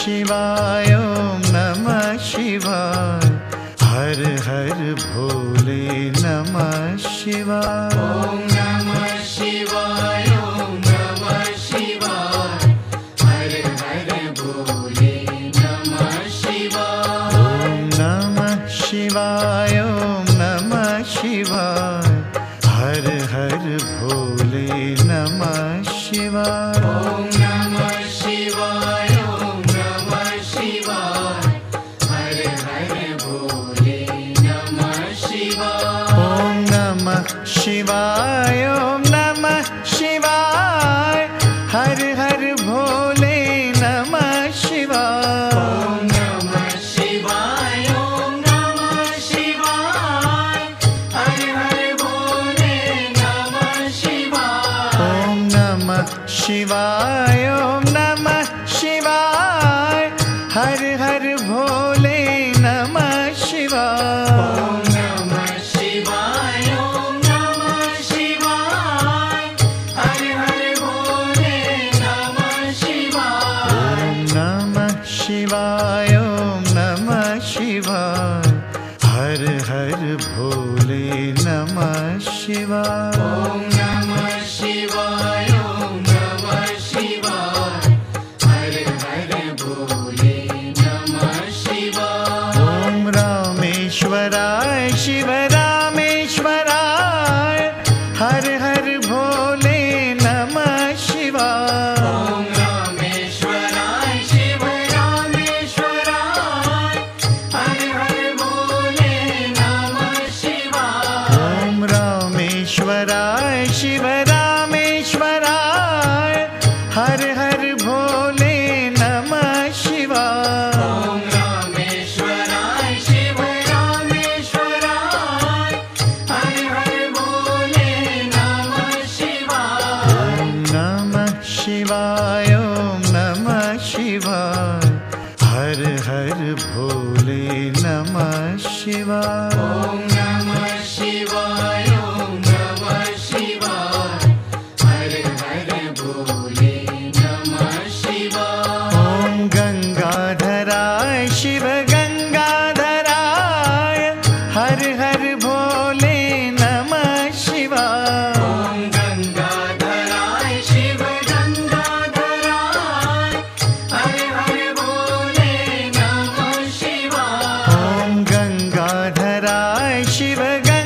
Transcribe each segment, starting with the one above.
शिवाय ओम नमः शिवाय। हर हर भोले नमः शिवाय। ओम नमः शिवाय ओम नमः शिवाय। हर हर भोले नमः शिवाय। ओम नमः शिवाय ओम नमः शिवाय। हर हर भोले नमः शिवाय। ओम नमः शिवाय ओम नमः शिवाय। हर हर भोले नमः शिवाय। ओम नमः शिवाय ओम नमः शिवाय। हर हर भोले नमः शिवाय। ओम नमः शिवाय ओम नमः शिवाय। हर हर भोले नमः शिवाय। ओम नमः शिवाय ओम नमः शिवाय। हर हर भोले नमः शिवाय। ओम नमः शिवाय ओम नमः शिवाय। हर हर भोले नमः शिवाय। ओम नमः शिवाय ओम नमः शिवाय। हर हर भोले नमः शिवाय। ओम नमः शिवाय ओम नमः शिवाय। हर हर भोले नमः शिवाय। ओम रामेश्वराय शिव रामेश्वराय। हर हर भोले नमः शिवाय। ओम रामेश्वराय शिव रामेश्वराय। हर हर भोले नमः शिवाय। ओम रामेश्वराय शिव रामेश्वराय। हर हर भोले नमः शिवाय। ओम रामेश्वराय शिव रामेश्वराय। हर हर भोले नमः शिवाय। ओम नमः शिवाय ओम नमः शिवाय। हर हर भोले नमः शिवाय। ओम नमः शिवाय ओम नमः शिवाय। हर हर भोले नमः शिवाय। ओम गंगाधराय शिव गंगाधराय। हर हर भोले नमः शिवाय। ओम गंगाधराय शिव गंगाधराय। हर हर भोले नमः शिवाय। ओम गंगाधराय शिव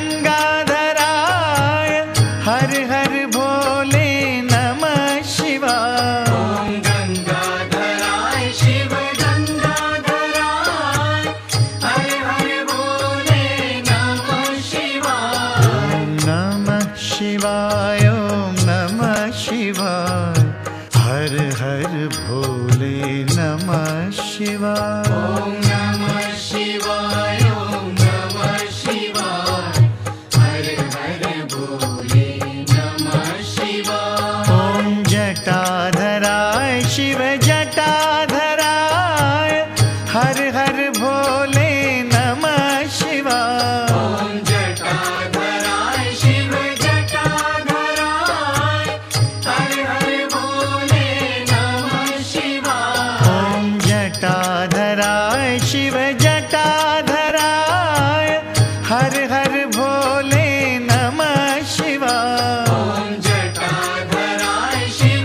गंगाधराय। हर हर भोले नमः शिवाय। ओम गंगाधराय शिव गंगाधराय। हर हर भोले नमः शिवाय। ओम नमः शिवाय ओम नमः शिवाय। हर हर भोले नमः शिवाय। ओम नमः शिवाय ओम नमः शिवाय। हर हर भोले नमः शिवाय। ओम जटाधराय शिव जटाधराय। हर हर भोले नमः शिवाय। ओम जटाधराय शिव जटाधराय। हर हर भोले नमः शिवाय। ओम जटाधराय शिव जटाधराय। हर हर भोले नमः शिवाय। ओम जटाधराय शिव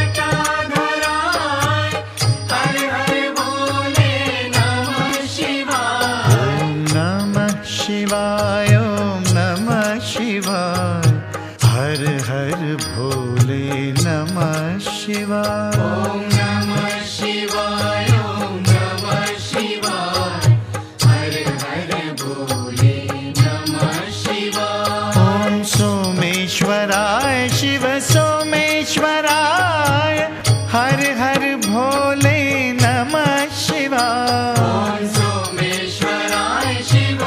जटाधराय। हर हर भोले नमः शिवाय। ओम नमः शिवाय ओम नमः शिवाय। हर हर भोले नमः शिवाय। ओम नमः शिवाय ओम नमः शिवाय। हर हर भोले नमः शिवाय। ओम सोमेश्वराय शिव सोमेश्वराय। हर हर भोले नमः शिवाय। ओम सोमेश्वराय शिव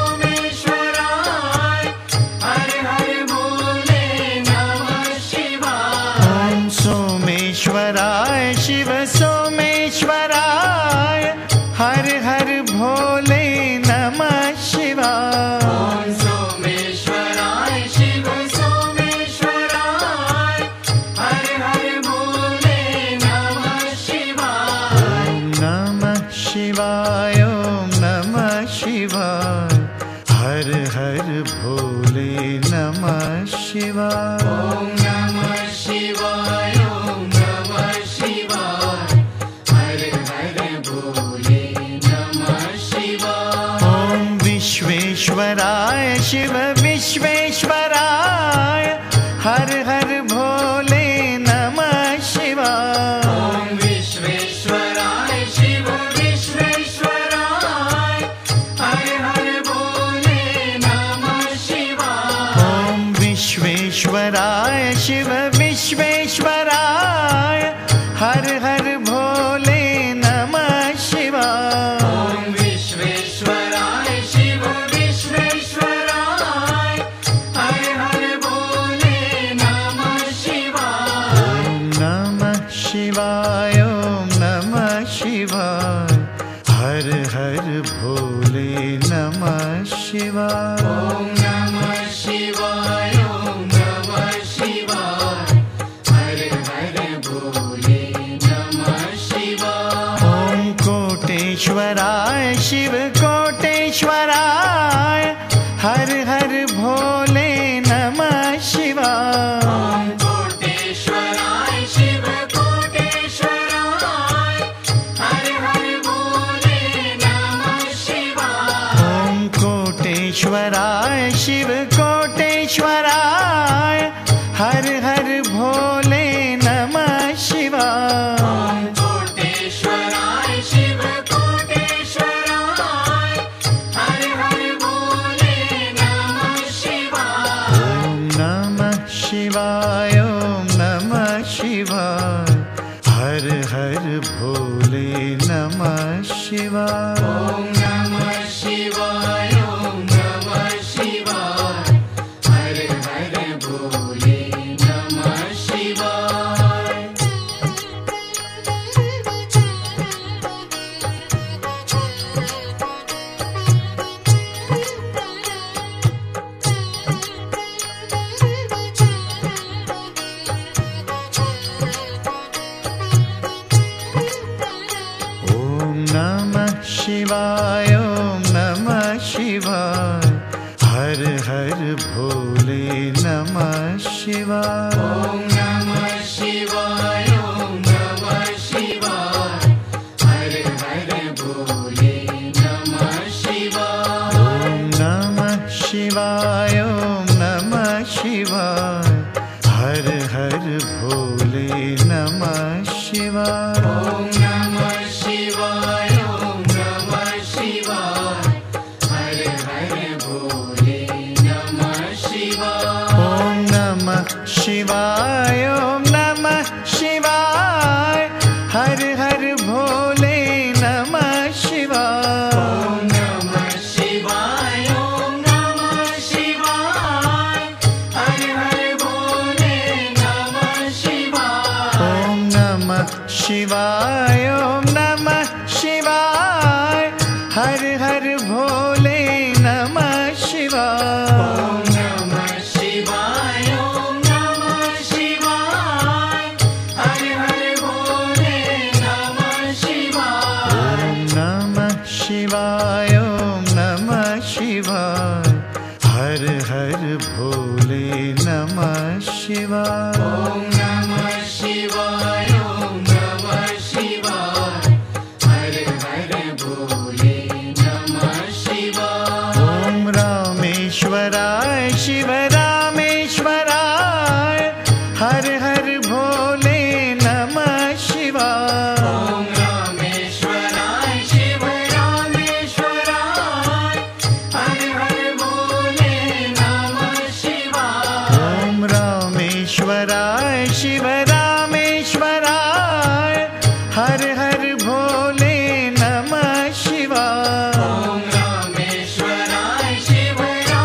सोमेश्वराय। हर हर भोले नमः शिवाय। ओम सोमेश्वराय शिव सोमेश्वराय। हर हर भोले नमः शिवाय। ओम सोमेश्वराय शिव सोमेश्वराय। हर कोटेश्वराय शिव कोटेश्वराय हर हर भोले नमः शिवाय। ओम कोटेश्वराय शिव कोटेश्वराय हर हर भोले नमः शिवाय। ओम कोटेश्वराय शिव कोटेश्वराय हर हर भोले नमः शिवाय। ओम कोटेश्वराय शिव कोटेश्वराय हर हर भोले नमः शिवाय। ओम नमः शिवाय ओम नमः शिवाय हर हर भोले नमः शिवाय। ओम नमः शिवाय ओम नमः शिवाय हर हर भोले नमः शिवाय। ओम नमः शिवाय ओम नमः शिवाय हर हर भोले नमः शिवाय। ओम नमः शिवाय ओम नमः शिवाय हर हर भोले नमः शिवाय। ओम नमः शिवाय ओम नमः शिवाय हर हर भोले नमः शिवाय। ओम नमः शिवाय ओम नमः शिवाय हर हर भोले नमः शिवाय। ओम नमः शिवाय ओम नमः शिवाय हर हर भोले नमः शिवाय। ओम नमः शिवाय ओम नमः शिवाय हर हर भोले नमः शिवाय। ओम नमः शिवाय ओम नमः शिवाय हर हर भोले नमः शिवाय। ओम नमः शिवाय ओम नमः शिवाय हर हर भोले नमः शिवाय। ओम नमः शिवाय ओम नमः शिवाय हर हर भोले नमः शिवाय। ओम नमः शिवाय ओम नमः शिवाय हर हर भोले नमः शिवाय। ओम रामेश्वराय शिव रामेश्वराय हर हर भोले नमः शिवाय। ओम रामेश्वराय शिव रामेश्वराय हर हर भोले नमः शिवाय। ओम रामेश्वराय शिव रामेश्वराय हर हर भोले नमः शिवाय। ओम रामेश्वराय शिव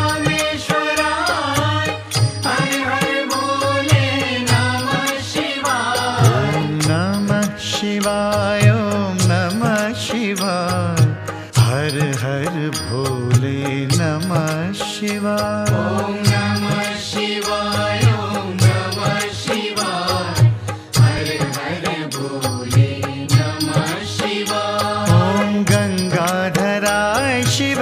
रामेश्वराय हर हर भोले नमः शिवाय। ओम नमः शिवाय ओम नमः शिवाय हर हर भोले नमः शिवाय। ओम नमः शिवाय ओम नमः शिवाय हर हर भोले नमः शिवाय। ओम गंगाधराय शिव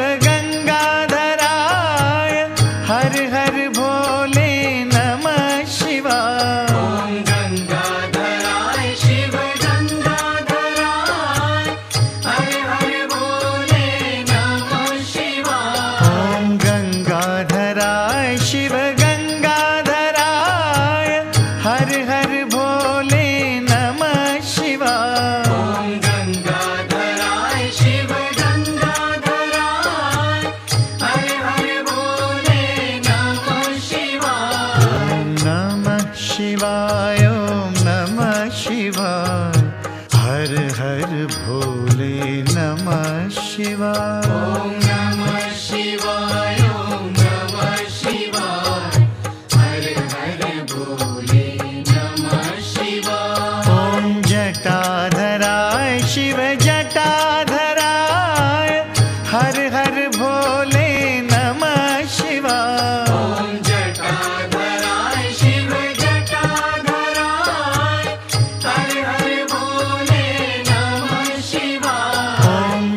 गंगाधराय हर हर भोले नमः शिवाय। ओम गंगाधराय शिव गंगाधराय हर हर भोले नमः शिवाय। ओम गंगाधराय शिव गंगाधराय हर हर भोले नमः शिवाय। ओम गंगाधराय शिव गंगाधराय हर हर भोले नमः शिवाय। ओम नमः शिवाय ओम नमः शिवाय हर हर भोले नमः शिवाय। ओम नमः शिवाय ओम नमः शिवाय हर हर भोले नमः शिवाय। ओम जटाधराय शिव जटाधराय हर हर भोले नमः शिवाय। ओम जटाधराय शिव जटाधराय हर हर भोले नमः शिवाय। ओम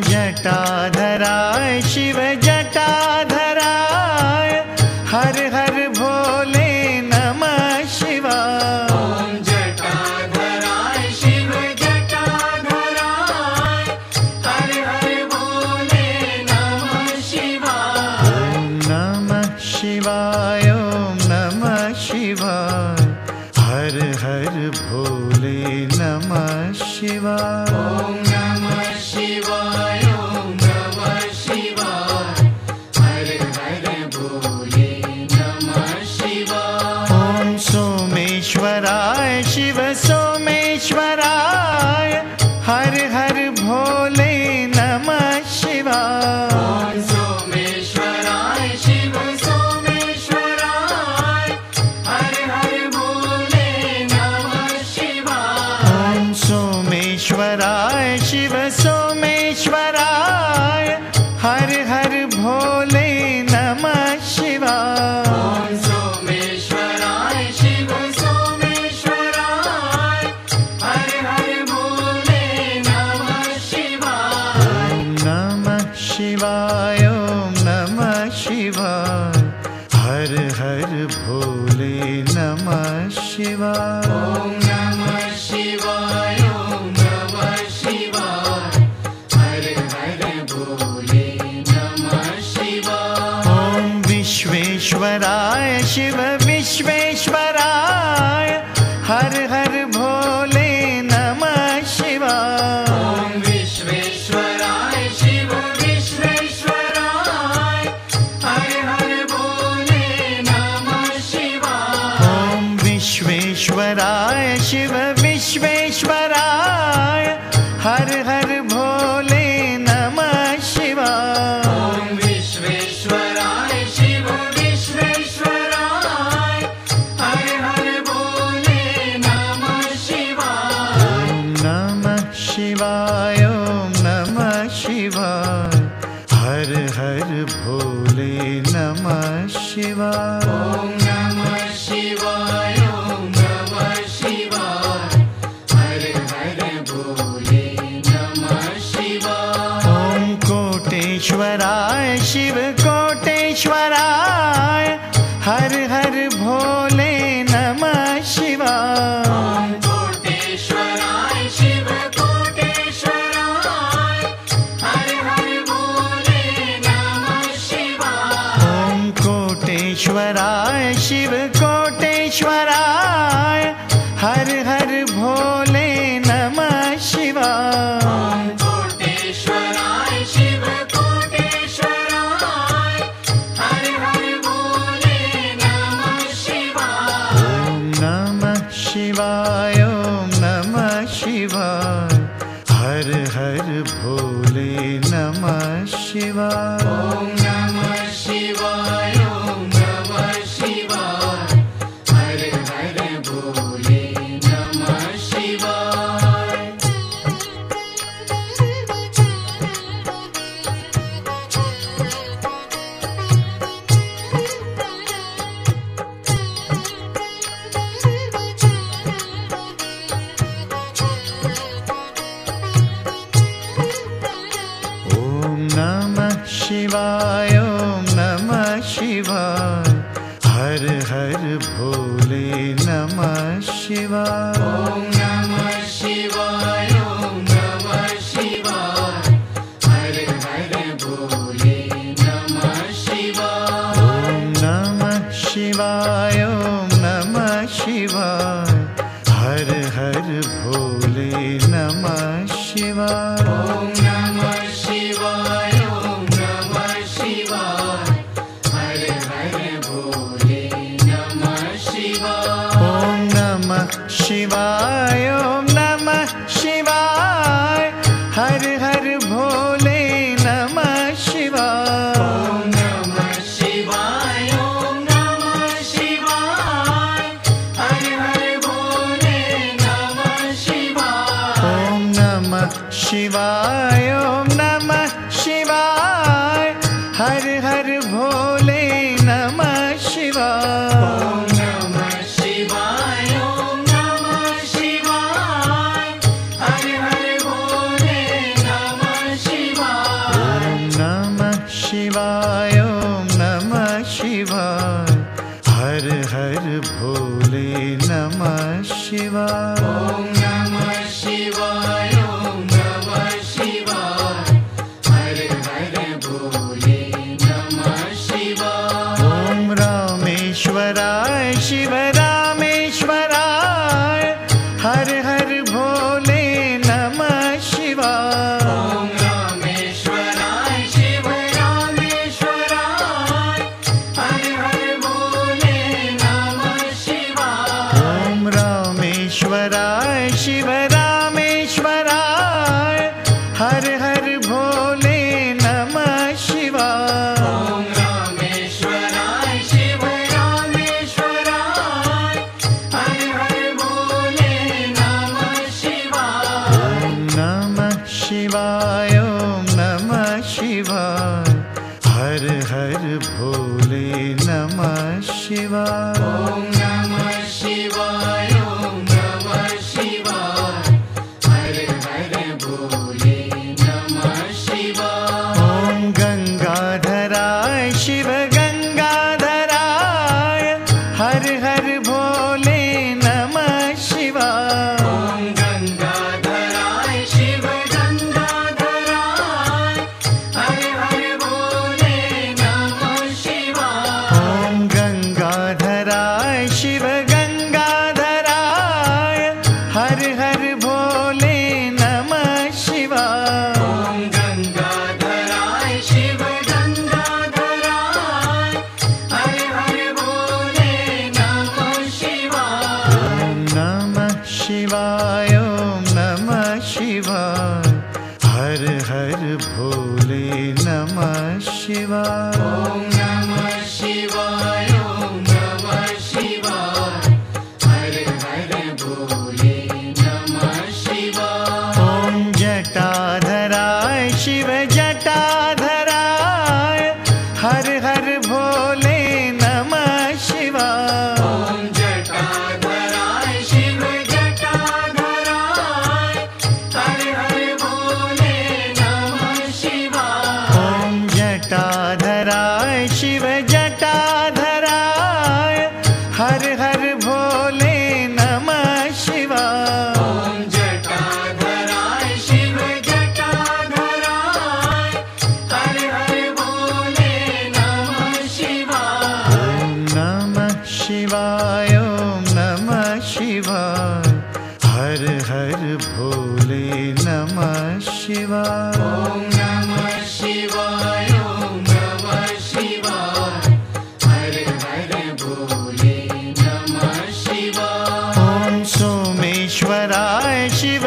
हर हर भोले नमः शिवाय। ॐ नमः शिवाय ॐ नमः शिवाय हर हर भोले नमः शिवाय। ॐ सोमेश्वराय शिव सोमेश्वराय हर हर भोले नमः शिवाय। ॐ सोमेश्वराय शिव सोमेश्वराय हर हर भोले नमः शिवाय। ॐ सोमेश्वराय शिव सोमेश्वराय हर हर भोले नमः शिवाय। ॐ सोमेश्वराय शिव सोमेश्वराय हर हर भोले नमः शिवाय। ॐ नमः शिवाय ॐ नमः शिवाय हर हर भोले नमः शिवाय। ॐ नमः शिवाय ॐ नमः शिवाय हर हर भोले नमः शिवाय। ॐ विश्वेश्वराय शिव विश्वेश्वराय हर हर भोले नमः शिवाय। ॐ विश्वेश्वराय शिव विश्वेश्वराय हर हर भोले नमः शिवाय। ॐ विश्वेश्वराय शिव विश्वेश्वराय हर हर भोले नमः शिवाय। ॐ विश्वेश्वराय शिव विश्वेश्वराय हर हर भोले नमः शिवाय। ॐ नमः शिवाय ॐ नमः शिवाय हर हर भोले नमः शिवाय। ॐ नमः शिवाय ॐ नमः शिवाय हर हर भोले नमः शिवाय। ॐ कोटेश्वराय शिव कोटेश्वराय हर हर भोले नमः शिवाय। ॐ कोटेश्वराय शिव कोटेश्वराय हर हर भोले नमः शिवाय। ॐ कोटेश्वराय शिव कोटेश्वराय हर हर भोले नमः शिवाय। ॐ कोटेश्वराय शिव कोटेश्वराय हर हर भोले नमः शिवाय। ॐ नमः शिवाय ॐ नमः शिवाय हर हर भोले नमः शिवाय। ॐ नमः शिवाय ॐ नमः शिवाय हर हर भोले नमः शिवाय। ॐ नमः शिवाय ॐ नमः शिवाय हर हर भोले नमः शिवाय। ॐ नमः शिवाय ॐ नमः शिवाय हर हर भोले नमः शिवाय। ॐ नमः शिवाय ॐ नमः शिवाय हर हर भोले नमः शिवाय। ॐ नमः शिवाय ॐ नमः शिवाय हर हर भोले नमः शिवाय। ॐ नमः शिवाय ॐ नमः शिवाय हर हर भोले नमः शिवाय। ॐ नमः शिवाय ॐ नमः शिवाय हर हर भोले नमः शिवाय। ॐ नमः शिवाय ॐ नमः शिवाय हर हर भोले नमः शिवाय। ॐ नमः शिवाय ॐ नमः शिवाय हर हर भोले नमः शिवाय। ॐ नमः शिवाय ॐ नमः शिवाय हर हर भोले नमः शिवाय। ॐ नमः शिवाय ॐ नमः शिवाय हर हर भोले नमः शिवाय। ॐ रामेश्वराय शिव रामेश्वराय सोमेश्वराय शिव रामेश्वराय हर हर भोले नमः शिवाय। ओम रामेश्वराय शिव रामेश्वराय हर हर भोले नमः शिवाय। ओम नमः शिवाय ओम नमः शिवाय हर हर भोले नमः शिवाय। ओम नमः शिवाय ओम नमः शिवाय हर हर भोले नमः शिवाय। ओम गंगाधराय शिव गंगाधराय हर हर भोले नमः शिवाय। ओम गंगाधराय शिव गंगाधराय हर हर भोले नमः शिवाय। ओम गंगाधराय शिव गंगाधराय हर हर भोले नमः शिवाय। ओम गंगाधराय शिव गंगाधराय हर हर भोले नमः शिवाय। ओम नमः शिवाय ओम नमः शिवाय हर हर भोले नमः शिवाय। ओम नमः शिवाय ओम नमः शिवाय हर हर भोले नमः शिवाय। ओम जटाधराय शिव जटाधराय हर हर भोले नमः शिवाय। ओम जटाधराय शिव जटाधराय हर हर भोले नमः शिवाय। ओम जटाधराय शिव जटाधराय हर हर भोले नमः शिवाय। ओम जटाधराय शिव जटाधराय हर हर भोले नमः शिवाय। ओम नमः शिवाय ओम नमः शिवाय हर हर भोले नमः शिवाय। ओम नमः शिवाय ओम नमः शिवाय हर हर भोले नमः शिवाय। ओम सोमेश्वराय शिव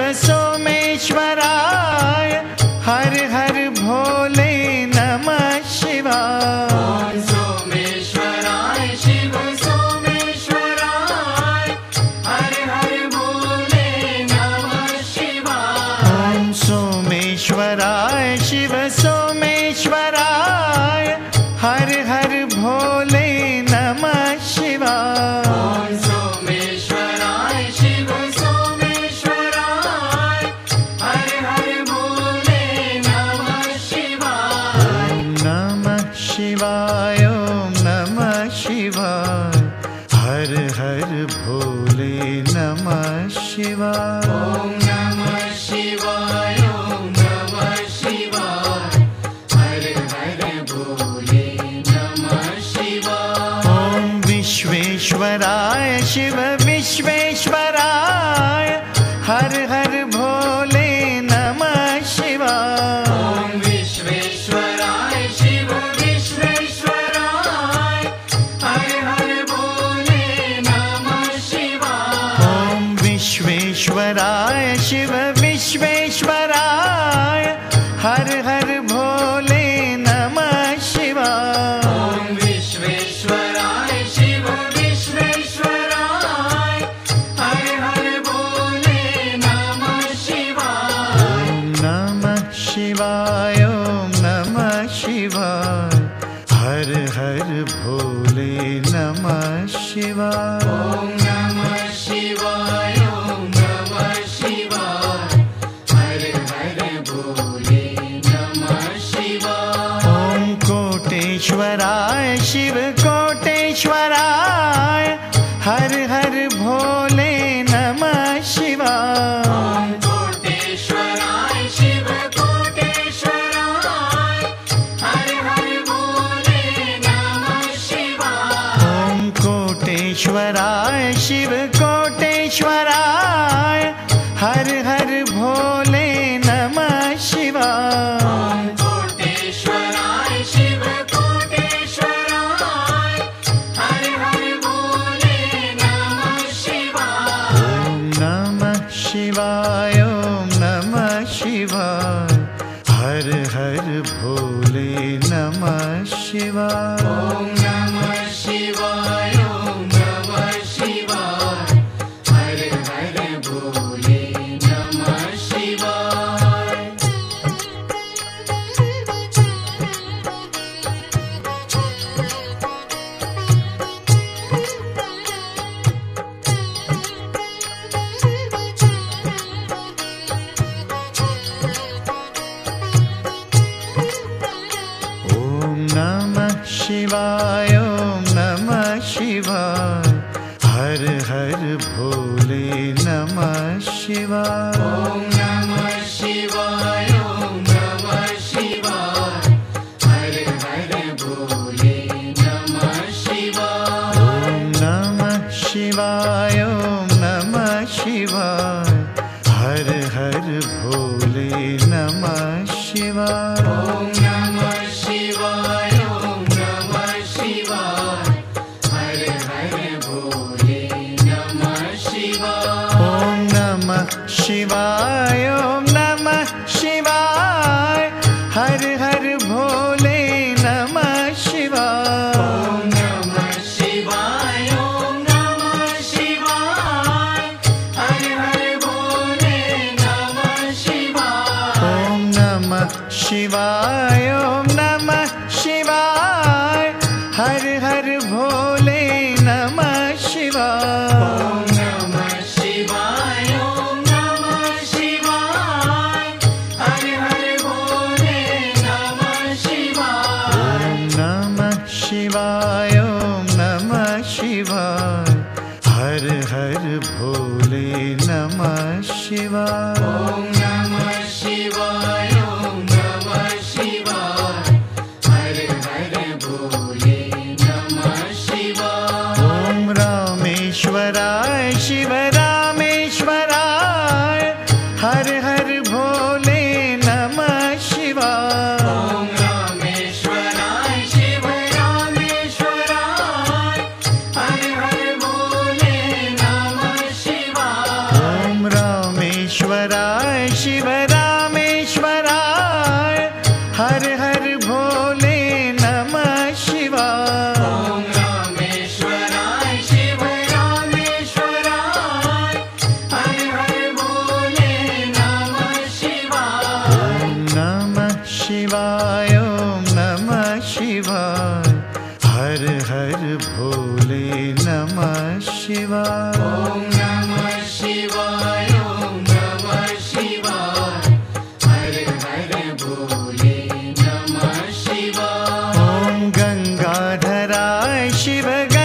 सोमेश्वराय हर हर भोले नमः शिवाय। ओम सोमेश्वराय शिव सोमेश्वराय हर हर भोले नमः शिवाय। ओम सोमेश्वराय शिव सोमेश्वराय हर हर भोले नमः शिवाय। ओम सोमेश्वराय शिव सोमेश्वराय हर हर भोले नमः शिवाय। ओम नमः शिवाय ओम नमः शिवाय हर हर भोले नमः शिवाय। ओम नमः शिवाय ओम नमः शिवाय हर हर भोले नमः शिवाय। ओम विश्वेश्वराय शिव विश्वेश्वराय हर हर भोले नमः शिवाय। ओम विश्वेश्वराय शिव विश्वेश्वराय हर हर भोले नमः शिवाय। ओम विश्वेश्वराय शिव विश्वेश्वराय हर हर भोले नमः शिवाय। ओम विश्वेश्वराय शिव विश्वेश्वराय हर हर भोले नमः शिवाय। ओम नमः शिवाय ओम नमः शिवाय हर हर भोले नमः शिवाय। ओम नमः शिवाय ओम नमः शिवाय शिवाय ओम नमः शिवाय हर हर भोले नमः शिवाय ओम नमः शिवाय ओम नमः शिवाय हर हर भोले नमः शिवाय ओम नमः शिवाय ओम नमः शिवाय हर हर भोले नमः शिवाय ओम नमः शिवाय ओम नमः शिवाय हर हर भोले नमः शिवाय ओम नमः शिवाय ओम नमः शिवाय हर हर भोले नमः शिवाय ओम नमः शिवाय ओम नमः शिवाय हर हर भोले नमः शिवाय ओम नमः शिवाय ओम नमः शिवाय हर हर भोले नमः शिवाय ओम नमः शिवाय ओम नमः शिवाय हर हर भोले नमः शिवाय ओम नमः शिवाय ओम नमः शिवाय हर हर भोले नमः शिवाय ओम नमः शिवाय ओम नमः शिवाय हर हर भोले नमः शिवाय ओम नमः शिवाय ओम नमः शिवाय हर हर भोले नमः शिवाय ओम नमः शिवाय ओम नमः शिवाय हर हर भोले नमः शिवाय ओम रामेश्वराय शिव रामेश्वराय हर हर भोले नमः शिवाय ओम रामेश्वराय शिव रामेश्वराय हर हर भोले नमः शिवाय ओम रामेश्वराय शिव रामेश्वराय हर हर भोले नमः शिवाय ओम रामेश्वराय शिव रामेश्वराय हर हर भोले नमः शिवाय ओम नमः शिवाय ओम नमः शिवाय हर हर भोले नमः शिवाय ओम नमः शिवाय ओम नमः शिवाय हर हर भोले नमः शिवाय ओम गंगाधराय शिव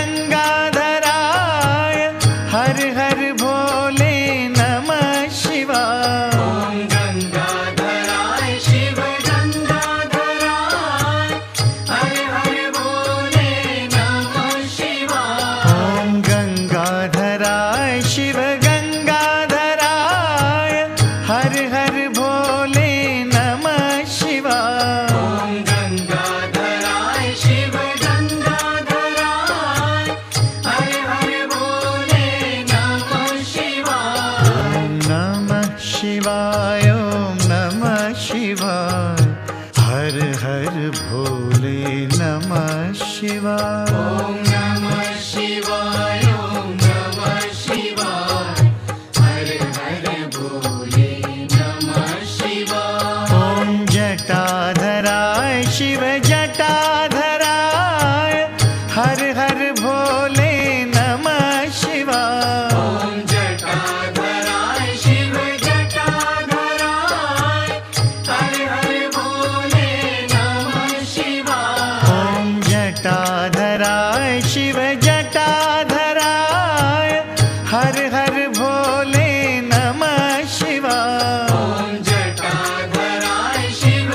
गंगाधराय हर हर भोले नमः शिवाय ओम गंगाधराय शिव गंगाधराय हर हर भोले नमः शिवाय ओम गंगाधराय शिव गंगाधराय हर हर भोले नमः शिवाय ओम गंगाधराय शिव गंगाधराय हर हर भोले नमः शिवाय ओम नमः शिवाय ओम नमः शिवाय हर हर भोले नमः शिवाय ओम नमः शिवाय ओम नमः शिवाय हर हर भोले नमः शिवाय ओम जटाधराय शिव जटाधराय हर हर भोले नमः शिवाय ओम जटाधराय शिव जटाधराय हर हर भोले नमः शिवाय ओम जटाधराय शिव जटाधराय हर हर भोले नमः शिवाय ओम जटाधराय शिव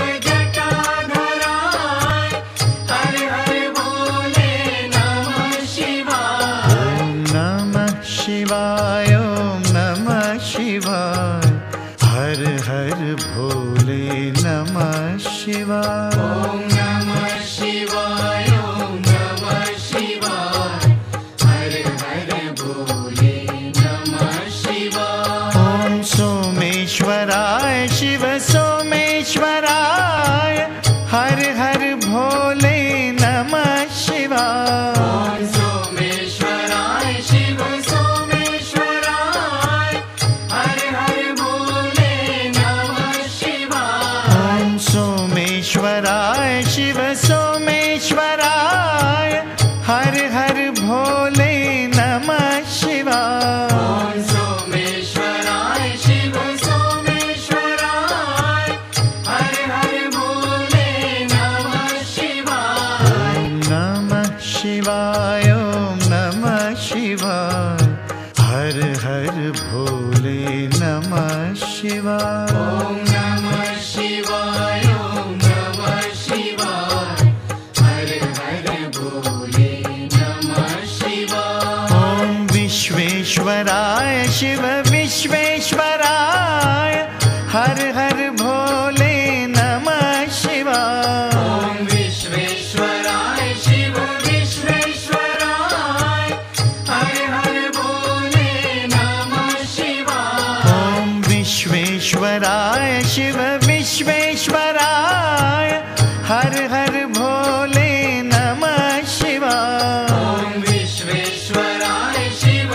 जटाधराय हर हर भोले नमः शिवाय ओम नमः शिवाय ओम नमः शिवाय हर हर भोले नमः शिवाय ओम नमः शिवाय ओम नमः शिवाय हर हर भोले नमः शिवाय ओम भोले नमः शिवाय। ॐ नमः शिवाय ॐ नमः शिवाय हर हर भोले नमः शिवाय। ॐ विश्वेश्वराय शिव विश्वेश्वराय हर हर भोले नमः शिवाय। ॐ विश्वेश्वराय शिव विश्वेश्वराय हर हर भोले नमः शिवाय। ॐ विश्वेश्वराय शिव विश्वेश्वराय हर हर भोले नमः शिवाय। ॐ विश्वेश्वराय शिव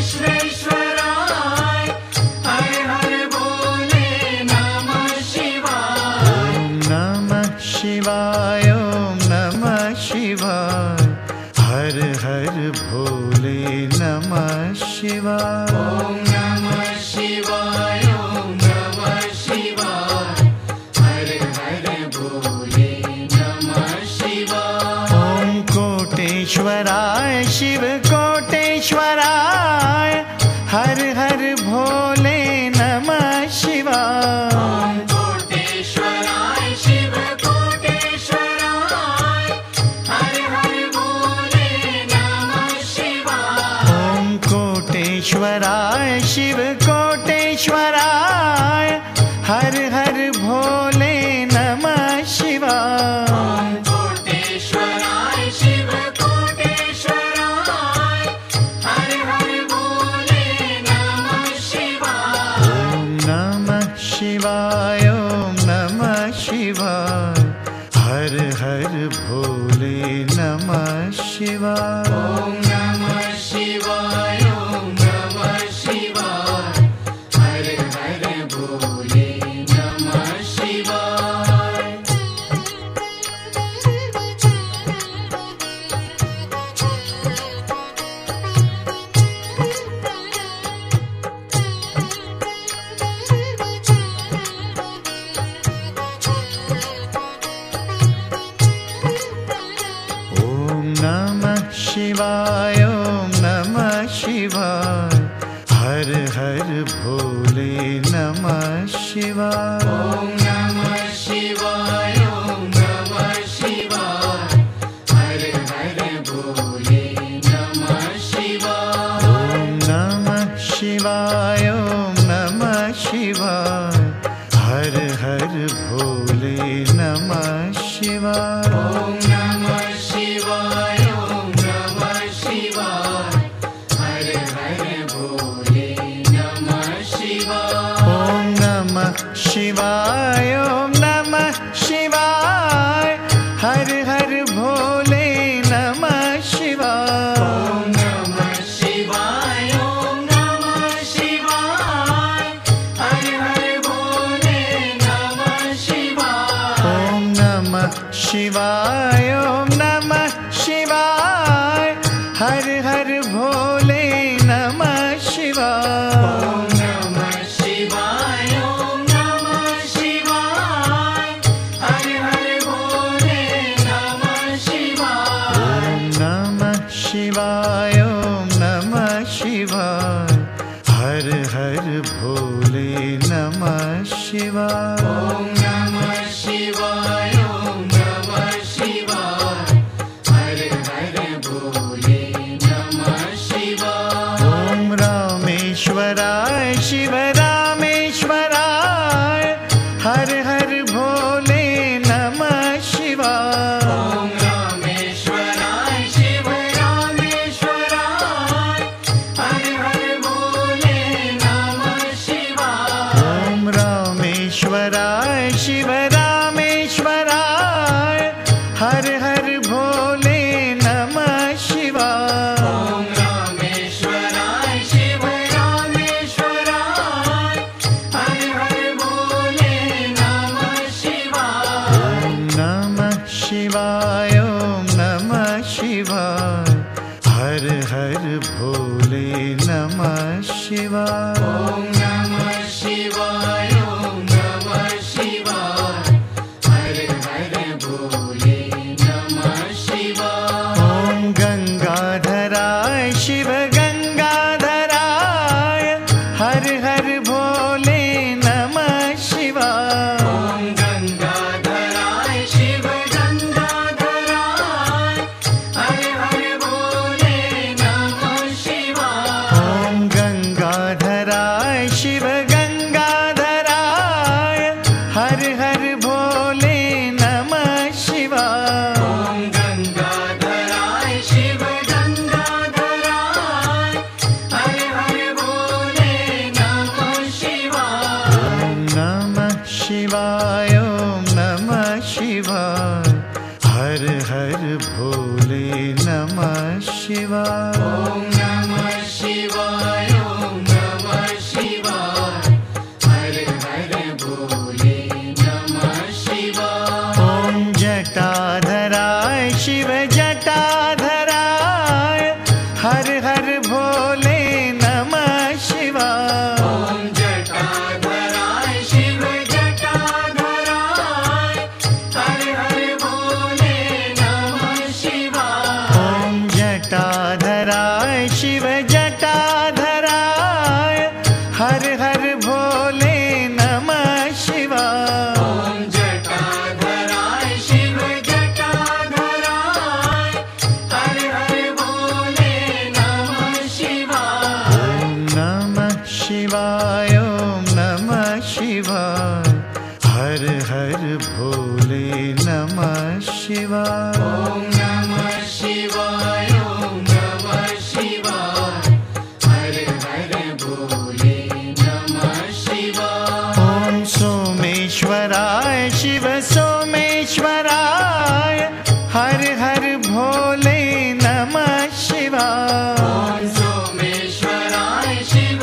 विश्वेश्वराय हर हर भोले नमः शिवाय। ॐ नमः शिवाय ॐ नमः शिवाय हर हर भोले नमः शिवाय। ॐ नमः शिवाय ॐ नमः शिवाय हर हर भोले नमः शिवाय। ॐ कोटेश्वराय शिव कोटेश्वराय हर हर भोले नमः शिवाय। ॐ कोटेश्वराय शिव कोटेश्वराय हर हर भोले नमः शिवाय। ॐ कोटेश्वराय शिव कोटेश्वराय हर हर भोले नमः शिवाय। ॐ कोटेश्वराय शिव कोटेश्वराय हर हर भोले नमः शिवाय। ॐ नमः शिवाय ॐ नमः शिवाय हर हर भोले नमः शिवाय। ॐ नमः शिवाय ॐ नमः शिवाय हर हर भोले नमः शिवाय। ॐ नमः शिवाय ॐ नमः शिवाय हर हर भोले नमः शिवाय। ॐ नमः शिवाय ॐ नमः शिवाय हर हर भोले नमः शिवाय। ॐ नमः शिवाय ॐ नमः शिवाय हर हर भोले नमः शिवाय। ॐ नमः शिवाय ॐ नमः शिवाय हर हर भोले नमः शिवाय। ॐ नमः शिवाय ॐ नमः शिवाय हर हर भोले नमः शिवाय। ॐ नमः शिवाय ॐ नमः शिवाय हर हर भोले नमः शिवाय। ॐ नमः शिवाय ॐ नमः शिवाय हर हर भोले नमः शिवाय। ॐ नमः शिवाय ॐ नमः शिवाय हर हर भोले नमः शिवाय। ॐ नमः शिवाय ॐ नमः शिवाय हर हर भोले नमः शिवाय। ॐ नमः शिवाय ॐ नमः शिवाय हर हर भोले नमः शिवाय। ॐ रामेश्वराय शिव रामेश्वराय हर हर भोले नमः शिवाय। ॐ रामेश्वराय शिव रामेश्वराय हर हर भोले नमः शिवाय। ॐ रामेश्वराय शिव रामेश्वराय हर हर भोले नमः शिवाय। ॐ रामेश्वराय शिव रामेश्वराय हर हर भोले नमः शिवाय। ॐ गंगाधराय शिव गंगाधराय हर हर भोले नमः शिवाय। ॐ गंगाधराय शिव गंगाधराय हर हर भोले नमः शिवाय। ॐ गंगाधराय शिव गंगाधराय हर हर भोले नमः शिवाय। ॐ नमः शिवाय ॐ नमः शिवाय हर हर भोले नमः शिवाय। ॐ नमः शिवाय ॐ नमः शिवाय हर हर भोले नमः शिवाय। ॐ जटाधराय शिव जटाधराय हर हर भोले नमः शिवाय। ॐ जटाधराय शिव जटाधराय हर हर भोले नमः शिवाय। ॐ जटाधराय शिव जटाधराय हर हर भोले नमः शिवाय। ॐ जटाधराय शिव जटाधराय हर हर भोले नमः शिवाय। ॐ नमः शिवाय ॐ नमः शिवाय हर हर भोले नमः शिवाय। ॐ नमः शिवाय ॐ नमः शिवाय हर हर भोले नमः शिवाय। ॐ सोमेश्वराय शिव सोमेश्वराय हर हर भोले नमः शिवाय। ॐ सोमेश्वराय शिव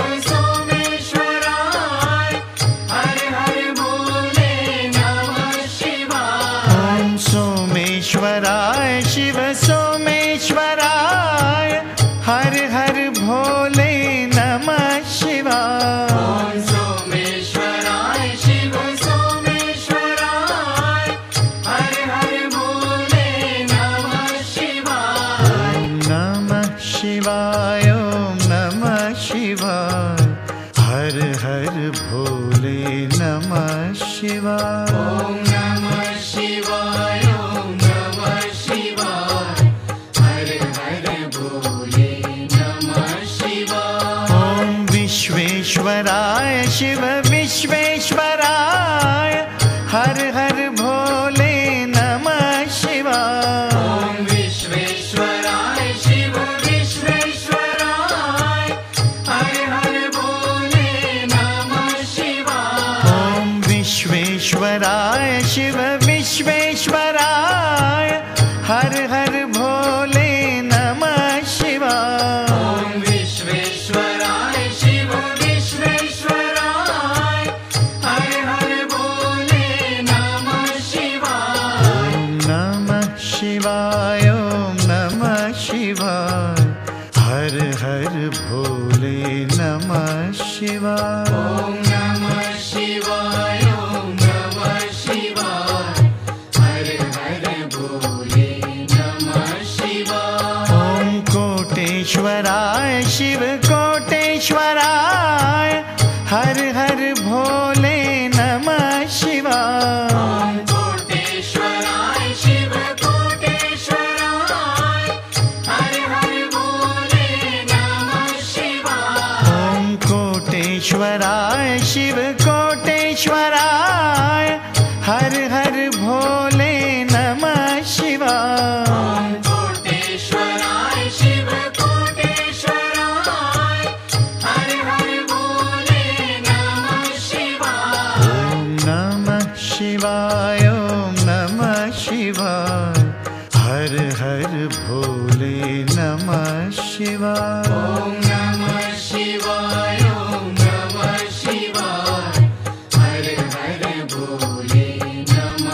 सोमेश्वराय हर हर भोले नमः शिवाय। ॐ सोमेश्वराय शिव सोमेश्वराय हर हर भोले नमः शिवाय। ॐ सोमेश्वराय शिव सोमेश्वराय हर हर भोले नमः शिवाय। ॐ नमः शिवाय ॐ नमः शिवाय हर हर भोले नमः शिवाय। ॐ नमः शिवाय ॐ नमः शिवाय हर हर भोले नमः शिवाय। ॐ विश्वेश्वराय शिव विश्वेश्वराय हर हर भोले नमः शिवाय। ॐ विश्वेश्वराय शिव विश्वेश्वराय हर हर भोले नमः शिवाय। ॐ विश्वेश्वराय शिव विश्वेश्वराय हर हर भोले नमः शिवाय। ॐ विश्वेश्वराय शिव विश्वेश्वराय हर हर भोले नमः शिवाय। ॐ नमः शिवाय ॐ नमः शिवाय हर हर भोले नमः शिवाय। ॐ नमः शिवाय ॐ नमः शिवाय हर हर भोले नमः शिवाय। ॐ कोटेश्वराय शिव कोटेश्वराय हर हर भोले नमः शिवाय। ॐ कोटेश्वराय शिव कोटेश्वराय हर हर भोले नमः शिवाय। ॐ कोटेश्वराय शिव कोटेश्वराय हर हर भोले नमः शिवाय। ॐ कोटेश्वराय शिव कोटेश्वराय हर हर भोले नमः शिवाय। ॐ नमः शिवाय ॐ नमः शिवाय हर हर भोले नमः शिवाय। ॐ नमः शिवाय ॐ नमः शिवाय हर हर भोले नमः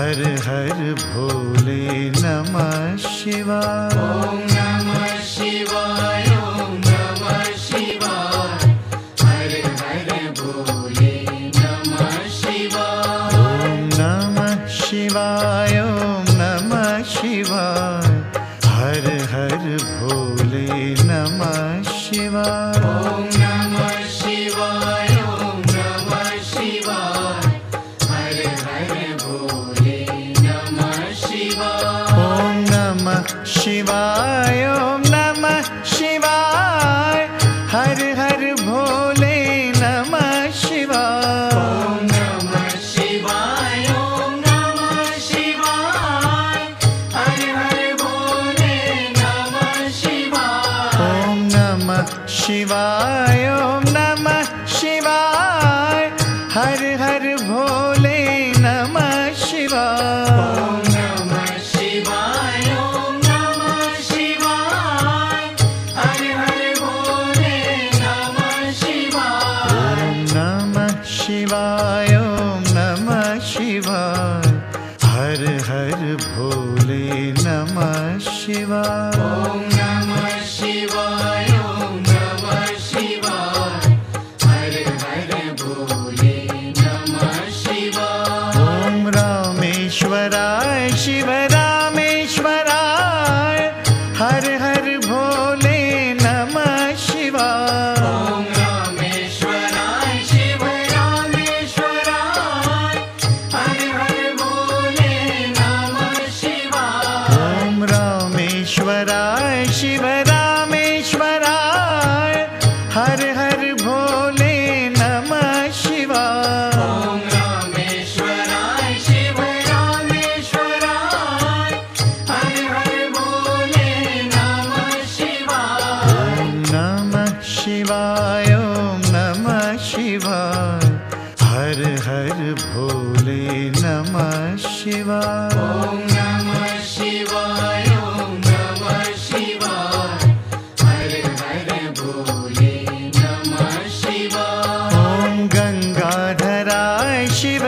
हर हर भोले नमः शिवाय। ओम नमः शिवाय ओम नमः शिवाय हर हर भोले नमः शिवाय। ओम नमः शिवाय ओम नमः शिवाय हर हर भोले नमः शिवाय। ओम नमः शिवाय ओम नमः शिवाय हर हर भोले नमः शिवाय। ओम नमः शिवाय ओम नमः शिवाय हर हर भोले नमः शिवाय। ओम नमः शिवाय ओम नमः शिवाय हर हर भोले नमः शिवाय। ओम नमः शिवाय ओम नमः शिवाय हर हर भोले नमः शिवाय। ओम नमः शिवाय ओम नमः शिवाय हर हर भोले नमः शिवाय। ओम नमः शिवाय ओम नमः शिवाय हर हर भोले नमः शिवाय। ओम नमः शिवाय ओम नमः शिवाय हर हर भोले नमः शिवाय। ओम रामेश्वराय शिव रामेश्वराय हर हर भोले नमः शिवाय। ओम रामेश्वराय शिव रामेश्वराय हर हर भोले नमः शिवाय। ओम रामेश्वराय शिव रामेश्वराय हर हर भोले नमः शिवाय। ओम रामेश्वराय शिव रामेश्वराय हर हर भोले नमः शिवाय। ओम नमः शिवाय ओम नमः शिवाय हर हर भोले नमः शिवाय। ओम नमः शिवाय ओम नमः शिवाय हर हर भोले नमः शिवाय। ओम गंगाधराय शिव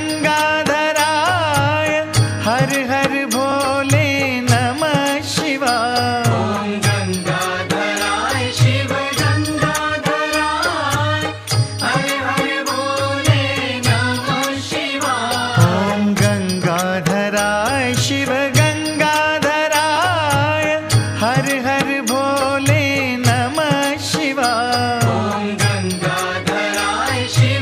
गंगाधराय हर हर भोले नमः शिवाय। ओम गंगाधराय शिव गंगाधराय हर हर भोले नमः शिवाय। ओम गंगाधराय शिव गंगाधराय हर हर भोले नमः शिवाय। ओम गंगाधराय शिव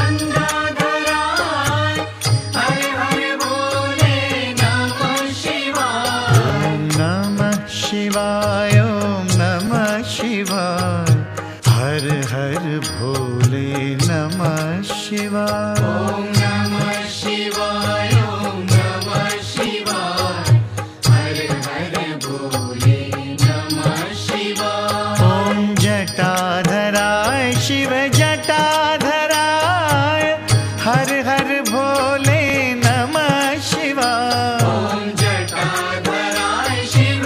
गंगाधराय हर हर भोले नमः शिवाय। ओम नमः शिवाय ओम नमः शिवाय हर हर भोले नमः शिवाय। ओम नमः शिवाय ओम नमः शिवाय हर हर भोले नमः शिवाय। ओम जटाधराय शिव जटाधराय हर हर भोले नमः शिवाय। ओम जटाधराय शिव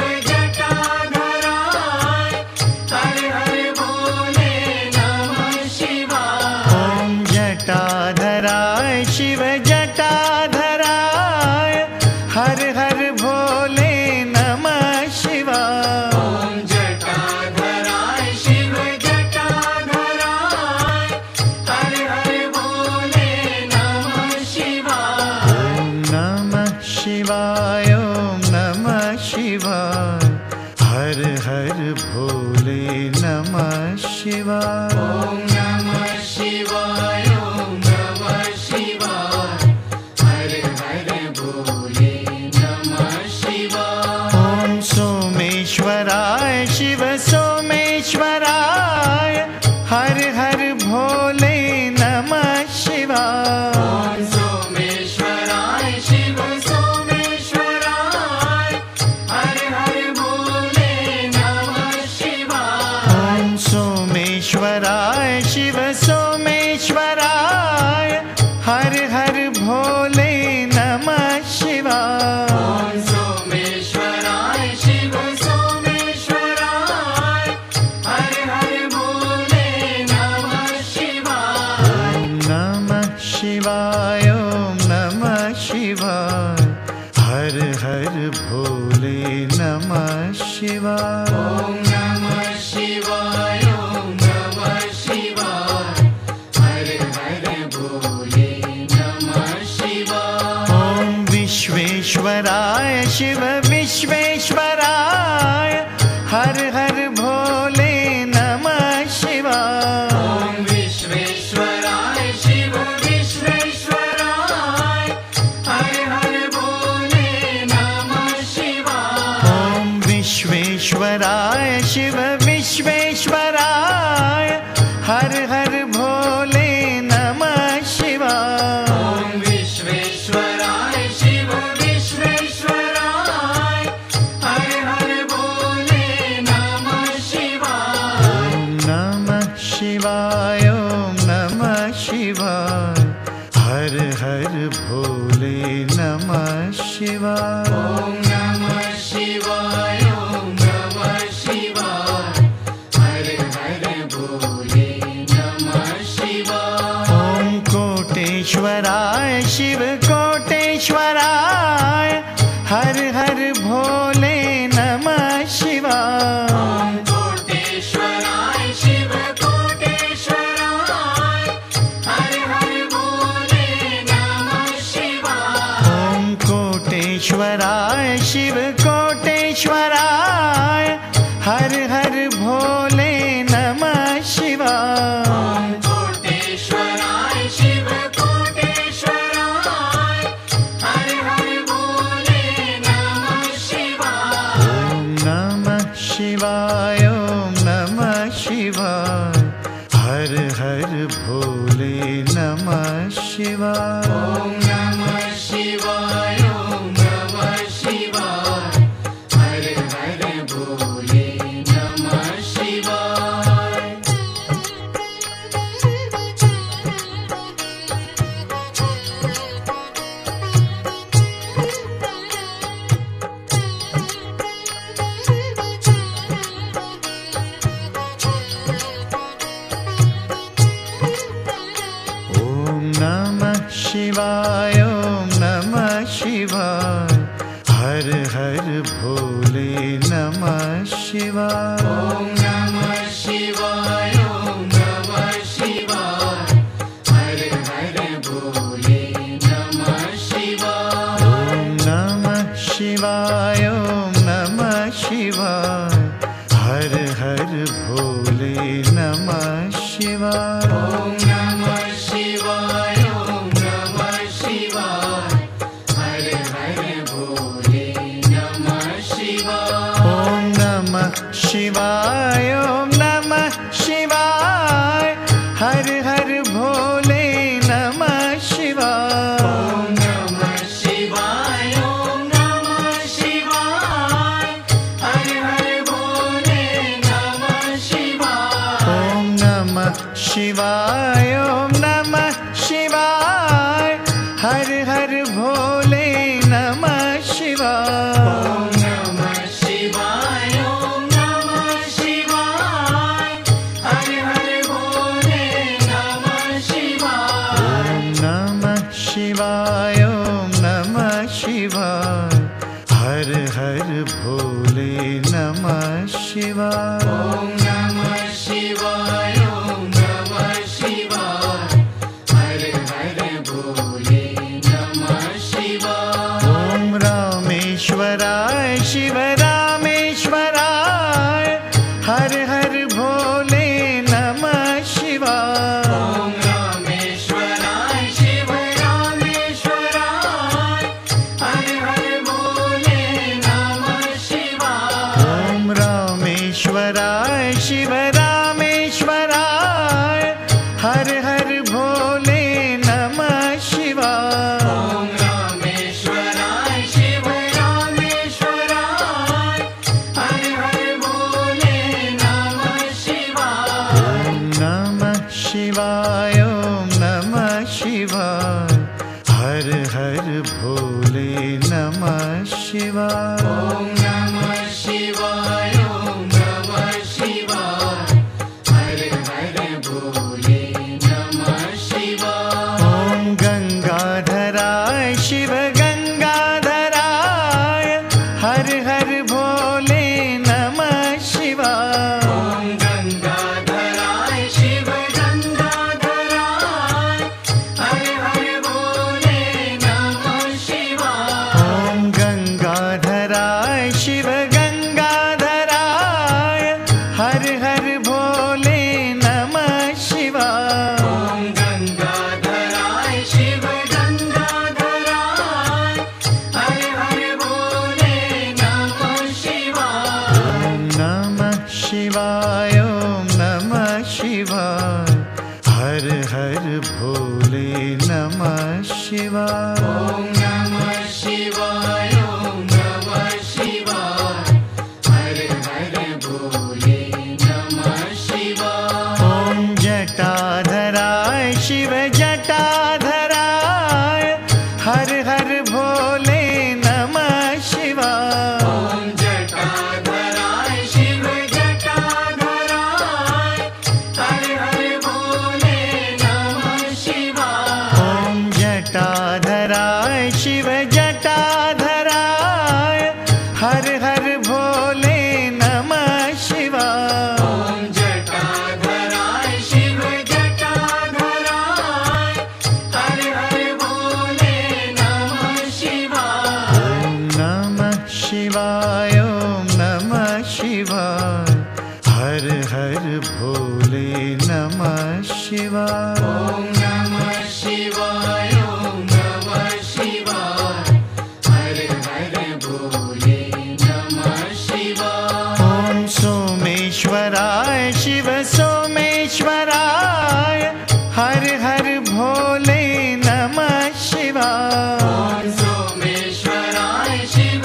जटाधराय हर हर भोले नमः शिवाय। ओम जटाधराय शिव जटाधराय हर हर भोले नमः शिवाय। ओम जटाधराय शिव जटाधराय हर हर भोले नमः शिवाय। ओम नमः शिवाय ओम नमः शिवाय हर हर भोले नमः शिवाय। ओम नमः शिवाय ओम नमः शिवाय हर हर भोले नमः शिवाय। ओम सोमेश्वराय शिव सोमेश्वराय हर हर भोले नमः शिवाय। ओम सोमेश्वराय शिव सोमेश्वराय हर हर भोले नमः शिवाय। ओम सोमेश्वराय शिवाय। हर हर भोले नमः शिवाय। ॐ नमः शिवाय ॐ नमः शिवाय। हर हर भोले नमः शिवाय। ॐ विश्वेश्वराय शिव विश्वेश्वराय। हर हर भोले नमः शिवाय। ॐ विश्वेश्वराय शिव विश्वेश्वराय। हर हर भोले नमः शिवाय। ॐ विश्वेश्वराय शिव विश्वेश्वराय। हर हर भोले नमः शिवाय। ॐ विश्वेश्वराय शिव विश्वेश्वराय। हर हर भोले नमः शिवाय। ॐ नमः शिवाय ॐ नमः शिवाय। हर हर भोले नमः शिवाय। ॐ नमः शिवाय ॐ नमः शिवाय। हर हर भोले नमः शिवाय। ॐ कोटेश्वराय शिव कोटेश्वराय। हर हर भोले नमः शिवाय। ॐ कोटेश्वराय शिव कोटेश्वराय। हर हर भोले नमः शिवाय। ॐ कोटेश्वराय शिव कोटेश्वराय। हर हर भोले नमः शिवाय। ॐ कोटेश्वराय शिव कोटेश्वराय। हर हर भोले नमः शिवाय। ॐ नमः शिवाय ॐ नमः शिवाय। हर हर भोले नमः शिवाय। ॐ नमः शिवाय ॐ नमः शिवाय। हर हर भोले नमः शिवाय। ॐ नमः शिवाय ॐ नमः शिवाय। हर हर भोले नमः शिवाय। ॐ नमः शिवाय ॐ नमः शिवाय। हर हर भोले नमः शिवाय। ॐ नमः शिवाय ॐ नमः शिवाय। हर हर भोले नमः शिवाय। ॐ नमः शिवाय ॐ नमः शिवाय। हर हर भोले नमः शिवाय। ॐ नमः शिवाय ॐ नमः शिवाय। हर हर भोले नमः शिवाय। ॐ नमः शिवाय ॐ नमः शिवाय। हर हर भोले नमः शिवाय। ॐ नमः शिवाय ॐ नमः शिवाय। हर हर भोले नमः शिवाय। ॐ नमः शिवाय ॐ नमः शिवाय। हर हर भोले नमः शिवाय। ॐ नमः शिवाय ॐ नमः शिवाय। हर हर भोले नमः शिवाय। ॐ नमः शिवाय ॐ नमः शिवाय। हर हर भोले नमः शिवाय। ॐ रामेश्वराय शिव रामेश्वराय। हर हर भोले नमः शिवाय। ॐ रामेश्वराय शिव रामेश्वराय। हर हर भोले नमः शिवाय। ॐ रामेश्वराय शिव रामेश्वराय। हर हर भोले नमः शिवाय। ॐ रामेश्वराय शिव रामेश्वराय। हर हर भोले नमः शिवाय। ॐ नमः शिवाय ॐ नमः शिवाय। हर हर भोले नमः शिवाय। ॐ नमः शिवाय ॐ नमः शिवाय। हर हर भोले नमः शिवाय। ॐ गङ्गाधराय शिव जटाधराय हर हर भोले नमः शिवाय। ओम जटाधराय शिव जटाधराय हर हर भोले नमः शिवाय। ओम नमः शिवाय ओम नमः शिवाय हर हर भोले नमः शिवाय। ओम नमः शिवाय ओम नमः शिवाय हर हर भोले नमः शिवाय। ओम सोमेश्वराय शिव सोमेश्वराय हर हर भोले नमः शिवाय। ओम सोमेश्वराय शिव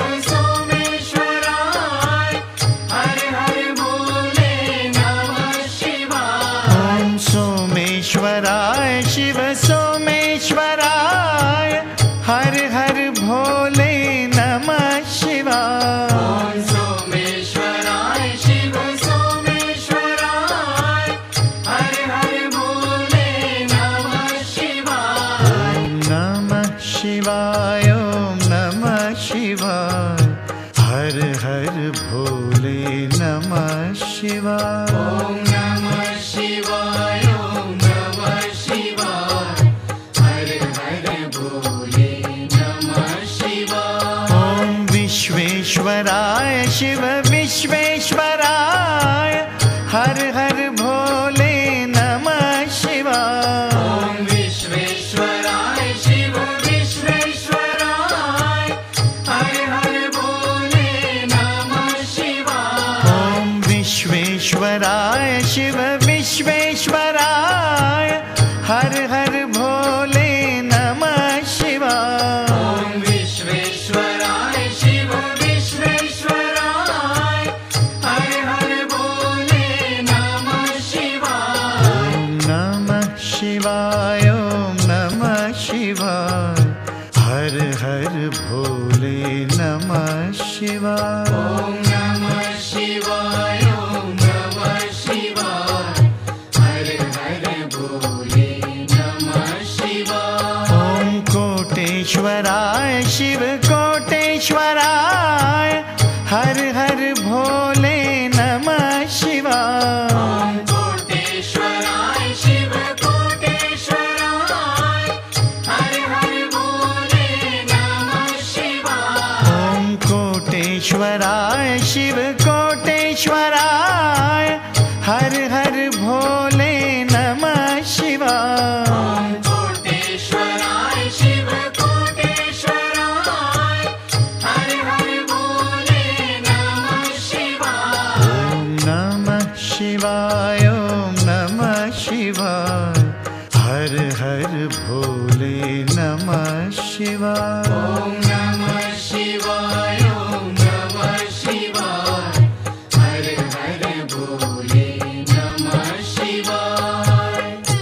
सोमेश्वराय हर हर भोले नमः शिवाय। ओम सोमेश्वराय शिव सोमेश्वराय हर हर भोले नमः शिवाय। ओम सोमेश्वराय शिव सोमेश्वराय हर हर भोले नमः शिवाय। ओम नमः शिवाय ओम नमः शिवाय हर हर भोले नमः शिवाय। ओम नमः शिवाय ओम नमः शिवाय हर हर भोले नमः शिवाय। ओम विश्वेश्वराय शिव विश्वेश्वराय हर हर भोले नमः शिवाय। ओम विश्वेश्वराय शिव विश्वेश्वराय हर हर भोले नमः शिवाय। ओम विश्वेश्वराय शिव विश्वेश्वराय हर हर भोले नमः शिवाय। ओम विश्वेश्वराय शिव विश्वेश्वराय हर हर भोले नमः शिवाय। ओम नमः शिवाय ओम नमः शिवाय हर हर भोले नमः शिवाय। ओम नमः शिवाय ओम नमः शिवाय हर हर भोले नमः शिवाय। ओम कोटेश्वराय शिव कोटेश्वराय हर हर भोले नमः शिवाय। ओम कोटेश्वराय शिव कोटेश्वराय हर हर भोले नमः शिवाय। ओम कोटेश्वराय शिव कोटेश्वराय हर हर भोले नमः शिवाय। ओम कोटेश्वराय शिव कोटेश्वराय हर हर भोले नमः शिवाय। ओम नमः शिवाय ओम नमः शिवाय हर हर भोले नमः शिवाय। ओम नमः शिवाय ओम नमः शिवाय हर हर भोले नमः शिवाय।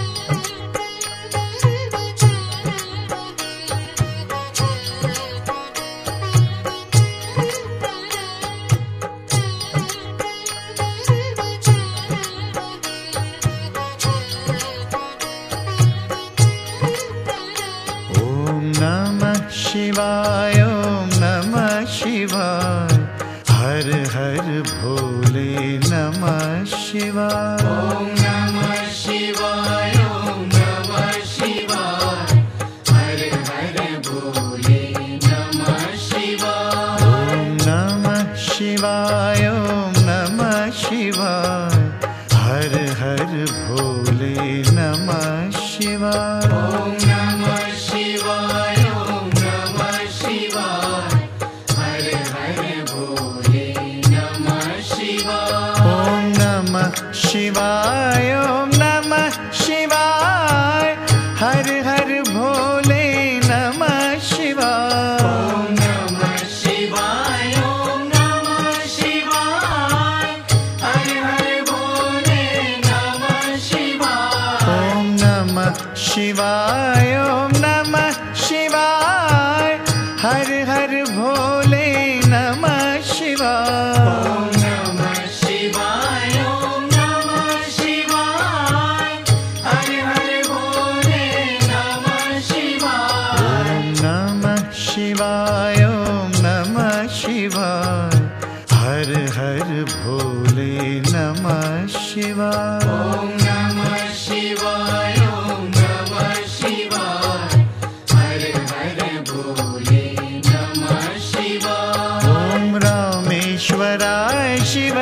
ओम नमः शिवाय ओम नमः शिवाय हर हर भोले नमः शिवाय। ओम नमः शिवाय ओम नमः शिवाय हर हर भोले नमः शिवाय। ओम नमः शिवाय ओम नमः शिवाय हर हर भोले नमः शिवाय। ओम नमः शिवाय ओम नमः शिवाय हर हर भोले नमः शिवाय। ओम नमः शिवाय ओम नमः शिवाय हर हर भोले नमः शिवाय। ओम नमः शिवाय ओम नमः शिवाय हर हर भोले नमः शिवाय। ओम नमः शिवाय ओम नमः शिवाय हर हर भोले नमः शिवाय। ओम नमः शिवाय ओम नमः शिवाय हर हर भोले नमः शिवाय। ओम नमः शिवाय शिवाय ओम नमः शिवाय। हर हर भोले नमः शिवाय। ओम नमः शिवाय ओम नमः शिवाय। हर हर भोले नमः शिवाय। ओम रामेश्वराय शिव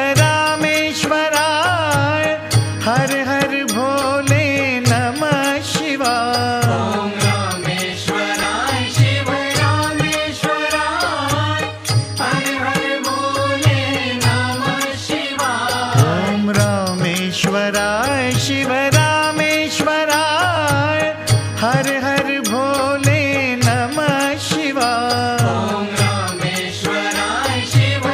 रामेश्वराय। हर हर भोले नमः शिवाय। ओम रामेश्वराय शिव रामेश्वराय। हर हर भोले नमः शिवाय। ओम रामेश्वराय शिव रामेश्वराय। हर हर भोले नमः शिवाय। ओम रामेश्वराय शिव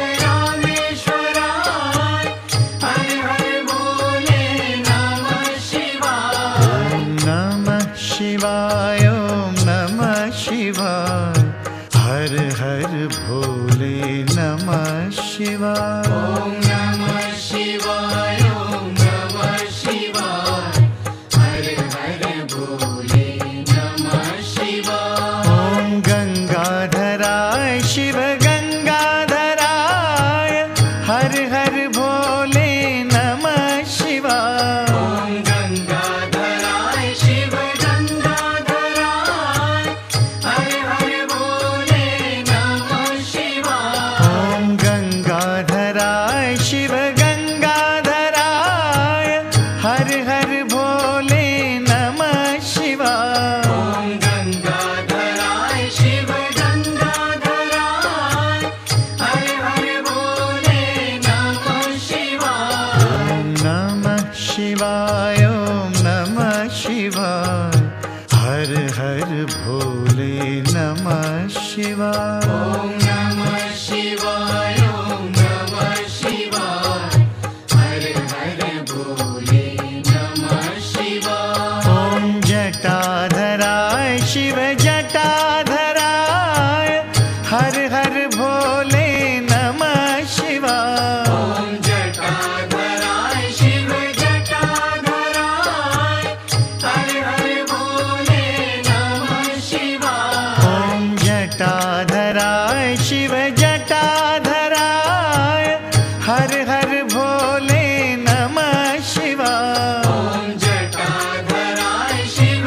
रामेश्वराय। हर हर भोले नमः शिवाय। ओम नमः शिवाय ओम नमः शिवाय। हर हर भोले नमः शिवाय। ओम नमः शिवाय ओम नमः शिवाय। हर हर भोले नमः शिवाय। ओम गंगाधराय शिव गंगाधराय। हर हर भोले नमः शिवाय। ओम गंगाधराय शिव गंगाधराय। हर हर भोले नमः शिवाय। ओम गंगाधराय शिव गंगाधराय। हर हर भोले नमः शिवाय। ओम गंगाधराय शिव गंगाधराय। हर हर भोले नमः शिवाय। ओम नमः शिवाय ओम नमः शिवाय। हर हर भोले नमः शिवाय। ओम नमः शिवाय ओम नमः शिवाय। हर हर भोले नमः शिवाय। ओम जटाधराय शिव जटाधराय। हर हर भोले नमः शिवाय। ओम जटाधराय शिव जटाधराय। हर हर भोले नमः शिवाय। ओम जटाधराय शिव जटाधराय। हर हर भोले नमः शिवाय। ओम जटाधराय शिव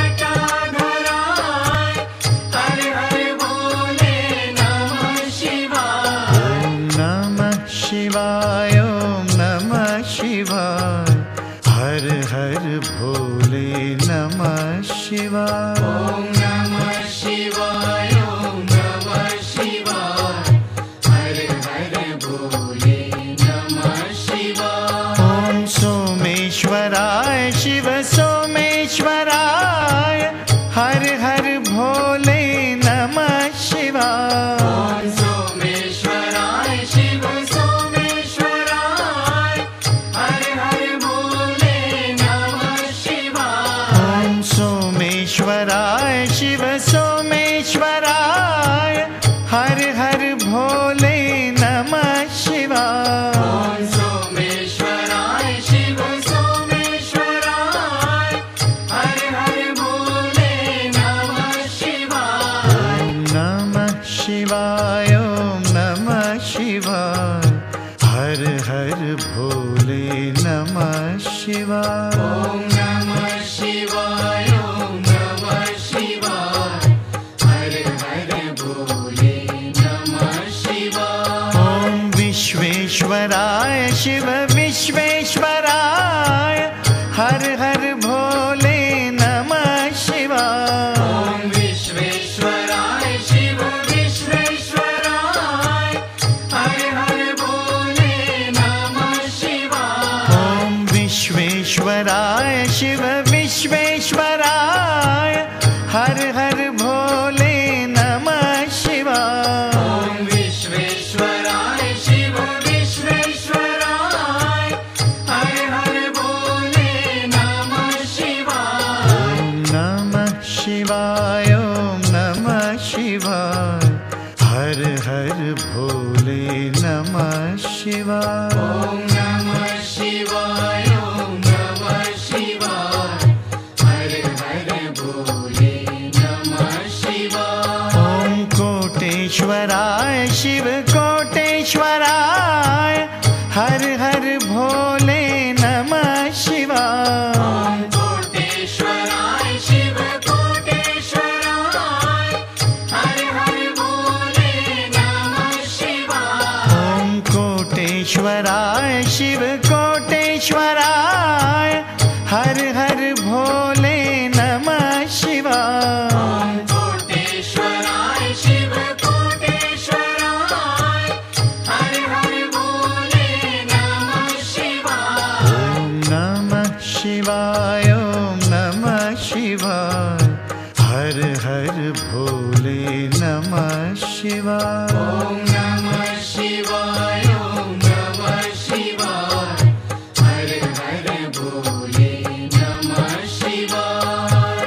जटाधराय। हर हर भोले नमः शिवाय। ओम नमः शिवाय ओम नमः शिवाय। हर हर भोले नमः शिवाय। ओम नमः शिवाय ओम नमः शिवाय। हर हर भोले नमः शिवाय। ओम सोमेश्वराय शिव सोमेश्वराय। हर हर भोले नमः शिवाय। ओम सोमेश्वराय शिव सोमेश्वराय। हर हर भोले नमः शिवाय। ओम सोमेश्वराय शिव सोमेश्वराय। हर हर भोले नमः शिवाय। ओम सोमेश्वराय शिव सोमेश्वराय। हर हर भोले नमः शिवाय। ओम नमः शिवाय ओम नमः शिवाय। हर हर भोले नमः शिवाय। ओम नमः शिवाय ओम नमः शिवाय। हर हर भोले नमः शिवाय। ओम विश्वेश्वराय शिव विश्वेश्वराय। हर हर भोले नमः शिवाय। ओम विश्वेश्वराय शिव विश्वेश्वराय। हर हर भोले नमः शिवाय। ओम विश्वेश्वराय शिव विश्वेश्वराय। हर हर भोले नमः शिवाय। ओम विश्वेश्वराय शिव विश्वेश्वराय। हर हर भोले नमः शिवाय। ओम नमः शिवाय ओम नमः शिवाय। हर हर भोले नमः शिवाय। ओम नमः शिवाय ओम नमः शिवाय। हर हर भोले नमः शिवाय। ओम कोटेश्वर कोटेश्वराय शिव कोटेश्वराय हर हर भोले नमः शिवाय। ओम कोटेश्वराय शिव कोटेश्वराय हर हर भोले नमः शिवाय। ओम कोटेश्वराय शिव कोटेश्वराय हर हर भोले नमः शिवाय। ओम कोटेश्वराय शिव कोटेश्वराय हर हर भोले नमः शिवाय। ओम नमः शिवाय ओम नमः शिवाय हर हर भोले नमः शिवाय। ओम नमः शिवाय ओम नमः शिवाय हर हर भोले नमः शिवाय।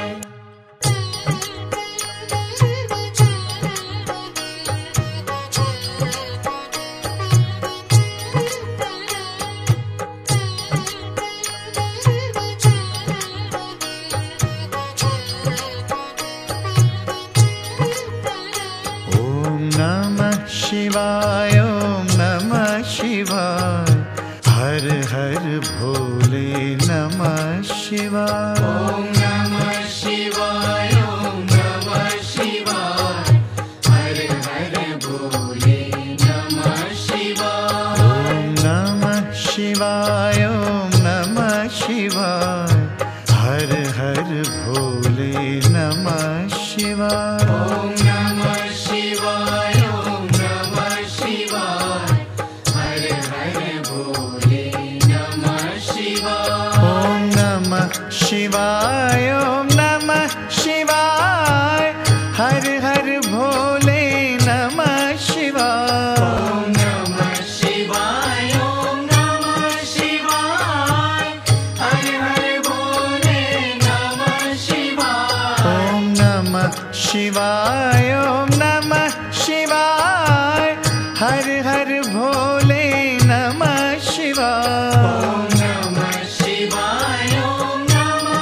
ओम नमः शिवाय ओम नमः शिवाय हर हर भोले नमः शिवाय। ओम नमः शिवाय ओम नमः शिवाय हर हर भोले नमः शिवाय। ओम नमः शिवाय ओम नमः शिवाय हर हर भोले नमः शिवाय। ओम नमः शिवाय ओम नमः शिवाय हर हर भोले नमः शिवाय। ओम नमः शिवाय ओम नमः शिवाय हर हर भोले नमः शिवाय। ओम नमः शिवाय ओम नमः शिवाय हर हर भोले नमः शिवाय। ओम नमः शिवाय ओम नमः शिवाय हर हर भोले नमः शिवाय। ओम नमः शिवाय ओम नमः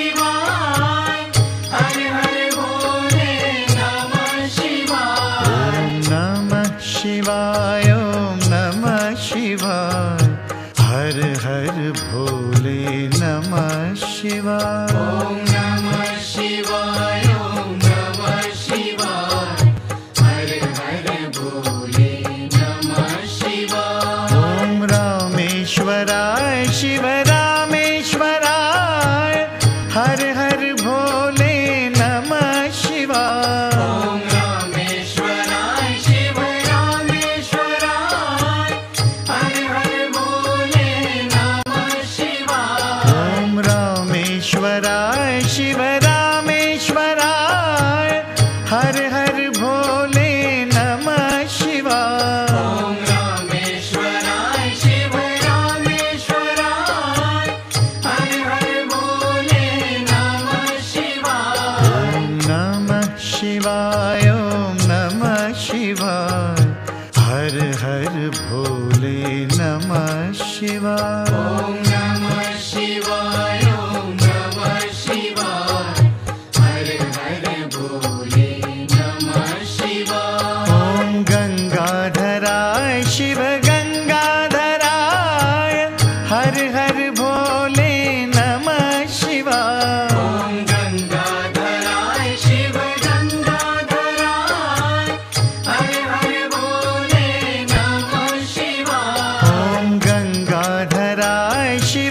शिवाय हर हर भोले नमः शिवाय। ओम नमः शिवाय ओम नमः शिवाय हर हर भोले नमः शिवाय। ओम नमः शिवाय ओम नमः शिवाय हर हर भोले नमः शिवाय। ओम रामेश्वराय शिव रामेश्वराय हर हर भोले नमः शिवाय। ओम रामेश्वराय शिव रामेश्वराय हर हर भोले नमः शिवाय। ओम रामेश्वराय शिव रामेश्वराय हर हर भोले नमः शिवाय। ओम रामेश्वराय शिव रामेश्वराय हर हर भोले नमः शिवाय। ओम नमः शिवाय ओम नमः शिवाय हर हर भोले नमः शिवाय। ओम नमः शिवाय ओम नमः शिवाय हर हर भोले नमः शिवाय। ओम गंगाधराय शिव गंगाधराय हर हर भोले नमः शिवाय। ओम गंगाधराय शिव गंगाधराय हर हर भोले नमः शिवाय। ओम गंगाधराय शिव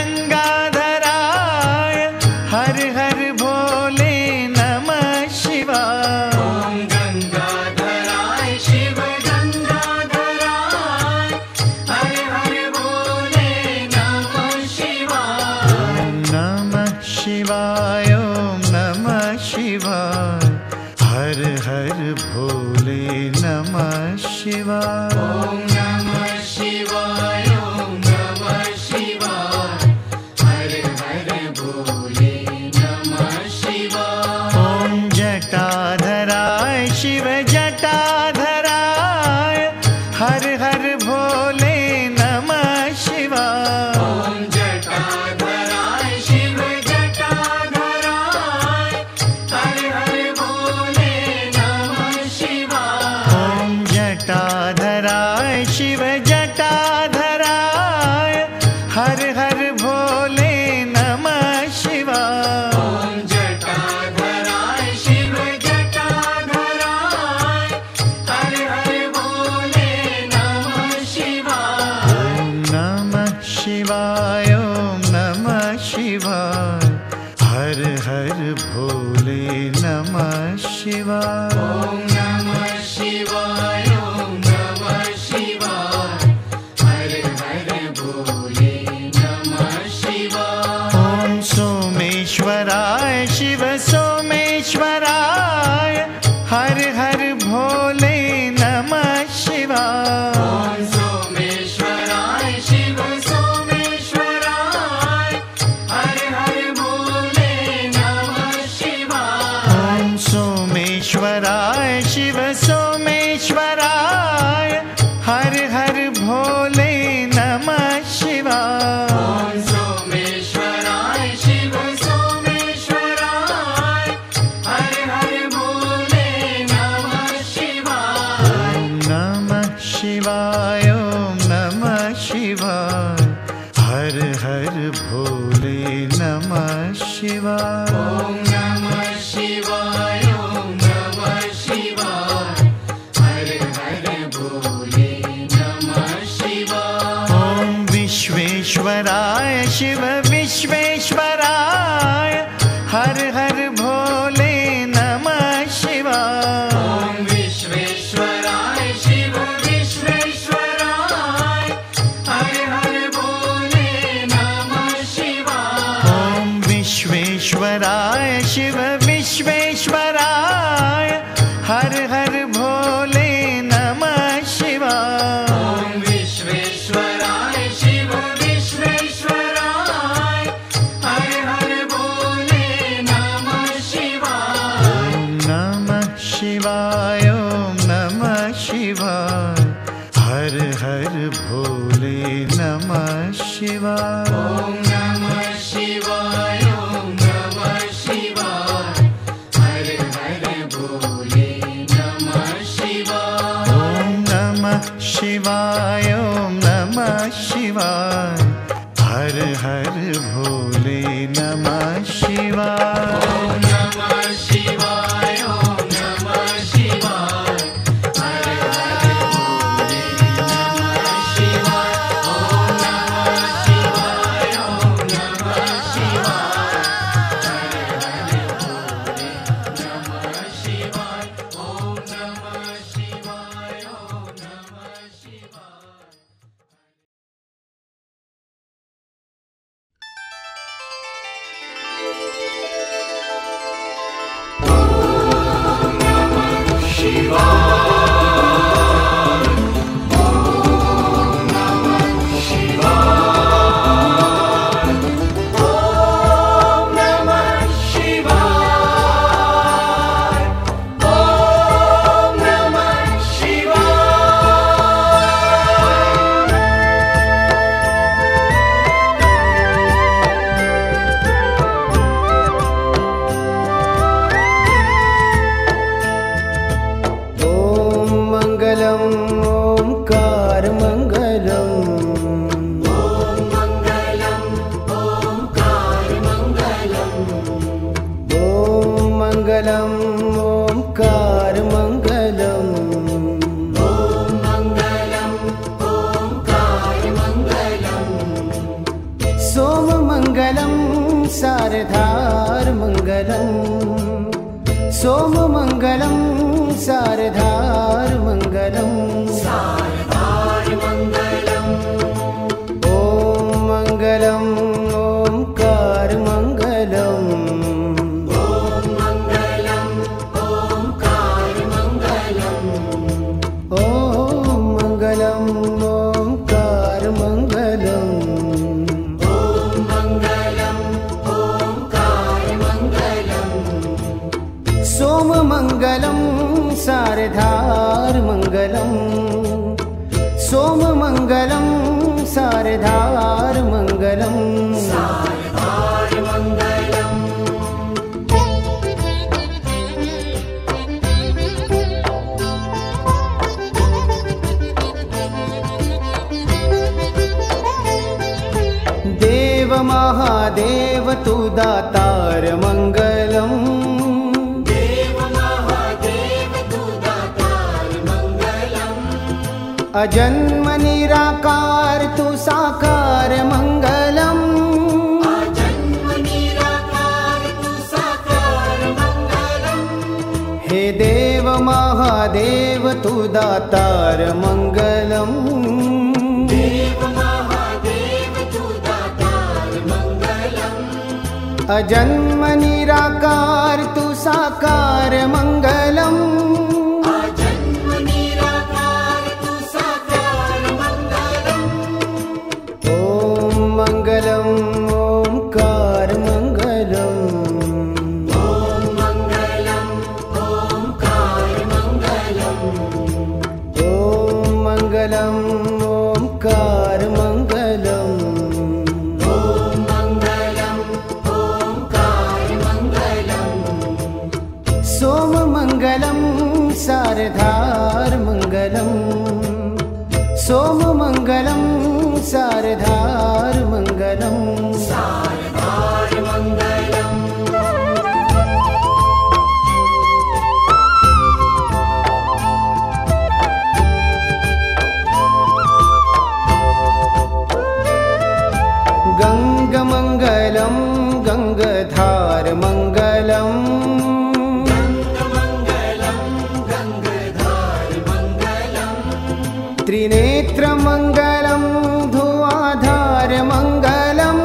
गंगाधराय हर हर भोले नमः शिवाय। ओम गंगाधराय शिव गंगाधराय हर हर भोले नमः शिवाय। ओम नमः शिवाय ओम नमः शिवाय हर हर भोले नमः शिवाय। ओम नमः शिवाय ओम नमः शिवाय हर हर भोले नमः शिवाय। ओम जटाधराय शिव जटाधराय हर हर भोले नमः शिवाय। ओम जटाधराय शिव जटाधराय हर हर भोले नमः शिवाय। नमः शिवाय ॐ नमः शिवाय हर हर भोले नमः शिवाय ॐ नमः शिवाय ॐ नमः शिवाय हर हर भोले नमः शिवाय ॐ विश्वेश्वराय शिव विश्वेश्वराय हर हर भोले नमः शिवाय ॐ विश्वेश्वराय शिव विश्वेश्वराय हर हर भोले नमः शिवाय ॐ विश्वेश्वराय शिव विश्वेश्वराय हर हर भोले नमः शिवाय ॐ विश्वेश्वराय शिव विश्वेश्वराय हर हर भोले नमः शिवाय नमः शिवाय ॐ नमः शिवाय हर हर भोले नमः शिवाय ॐ नमः शिवाय ॐ नमः शिवाय हर हर भोले नमः शिवाय ॐ नमः शिवाय ॐ नमः शिवाय हर हर भोले नमः शिवाय ॐ नमः शिवाय ॐ नमः शिवाय हर हर भोले नमः शिवाय ॐ नमः शिवाय ॐ नमः शिवाय हर हर भोले नमः शिवाय ॐ नमः शिवाय ॐ नमः शिवाय मंगलम ओंकार मंगलम ओंकार मंगलम सोम मंगलम सारधार मंगलम सोम मंगलम सारधार मंगलम सारदार मंगलम ओम मंगलम ओंकार मंगलम ओंकार मंगलम ओम मंगलम ओंकार मंगलम मंगलम ओंकार मंगलम सोम मंगलम सारधार मंगलम सोम मंगलम सारधार मंगलम सारदार मंगलम देव महादेव तु दातार मंगलम देव महादेव तु दातार मंगलम अजन्म निराकार तु साकार मंगलम जन्म निराकार तु साकार मंगलम हे देव महादेव तु दातार मंगलम देव महादेव तु दातार मंगलम अजन्म निराकार तु साकार मंगलम जन्म निराकार तु साकार मंगलम ओम मंगलम ओंकार मंगलम ओम मंगलम ओंकार मंगलम ओम मंगलम ओंकार मंगलम ओम मंगलम ओंकार मंगलम सोम मंगलम सारधार मंगलम सोममङ्गलं शारदार्मङ्गलम् शारदार्मङ्गलम् गङ्गमङ्गलं गङ्गाधारमङ्गलम् त्रिनेत्रमङ्गलं धुआधारमङ्गलम्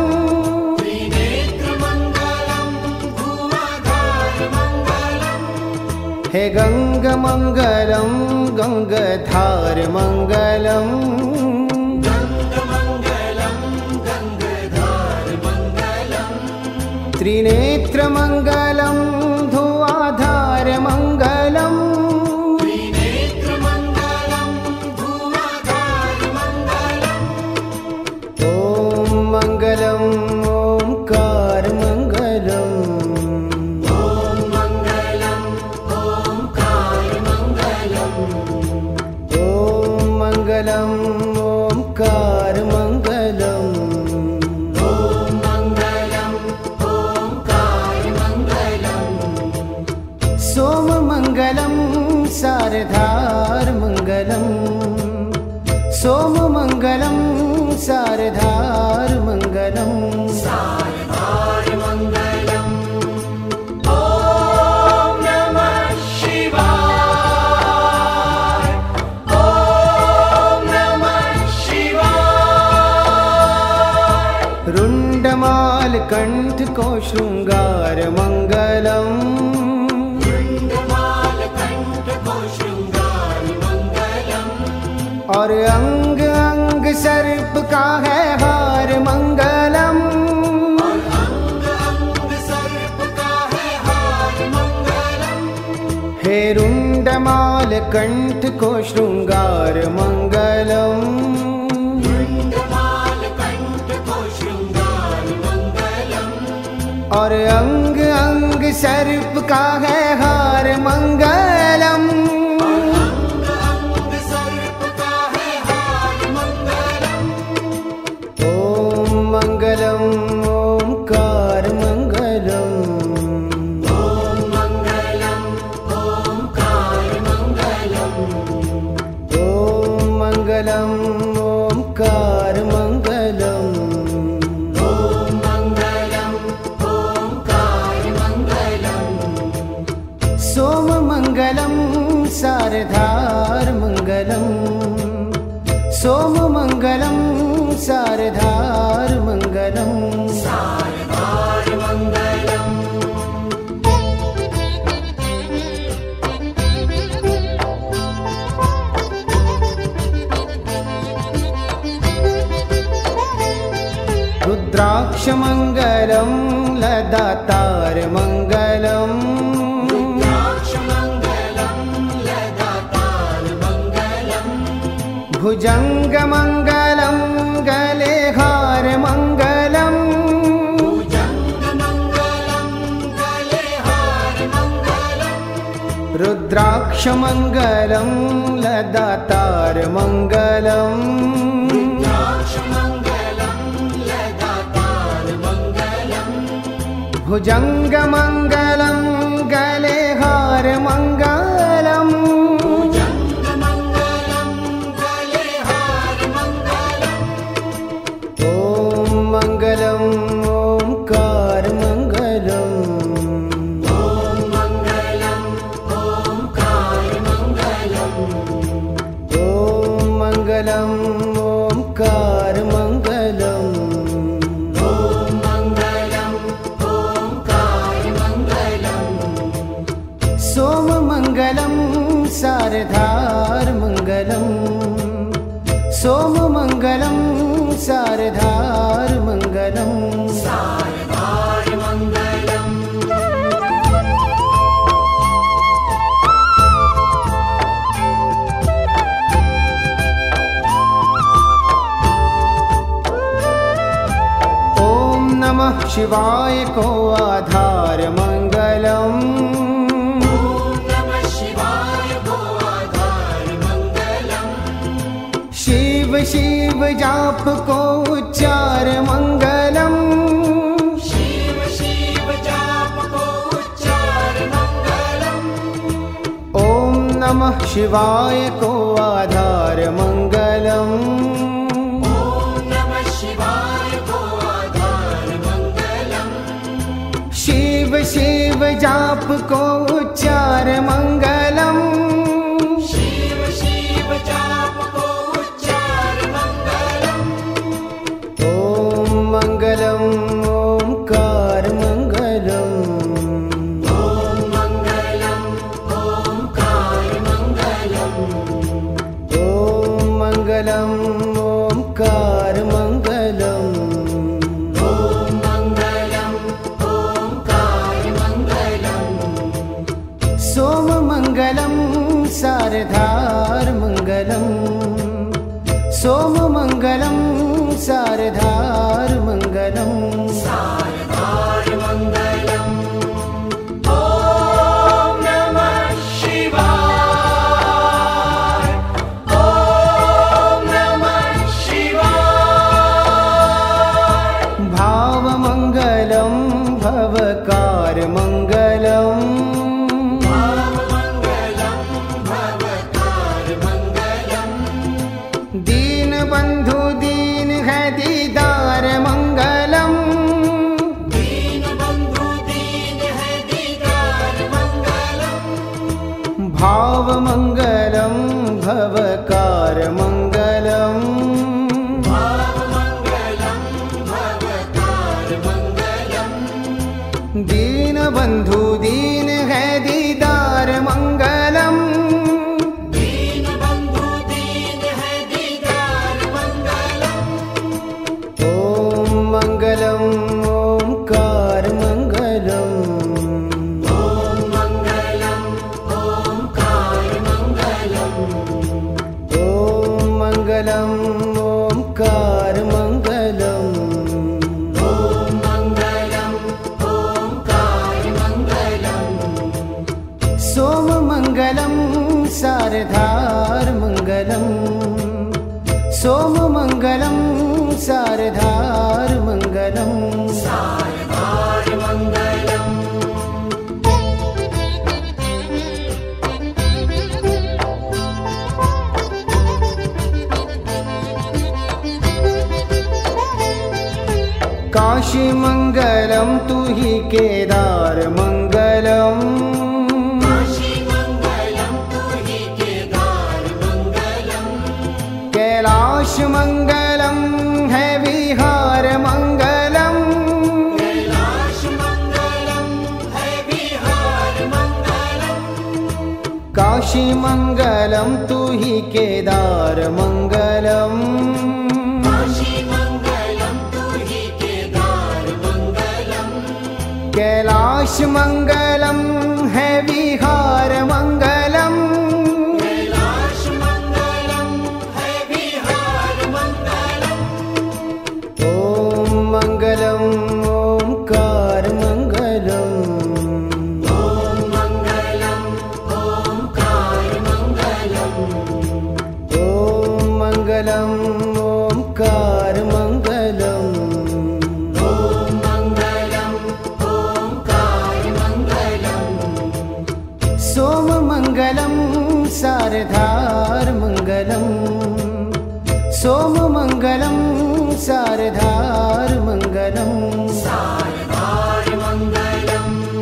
हे गङ्गमङ्गलं गङ्गाधारमङ्गलम् त्रिनेत्रमङ्गलं धुआधारमङ्गलम् मङ्गलम् ओङ्कारमङ्गलम् ॐ मङ्गलम् ओङ्कारमङ्गलम् ॐ मङ्गलम् ओङ्कारमङ्गलम् ॐ मङ्गलम् ओङ्कारमङ्गलम् सोममङ्गलं शारदार्मङ्गलम् सोममङ्गलं शारदार्मङ्गलम् शारदार्मङ्गलम् ॐ नमः शिवाय ॐ नमः शिवाय रुण्डमालकण्ठको शृङ्गारमङ्गलम् और अंग अंग सर्प का है हार मंगलम हे रुंडमाल कंठ को शृंगार मंगलम और अंग अंग सर्प का है हार मंगलम मङ्गलम् ओङ्कारमङ्गलम् ॐ मङ्गलम् ओङ्कारमङ्गलम् ॐ मङ्गलम् ओङ्कारमङ्गलम् ॐ मङ्गलम् ओङ्कारमङ्गलम् सोममङ्गलं शारदार्मङ्गलम् सोममङ्गलं शारदार्मङ्गलम् शारदार्मङ्गलम् रुद्राक्षमङ्गलं लदातारमङ्गलम् भुजङ्गमङ्गलं गले हारमङ्गलम् रुद्राक्षमङ्गलं लदातारमङ्गलम् भुजङ्गमङ्गलं गले हारमङ्गलम् मङ्गलम् ओङ्कारमङ्गलम् ॐ मङ्गलम् ओङ्कारमङ्गलम् ॐ मङ्गलम् ओङ्कारमङ्गलम् ॐ मङ्गलम् ओङ्कारमङ्गलम् सोममङ्गलं शारदार्मङ्गलम् सोममङ्गलं शारदार्मङ्गलम् शारदार्मङ्गलम् ॐ नमः शिवाय को आधारमङ्गलम् नमः शिवाय को आधारमङ्गलम् शिव शिव जाप को उच्चार मंगलम। शिव शिव जाप को उच्चार मंगलम। ओम नमः शिवाय को आधार मंगलम। ओम नमः शिवाय को आधार मंगलम। शिव शिव जाप को उच्चार मंगलम। शिव शिव जाप को उच्चार मंगलम। ओम मंगलम ओंकार मंगलम। ओम मंगलम ओंकार मंगलम। ओम मंगलम ओंकार मंगलम। ओम मंगलम ओंकार मंगलम। सोम मंगलम सारधार मंगलम। सोम मंगलम सारधार मंगलम। सारधार मंगलम। ओम नमः शिवाय। ओम नमः शिवाय। भाव मंगलम भवकार मंगलम। भावमंगलम भवकार मंगलम। दीन बंधु दीन है दीदार मंगलम। दीन बंधु दीन है दीदार मंगलम। भाव मंगलम भवकार मंगलम। भावमंगलम भवकार मंगलम। दीन बंधु दीन है दीदार मंगलम। दीन बंधु दीन है दीदार मंगलम। ओम मंगलम ओंकार मंगलम। ओम मंगलम ओंकार मंगलम। ओम मंगलम ओंकार मंगलम। ओम मंगलम ओंकार मंगलम। सोम मंगलम सारधार मंगलम। सोम मंगलम सारधार मंगलम। सारधार मंगलम। काशी मंगलम तू ही केदार मंगलम। काशी मंगलम तू ही केदार मंगलम। कैलाश मंगलम है विहार मंगलम। कैलाश मंगलम है विहार मंगलम। काशी मंगलम तू ही केदार मंगलम। काशी मंगलम तू ही केदार मंगलम। कैलाश मंगलम है विहार मंगलम। कैलाश मंगलम है विहार मंगलम। ओम मंगलम ओंकार मंगलम। ओम मंगलम ओंकार मंगलम। ओम मंगलम ओंकार मंगलम। ओम मंगलम ओंकार मंगलम। सोम मंगलम सारधार मंगलम। सोम मंगलम सारधार मंगलम। सारधार मंगलम।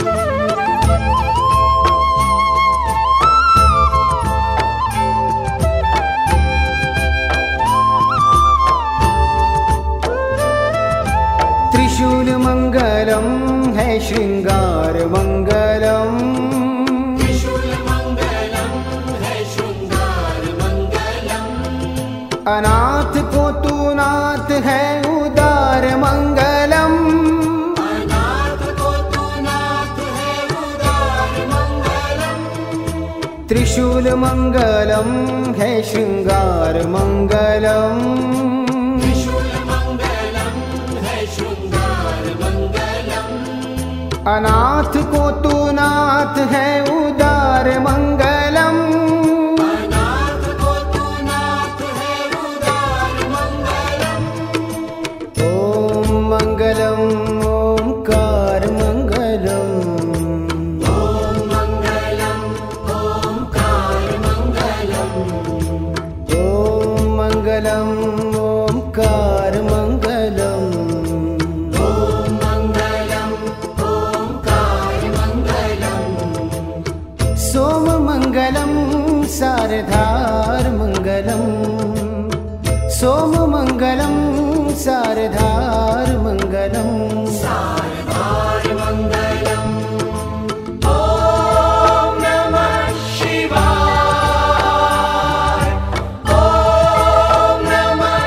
त्रिशूल मंगलम है श्रृंगार मंगलम। त्रिशूल मंगलम है श्रृंगार मंगलम। अनाथ को तू नाथ है उदार मंगलम। अनाथ को तू नाथ है उदार मंगलम। त्रिशूल मंगलम है श्रृंगार मंगलम। त्रिशूल मंगलम है श्रृंगार मंगलम। अनाथ को तू नाथ है उदार मंगलम। अनाथ को तू नाथ है उदार मङ्गलम् ओंकार मङ्गलम् ॐ मङ्गलम् ओंकार मङ्गलम् सोम मङ्गलं शारदार मङ्गलम् सोम मङ्गलं शारदार मङ्गलम् शारदार मङ्गलम् ॐ नमः शिवाय ॐ नमः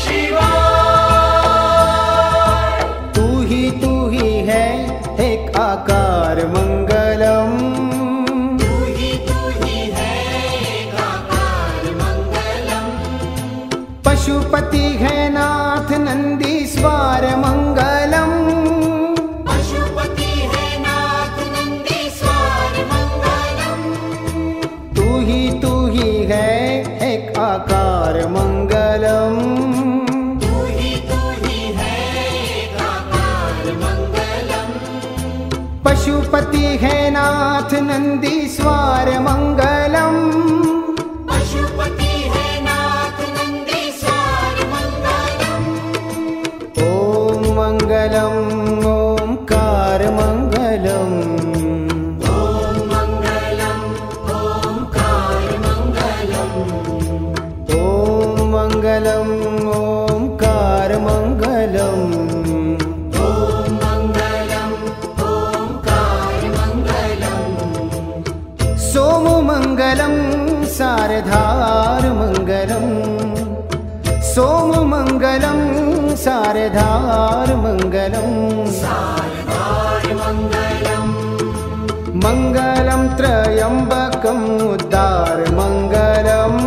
शिवाय तू ही है एक आकार मङ्गलम् तू ही है एकाकार मङ्गलम् पशुपति है नाथ नंदीश्वर मङ्गलम् पशुपति है नाथ नंदीश्वर मङ्गलम् तू ही है एक आकार मङ्गलम् तू ही है एकाकार मङ्गलम् पशुपति है नाथ नंदीश्वर मङ्गलम् पशुपति है नाथ नंदीश्वर मङ्गलम् ॐ मङ्गलम् ओंकार मङ्गलम् ॐ मङ्गलम् ओंकार मङ्गलम् ॐ मङ्गलम् ओंकार मङ्गलम् ॐ मङ्गलम् ओंकार मङ्गलम् सोम मङ्गलं शारदार मङ्गलम् सोम मङ्गलं शारदार मङ्गलम् शारदार मङ्गलम् मङ्गलं त्र्यम्बकम् उद्धार मङ्गलम्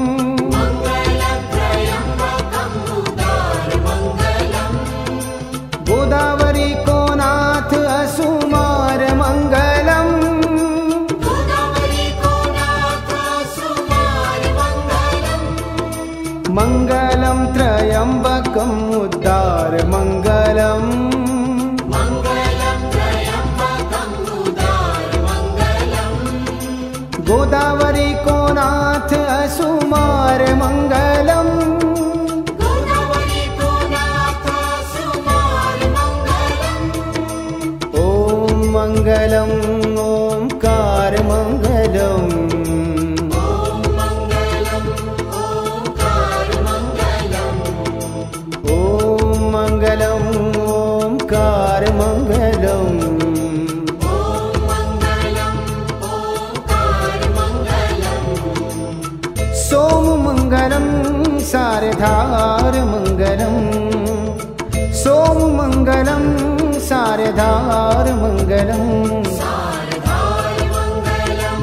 मङ्गलत्रयम्बकम् उदार मङ्गलम् गोदावरी को नाथ असुमार मङ्गलम् गोदावरी को नाथ सुमार मङ्गलम् मङ्गलं त्र्यम्बकम् उद्धार मङ्गलम् मङ्गलत्रयम्बकम् उदार मङ्गलम् गोदावरी को नाथ असुमार मङ्गलम् गोदावरी को नाथ सुमार मङ्गलम् ॐ मङ्गलम् ओंकार मङ्गलम् ॐ मङ्गलम् ओंकार मङ्गलम् ॐ मङ्गलम् ओंकार मङ्गलम् ॐ मङ्गलम् ओंकार मङ्गलम् सोम मङ्गलं शारदार मङ्गलम् सोम मङ्गलं शारदार मङ्गलम् शारदार मङ्गलम्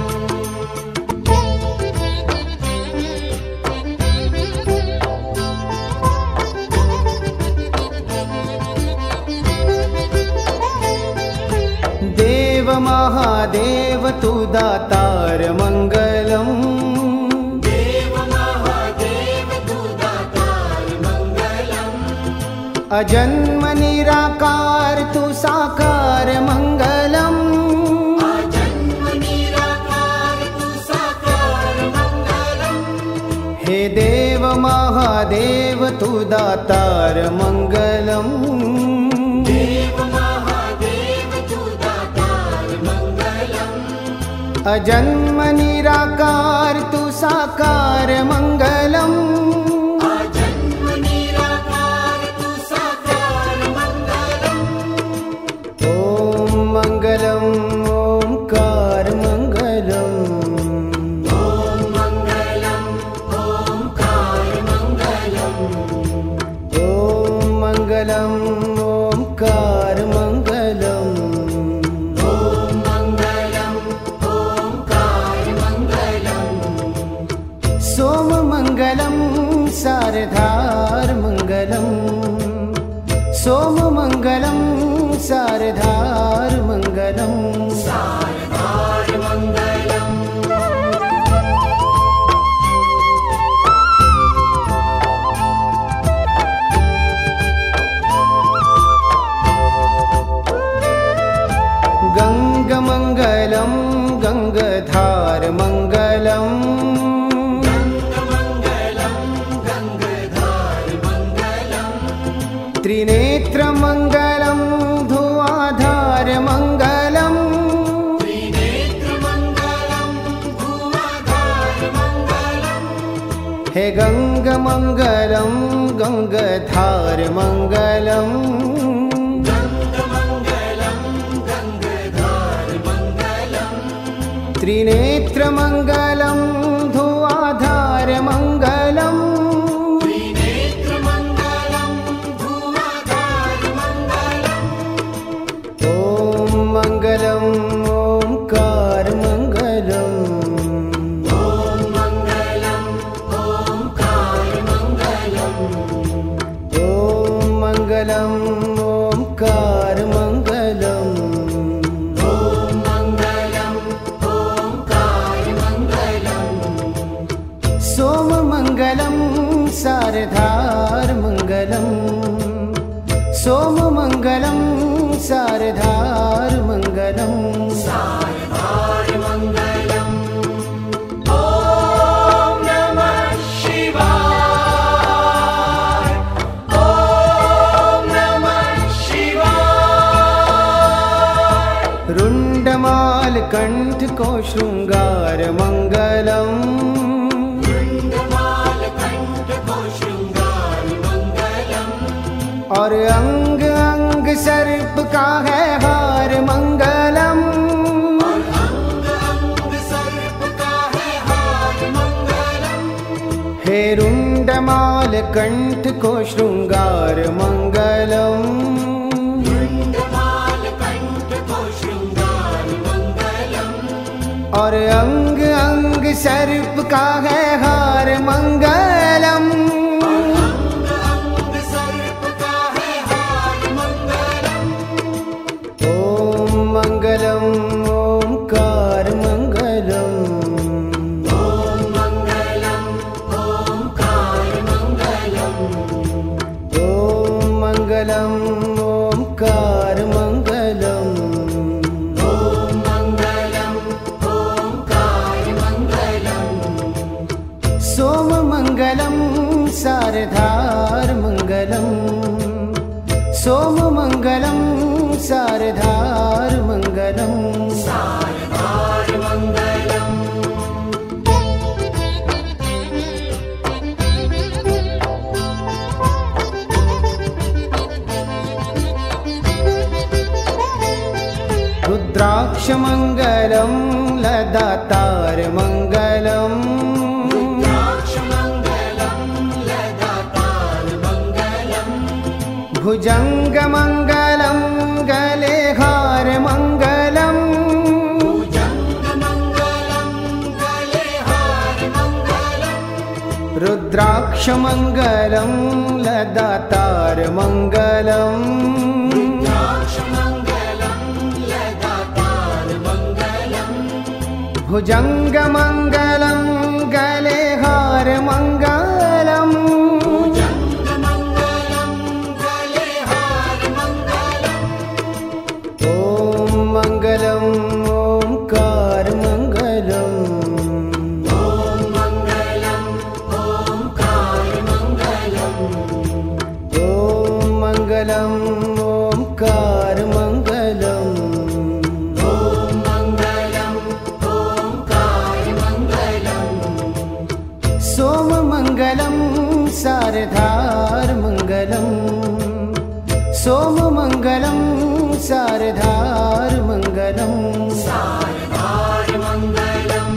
देव महादेव तु दातार मङ्गलम् देव महादेव तु दातार मङ्गलम् अजन्म निराकार तु साकार मङ्गलम् आजन्म निराकार तु साकार मङ्गलम् हे देव महादेव तु दातार मङ्गलम् देव महादेव तु दातार मङ्गलम् अजन्म निराकार तु साकार मङ्गलम् आजन्म निराकार तु साकार मङ्गलम् ॐ मङ्गलम् ओंकार मङ्गलम् ॐ मङ्गलम् ओंकार मङ्गलम् ॐ मङ्गलम् ओंकार मङ्गलम् ॐ मङ्गलम् ओंकार मङ्गलम् सोम मङ्गलं शारदार मङ्गलम् सोम मङ्गलं शारदार मङ्गलम् शारदार मङ्गलम् गङ्गमङ्गलं गङ्गधार मङ्गलम् गङ्गमङ्गलम् त्रिनेत्रमङ्गलं धुआधारमङ्गलम् हे गङ्गमङ्गलं गङ्गाधारमङ्गलम् त्रिनेत्रमङ्गलं धुआधारमङ्गलम् मङ्गलम् ओंकारमङ्गलम् ॐ मङ्गलम् ओंकारमङ्गलम् ॐ मङ्गलम् ओंकारमङ्गलम् ॐ मङ्गलम् ओंकारमङ्गलम् सोममङ्गलं शारदारमङ्गलम् सोममङ्गलं शारदारमङ्गलम् शारदारमङ्गलम् ॐ नमः शिवाय ॐ नमः शिवाय रुण्डमालकण्ठको शृङ्गारमङ्गलम् रुण्डमालकण्ठको शृङ्गारमङ्गलम् और अंग अंग सर्प का है हार मंगलम अंग अंग सर्प का है हार मंगलम हे रुण्डमाल कंठ को शृंगार मंगलम रुण्डमाल कंठ को शृंगार मंगलम और अंग अंग सर्प का है हार मंगलम मङ्गलम् ओंकारमङ्गलम् ॐ मङ्गलम् ओंकारमङ्गलम् ॐ मङ्गलम् ओंकारमङ्गलम् ॐ मङ्गलम् ओंकारमङ्गलम् सोममङ्गलं शारदारमङ्गलम् सोममङ्गलं शारदारमङ्गलम् शारदारमङ्गलम् रुद्राक्षमङ्गलं लदातारमङ्गलम् भुजङ्गमङ्गलं गले हारमङ्गलम् रुद्राक्षमङ्गलं लदातारमङ्गलम् भुजङ्गमङ्गलं गले हारमङ्गलम् मङ्गलम् ओंकारमङ्गलम् ॐ मङ्गलम् ओंकारमङ्गलम् ॐ मङ्गलम् ओंकारमङ्गलम् ॐ मङ्गलम् ओंकारमङ्गलम् सोममङ्गलं शारदारमङ्गलम् सोममङ्गलं शारदारमङ्गलम् शारदारमङ्गलम्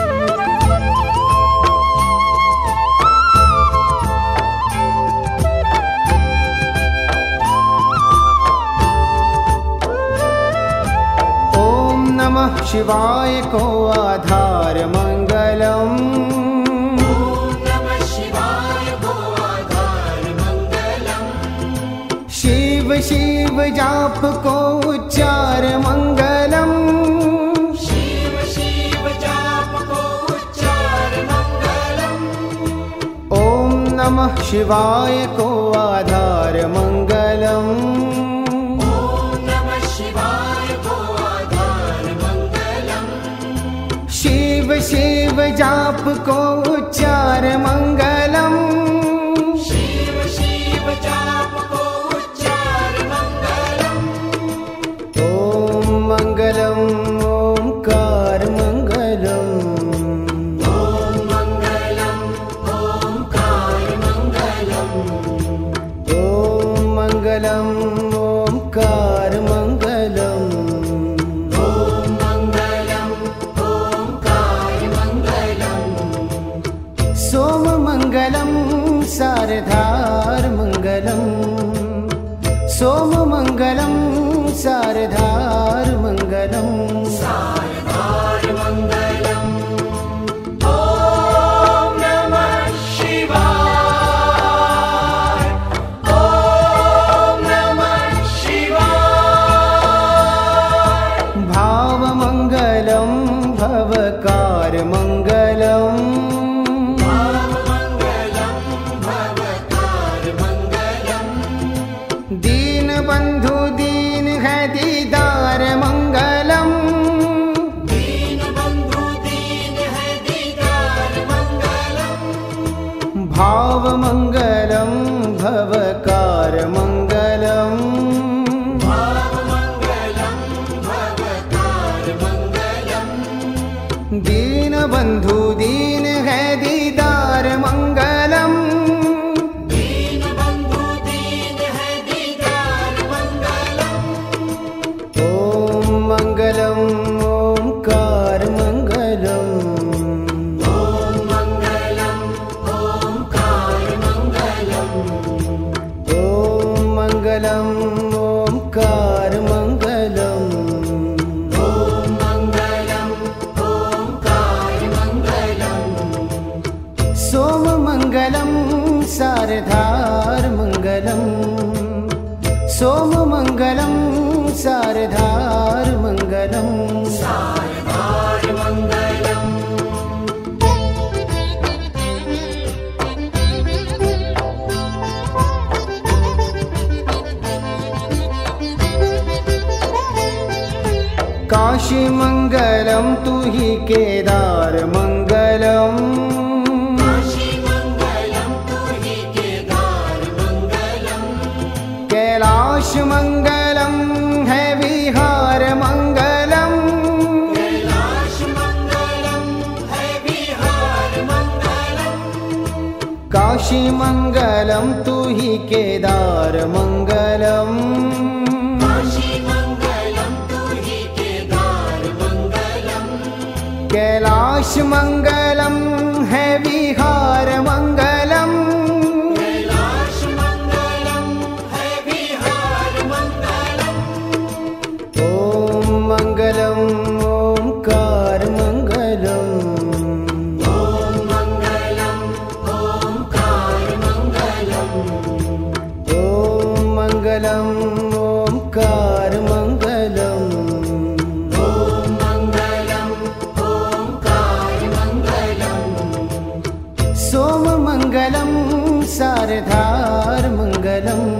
ॐ नमः शिवाय को आधारमङ्गलम् ॐ नमः शिवाय को आधारमङ्गलम् शिव शिव जाप को उच्चार मंगलम शिव शिव जाप को उच्चार मंगलम ओम नमः शिवाय को आधार मंगलम ओम नमः शिवाय को आधार मंगलम शिव शिव जाप को उच्चार मंगलम शिव शिव जाप को मङ्गलम् ओङ्कार मङ्गलम् ॐ मङ्गलम् ओङ्कार मङ्गलम् सोममङ्गलं शारदार मङ्गलम् सोममङ्गलं शारदार मङ्गलम् शारदार मङ्गलम् ॐ नमः शिवाय ॐ नमः शिवाय भावमङ्गलं भवकार मङ्गलम् दीनबन्धु दीन है दीदार मङ्गलम् दीनबन्धु दीन है दीदार मङ्गलम् भावमङ्गलं भवकार मङ्गलम् भावमङ्गलं भवकार मङ्गलम् दीनबन्धु दीन है दीदार मङ्गलम् दीनबन्धु दीन है दीदार मङ्गलम् ॐ मङ्गलम् ओङ्कार मङ्गलम् ॐ मङ्गलम् ओङ्कार मङ्गलम् ॐ मङ्गलम् ओङ्कार मङ्गलम् ॐ मङ्गलम् ओङ्कार मङ्गलम् सोममङ्गलं शारदार मङ्गलम् सोममङ्गलं शारदार मङ्गलम् शारदार मङ्गलम् काशी मङ्गलं तु हि केदार मङ्गलम् काशी मङ्गलं तु हि केदार मङ्गलम् कैलाश मङ्गलं है विहार मङ्गलम् कैलाश मङ्गलं है विहार मङ्गलम् काशी मङ्गलं तु हि केदार मङ्गलम् काशी मङ्गलं तु हि केदार मङ्गलम् कैलाश मङ्गलं है विहार मङ्गलम् कैलाश मङ्गलं है विहार मङ्गलम् ॐ मङ्गलम् ओङ्कार मङ्गलम् ॐ मङ्गलम् ओङ्कार मङ्गलम् ॐ मङ्गलम् ओङ्कार मङ्गलम् ॐ मङ्गलम् ओङ्कार मङ्गलम् सोममङ्गलं शारदार मङ्गलम्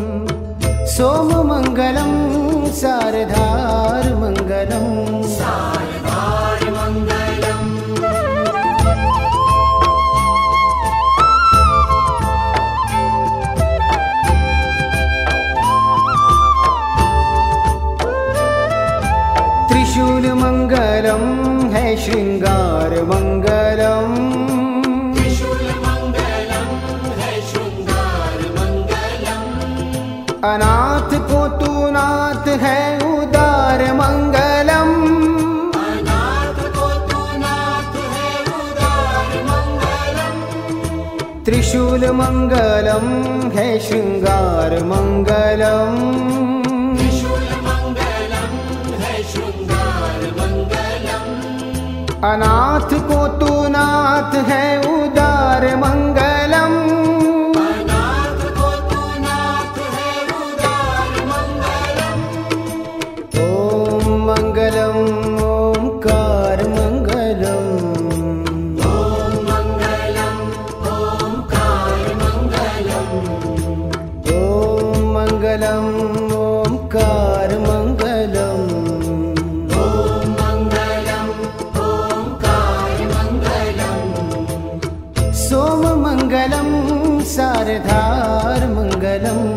सोममङ्गलं शारदार मङ्गलम् शारदार मङ्गलम् त्रिशूल मङ्गलं है श्रृङ्गार मङ्गलम् त्रिशूलमङ्गलं है शृङ्गार मङ्गलम् अनाथ को तू नाथ है उदार मङ्गलम् अनाथ को तू नाथ है उदार मङ्गलम् त्रिशूल मङ्गलं है श्रृङ्गार मङ्गलम् त्रिशूलमङ्गलं है शृङ्गार मङ्गलम् अनाथ को तू नाथ है उदार मङ्गलम् अनाथ को तू नाथ है उदार मङ्गलम् ॐ मङ्गलम् ओङ्कार मङ्गलम् ॐ मङ्गलम् ओङ्कार मङ्गलम् ॐ मङ्गलम् ओङ्कार मङ्गलम् ॐ मङ्गलम् ओङ्कार मङ्गलम् सोममङ्गलं शारदार मङ्गलम्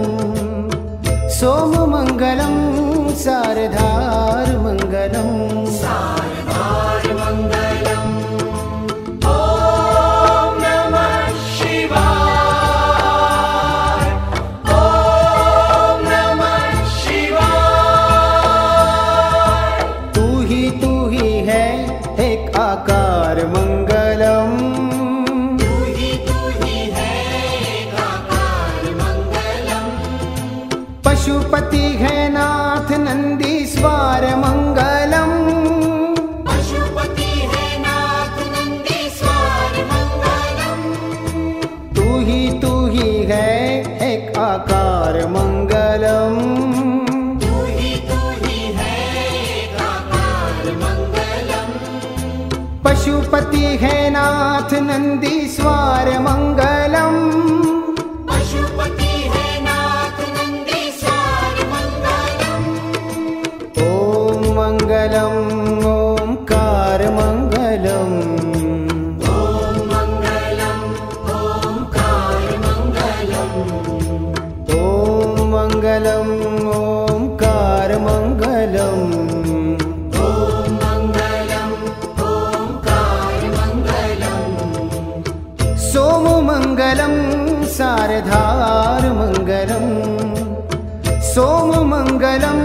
सोममङ्गलं शारदार मङ्गलम् शारदार मङ्गलम् ॐ नमः शिवाय ॐ एकाकार मंगलम। तू ही है एकाकार मंगलम। पशुपति है नाथ नंदीश्वर मंगलम। पशुपति है नाथ नंदीश्वर मंगलम। ओम मंगलम ओंकार मंगलम। ओम मंगलम ओंकार मंगलम। ओम मंगलम ओंकार मंगलम। ओम मंगलम ओंकार मंगलम। सोम मंगलम सारधार मंगलम। सोम मंगलम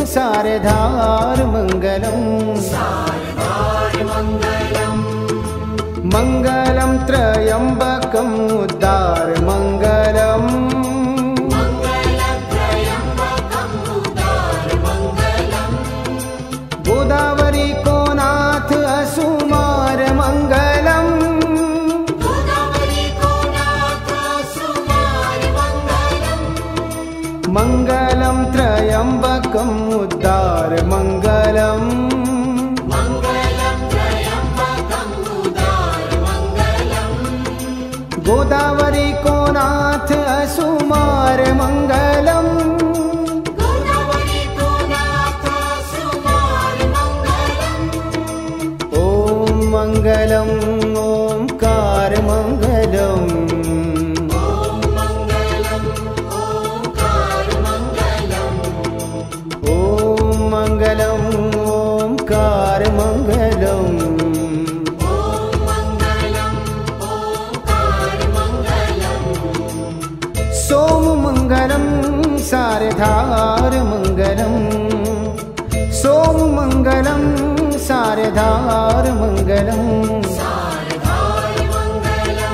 सारधार मंगलम। सारधार मंगलम। मंगलम त्रयंबकम उद्धार मंगलम। मंगलम त्रयंबकम उदार मंगलम। गोदावरी को नाथ असुमार मंगलम। गोदावरी को नाथ सुमार मंगलम। मंगलम त्रयंबकम उद्धार मंगलम। मंगलम त्रयंबकम उदार मंगलम। गोदावरी को नाथ असुमार मंगलम। गोदावरी को नाथ सुमार मंगलम। ओम मंगलम ओंकार मंगलम। ओम मंगलम ओंकार मंगलम। ओम मंगलम ओंकार मंगलम। ओम मंगलम ओंकार मंगलम। सोम मंगलम सारधार मंगलम। सोम मंगलम सारधार मंगलम। सारधार मंगलम।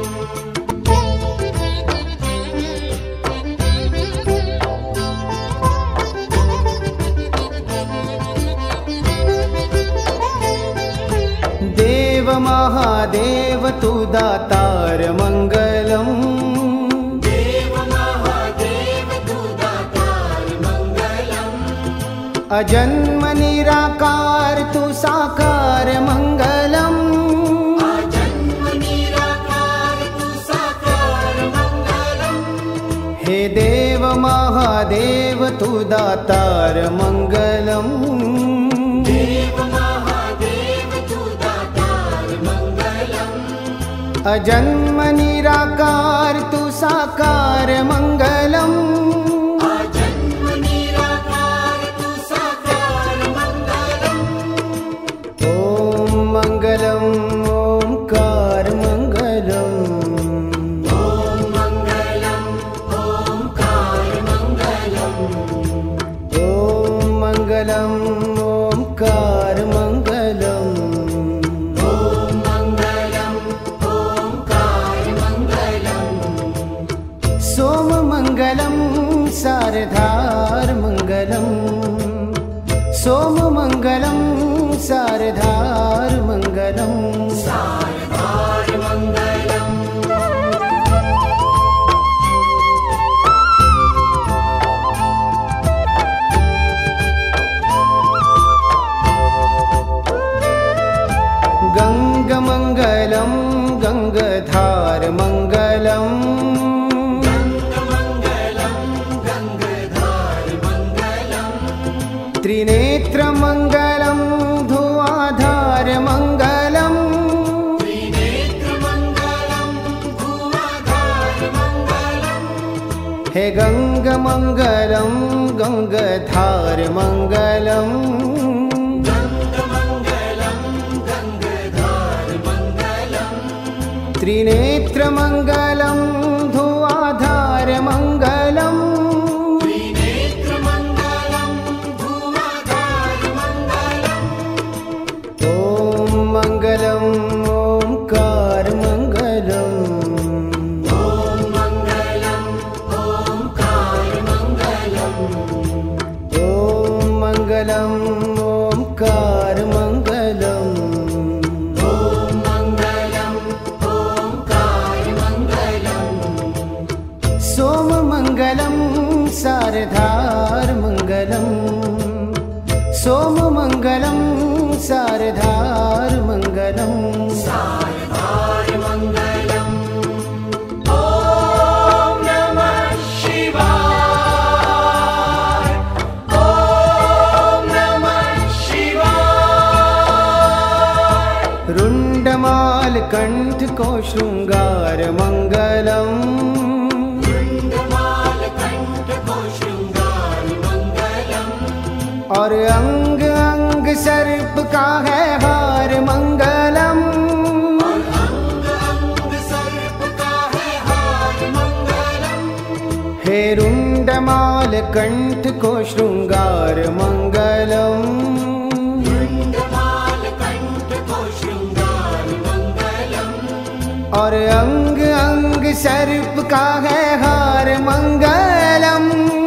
देव महादेव तु दातार मंगलम। देव महादेव तू दातार मंगलम। अजन्म निराकार तु साकार मंगलम। आजन्म निराकार तू साकार मंगलम। हे देव महादेव तु दातार मंगलम। देव महादेव तू दातार मंगलम। अजन्म निराकार तु साकार मंगलम। आजन्म निराकार तू साकार मंगलम। ओम मंगलम ओंकार मंगलम। ओम मंगलम ओंकार मंगलम। ओम मंगलम ओंकार मंगलम। ओम मंगलम ओंकार मंगलम। सोम मंगलम सारधार मंगलम। सोम मंगलम सारधार मंगलम। सारधार मंगलम। गंग मंगलम गंगधार मंगलम। गंगमंगलम गंगधार मंगलम। त्रिनेत्र मंगलम धुआधार मंगलम। त्रिनेत्र मंगलम धुआधार मंगलम। हे गंग मंगलम गंगधार मंगलम। गंगमंगलम गंगधार मंगलम। त्रिनेत्र मंगलम धुआधार मंगलम। त्रिनेत्र मंगलम धुआधार मंगलम। ओम मंगलम ओंकार मंगलम। ओम मंगलम ओंकार मंगलम। ओम मंगलम ओंकार मंगलम। ओम मंगलम ओंकार मंगलम। सोम मंगलम सोममङ्गलं सारधारमङ्गलम् सोममङ्गलं सारधारमङ्गलम् सारधारमङ्गलम् ॐ नमः शिवाय ॐ नमः शिवाय रुण्डमालकण्ठको शृङ्गारमङ्गलम् और अंग अंग सर्प का है हार मंगलम हे रुंडमाल कंठ को श्रृंगार मंगलम और अंग अंग सर्प का है हार मंगलम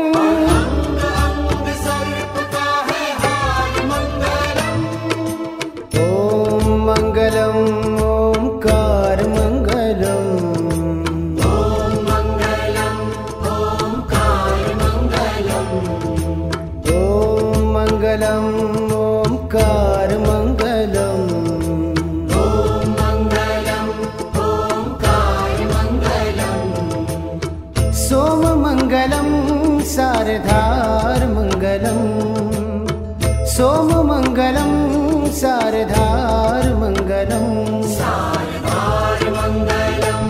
मंगलम ओंकार मंगलम ॐ मङ्गलम् ओंकार मङ्गलम् ओम मंगलम ओंकार मंगलम ॐ मङ्गलम् ओंकार मङ्गलम् सोम मंगलम सारधार मंगलम सोम मंगलम सारधार मंगलम सारधार मङ्गलम्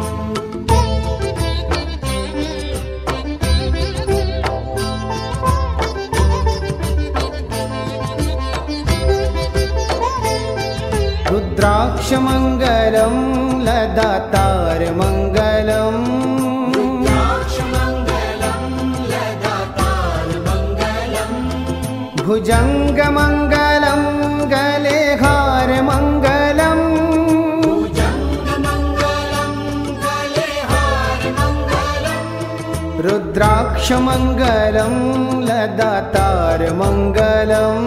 रुद्राक्ष मंगलम लदातार मंगलम भुजंग मंगलम गले हार मंगलम रुद्राक्ष मंगलम लदातार मंगलम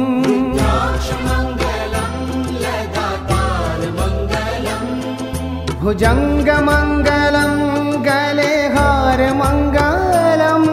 भुजंग मंगलम गले हार मंगलम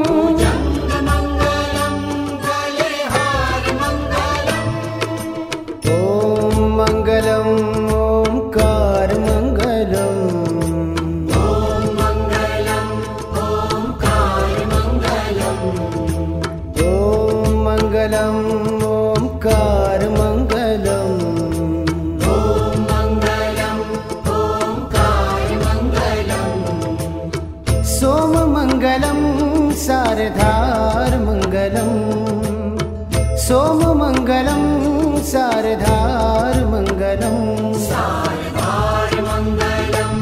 ओम मंगलम ओंकार मंगलम ॐ मङ्गलम् ओंकार मङ्गलम् ओम मंगलम ओंकार मंगलम ॐ मङ्गलम् ओंकार मङ्गलम् सोम मंगलम सारधार मंगलम सोम मंगलम सारधार मंगलम सारधार मङ्गलम्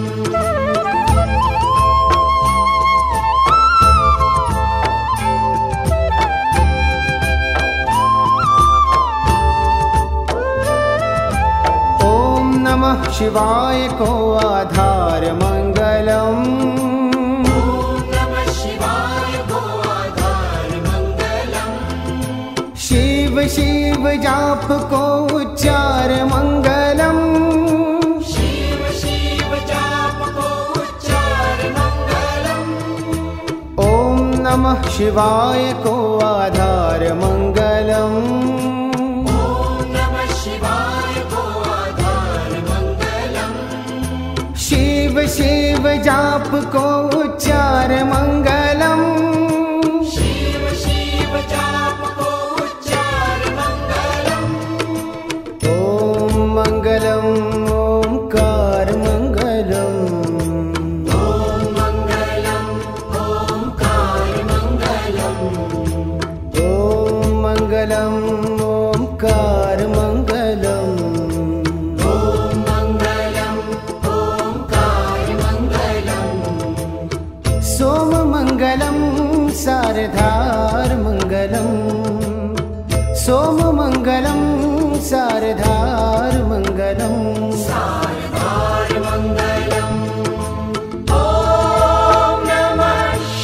ओम नमः शिवाय को आधार मंगलम नमः शिवाय को आधार मङ्गलम् शिव शिव जाप को उच्चार मंगलम शिव शिव जाप को उच्चार मङ्गलम् ओम नमः शिवाय को आधार मंगलम ॐ नमः शिवाय को आधार मङ्गलम् शिव शिव जाप को उच्चार मंगलम शिव शिव जाप को उच्चार मङ्गलम् ओम मंगलम ओंकार मंगलम ॐ मङ्गलम् ओंकार मङ्गलम् ओम मंगलम ओंकार मंगलम ॐ मङ्गलम् ओंकार मङ्गलम् सोम मंगलम सारधार मंगलम सोम मंगलम सारधार मंगलम सारधार मङ्गलम् ॐ नमः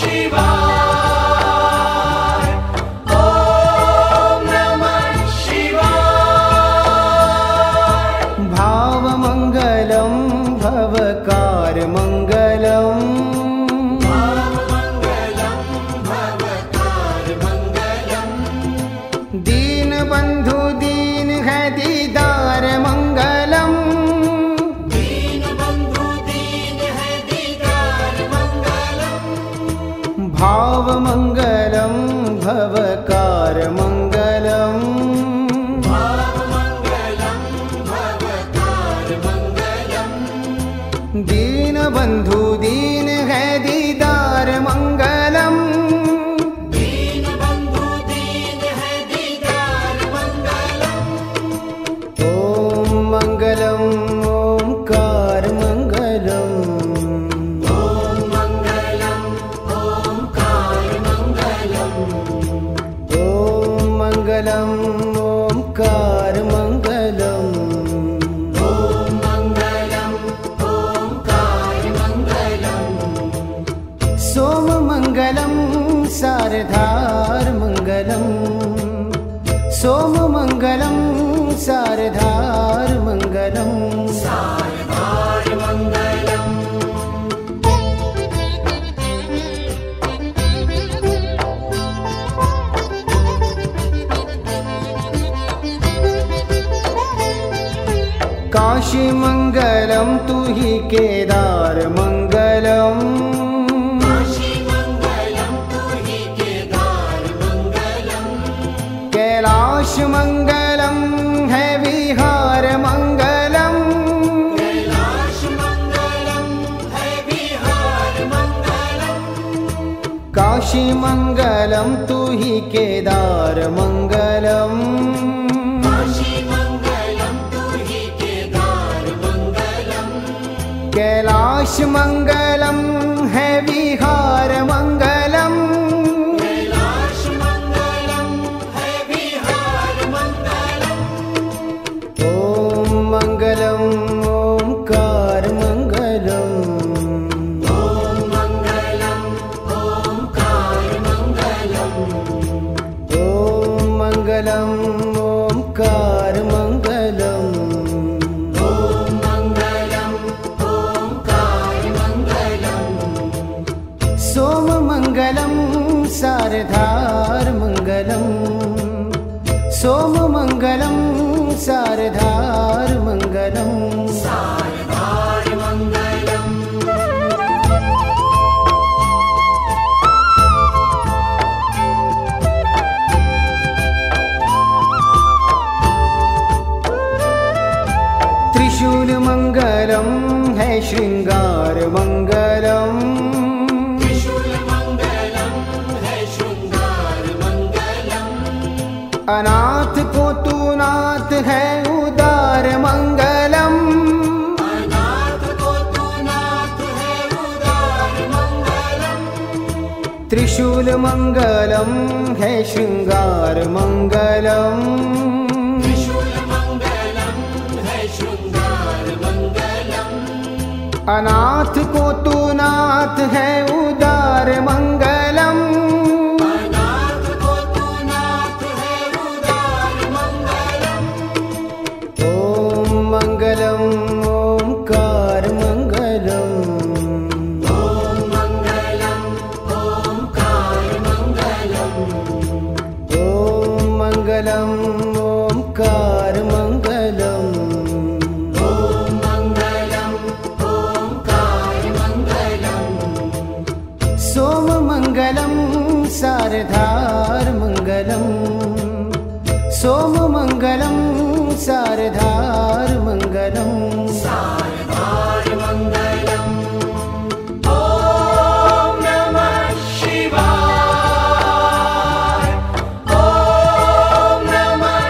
शिवाय ॐ नमः शिवाय भाव मंगलम भवकार मंगलम भाव मङ्गलम् भावमङ्गलं भवकारमङ्गलम् भावमङ्गलं भवकारमङ्गलम् दीनबन्धु दीन है दीदार मङ्गलम् दीनबन्धु दीन है दीदार मङ्गलम् ॐ मङ्गलम् ओंकार मङ्गलम् मङ्गलम् ओंकार मङ्गलम् ॐ मङ्गलम् ओंकार मङ्गलम् सोममङ्गलं शारदार मङ्गलम् सोममङ्गलं शारदार मङ्गलम् शारदार मङ्गलम् काशी मङ्गलं तु हि केदार मङ्गलम् काशी मङ्गलं तु हि केदार मङ्गलम् कैलाश मङ्गलं है विहार मङ्गलम् कैलाश मङ्गलं है विहार मङ्गलम् काशी मङ्गलं तु हि केदार मङ्गलम् काशी मङ्गलं तु हि केदार मङ्गलम् कैलाश मङ्गलं है विहार मङ्गलम् कैलाश मङ्गलं है विहार मङ्गलम् ॐ मङ्गलम् ओंकार मङ्गलम् ॐ मङ्गलम् ओंकार मङ्गलम् ॐ मङ्गलम् ओंकार मङ्गलम् ॐ मङ्गलम् ओंकार मङ्गलम् सोममङ्गलं शारदार मङ्गलम् सोममङ्गलं शारदार मङ्गलम् शारदार मङ्गलम् त्रिशूलमङ्गलं है श्रृङ्गार मङ्गलम् त्रिशूलमङ्गलं है शृङ्गार मङ्गलम् अनाथ को तू नाथ है उदार मङ्गलम् अनाथ को तू नाथ है उदार मङ्गलम् त्रिशूलमङ्गलं है श्रृङ्गार मङ्गलम् त्रिशूलमङ्गलं है शृङ्गार मङ्गलम् अनाथ को तू नाथ है उदार मङ्गलम् अनाथ को तू नाथ है उदार मङ्गलम् ॐ मङ्गलम् ओंकार मङ्गलम् ॐ मङ्गलम् ओंकार मङ्गलम् ॐ मङ्गलम् ओंकार मङ्गलम् ॐ मङ्गलम् ओंकार मङ्गलम् सोममङ्गलं शारदार मङ्गलम् सोममङ्गलं शारदार मङ्गलम् शारदार मङ्गलम् ॐ नमः शिवाय ॐ नमः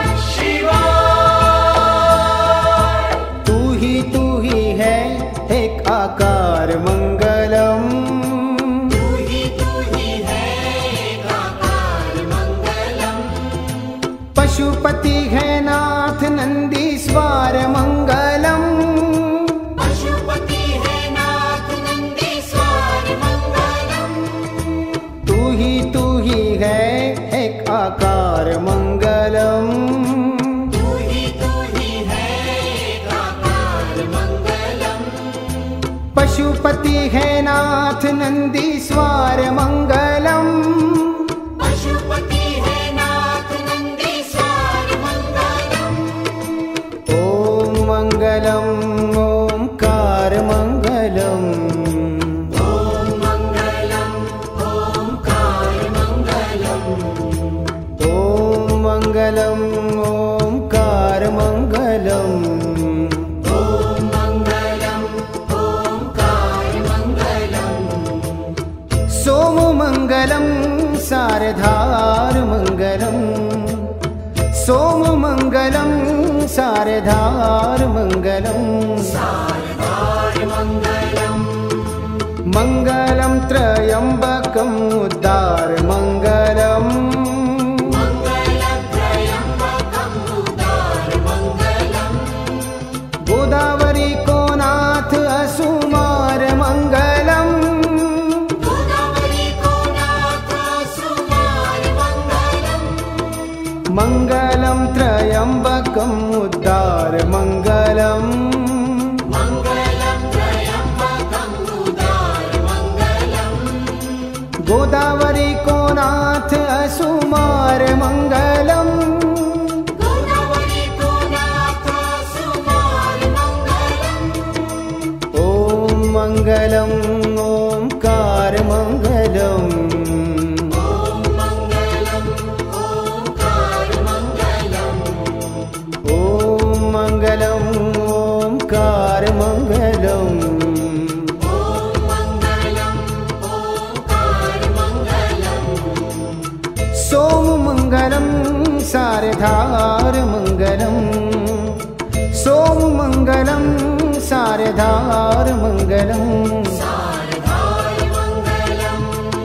शिवाय तू ही है एक आकार मङ्गलम् तू ही है एकाकार मङ्गलम् पशुपति है नाथ नन्दीश्वर मङ्गलम् पशुपति है नाथ नन्दीश्वर मङ्गलम् तू ही है एक आकार मङ्गलम् तू ही है एकाकार मङ्गलम् पशुपति है नाथ नन्दीश्वर मङ्गलम् पशुपति है नाथ नन्दीश्वर मङ्गलम् ॐ मङ्गलम् ओंकार मङ्गलम् ॐ मङ्गलम् ओंकार मंगलम सारधार मंगलम, सोम मंगलम सारधार मंगलम, सारधार मंगलम, मंगलम त्रयंबकम उद्धार मंगलम, मंगलम त्रयंबकम उदार मंगलम, गोदावरी को नाथ असुमार मंगलम, गोदावरी को नाथ सुमार मंगलम, मंगलम त्रयंबकम उद्धार मंगलम, मंगलम त्रयंबकम उदार मंगलम, गोदावरी को नाथ असुमार मंगलम, गोदावरी को नाथ सुमार मंगलम, ओम मंगलम ओंकार मंगलम, ओम मंगलम ओंकार मंगलम, ओम मंगलम ओंकार मंगलम, ओम मंगलम ओंकार मंगलम, सोम मंगलम सारधार मंगलम, सोम मंगलम सारधार मंगलम, सारधार मंगलम,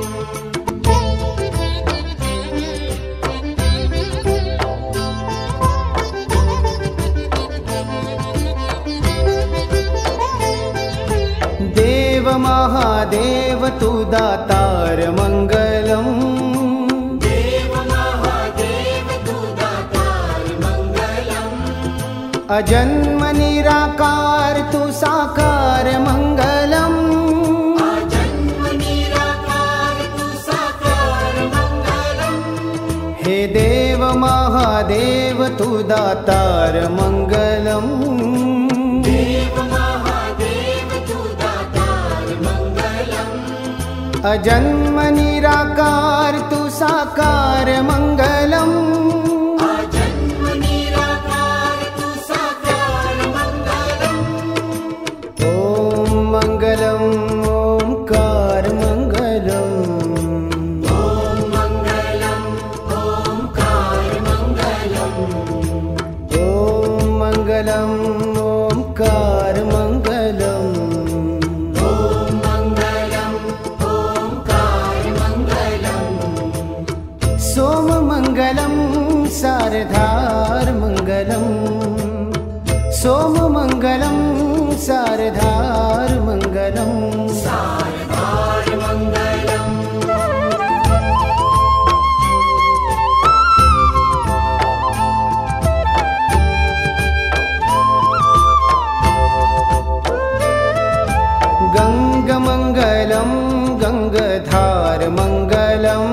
देव महादेव तु दातार मंगलम, देव महादेव तु दातार मंगलम, अजन्म निराकार तु साकार मंगलम, आजन्म निराकार तु साकार मंगलम, हे देव महादेव तु दातार मंगलम, देव महादेव तु दातार मंगलम, अजन्म निराकार तु साकार मंगलम, आजन्म निराकार तु साकार मंगलम, ओम मंगलम ओंकार मंगलम, ओम मंगलम ओंकार मंगलम, ओम मंगलम ओंकार मंगलम, ओम मंगलम ओंकार मंगलम, सोम मंगलम सारधार मंगलम, सोम मंगलम सारधार मंगलम, सारधार मंगलम, गंग मंगलम गंगधार मंगलम,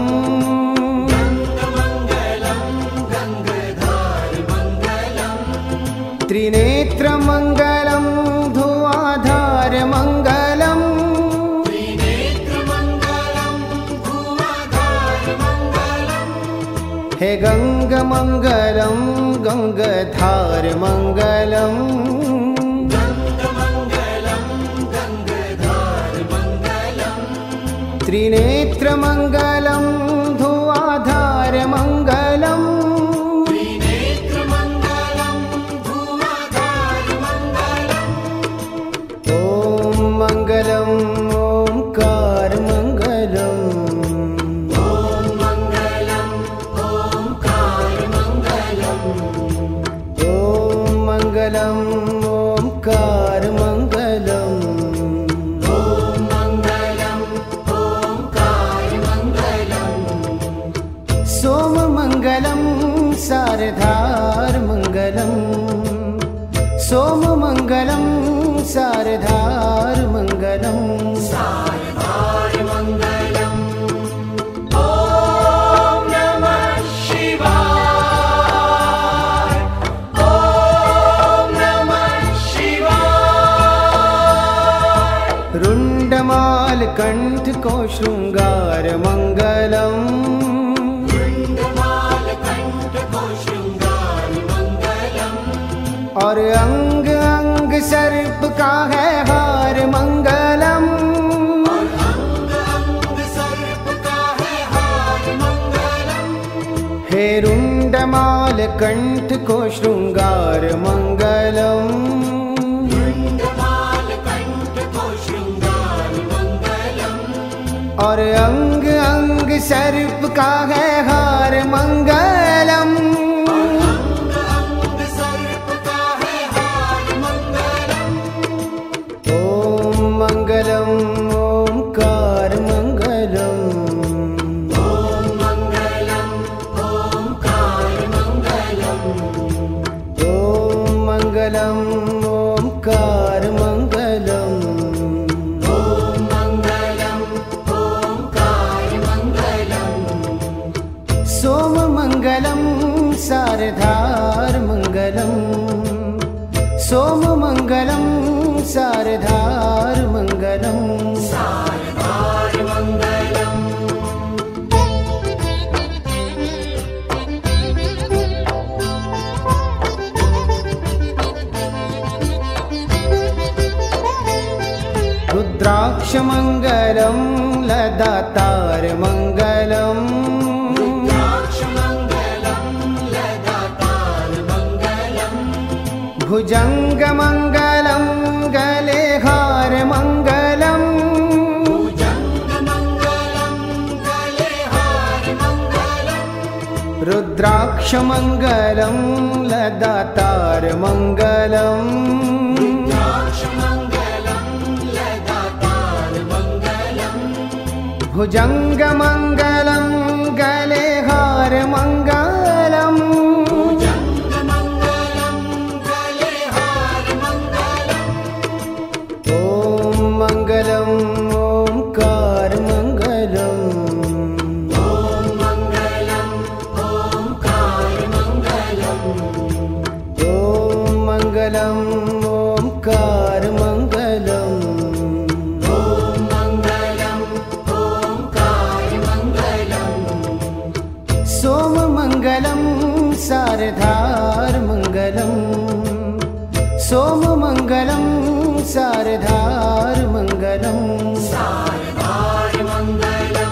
मंगलम गंगाधार मंगलम, त्रिनेत्र मंगलम धुआधार मंगलम, त्रिनेत्र मंगलम धुआधार मंगलम, हे गंग मंगलम गंगधार मंगलम, मंगलम गंगाधार मंगलम, त्रिनेत्र मंगलम धुआधार मंगलम, त्रिनेत्र मंगलम धुआधार मंगलम, ओम मंगलम ओंकार मंगलम, ओम मंगलम ओंकार मंगलम, ओम मंगलम ओंकार मंगलम, ओम मंगलम ओंकार मंगलम, सोम मंगलम सारधार मंगलम, सोम मंगलम सारधार मंगलम, सारधार मंगलम, ओम नमः शिवाय, ओम नमः शिवाय, रुंडमाल कंठ को श्रृंगार मंगलम, रुंडमाल कंठ को श्रृंगार मंगलम, और अंग अंग सर्प का है हार मंगलम, और अंग अंग सर्प का मुंडमाल कंठ को श्रृंगार मंगलम, मुंडमाल कंठ को श्रृंगार मंगलम। और अंग अंग सर्प का है हार मंगलम, अंग अंग सर्प का है हार मंगलम। ओम मंगलम ओंकार मंगलम, ओम मंगलम ओंकार मंगलम। ओम मंगलम ओंकार मंगलम। ओम मंगलम ओंकार मंगलम। सोम मंगलम सारधार मंगलम, सोम मंगलम सारधार मंगलम। सारधार मंगलम। रुद्राक्ष मंगलम लदातार मंगलम, रुद्राक्ष मंगलम लदातार मंगलम। भुजंग मंगलम गले हार मंगलम, भुजंग मंगलम गले हार मंगलम। रुद्राक्ष मंगलम लदातार मंगलम, रुद्राक्ष मंगलम लदातार मंगलम। भुजंग मंगलम गले हार मंगलम। भुजंग मंगलम गले हार मंगलम। ओम मंगलम ओंकार मंगलम, ओम मंगलम ओंकार मंगलम। ओम मंगलम ओंकार मंगलम। ओम मंगलम ओंकार मंगलम। सोम मंगलम सारधार मंगलम, सोम मंगलम सारधार मंगलम। सारधार मंगलम।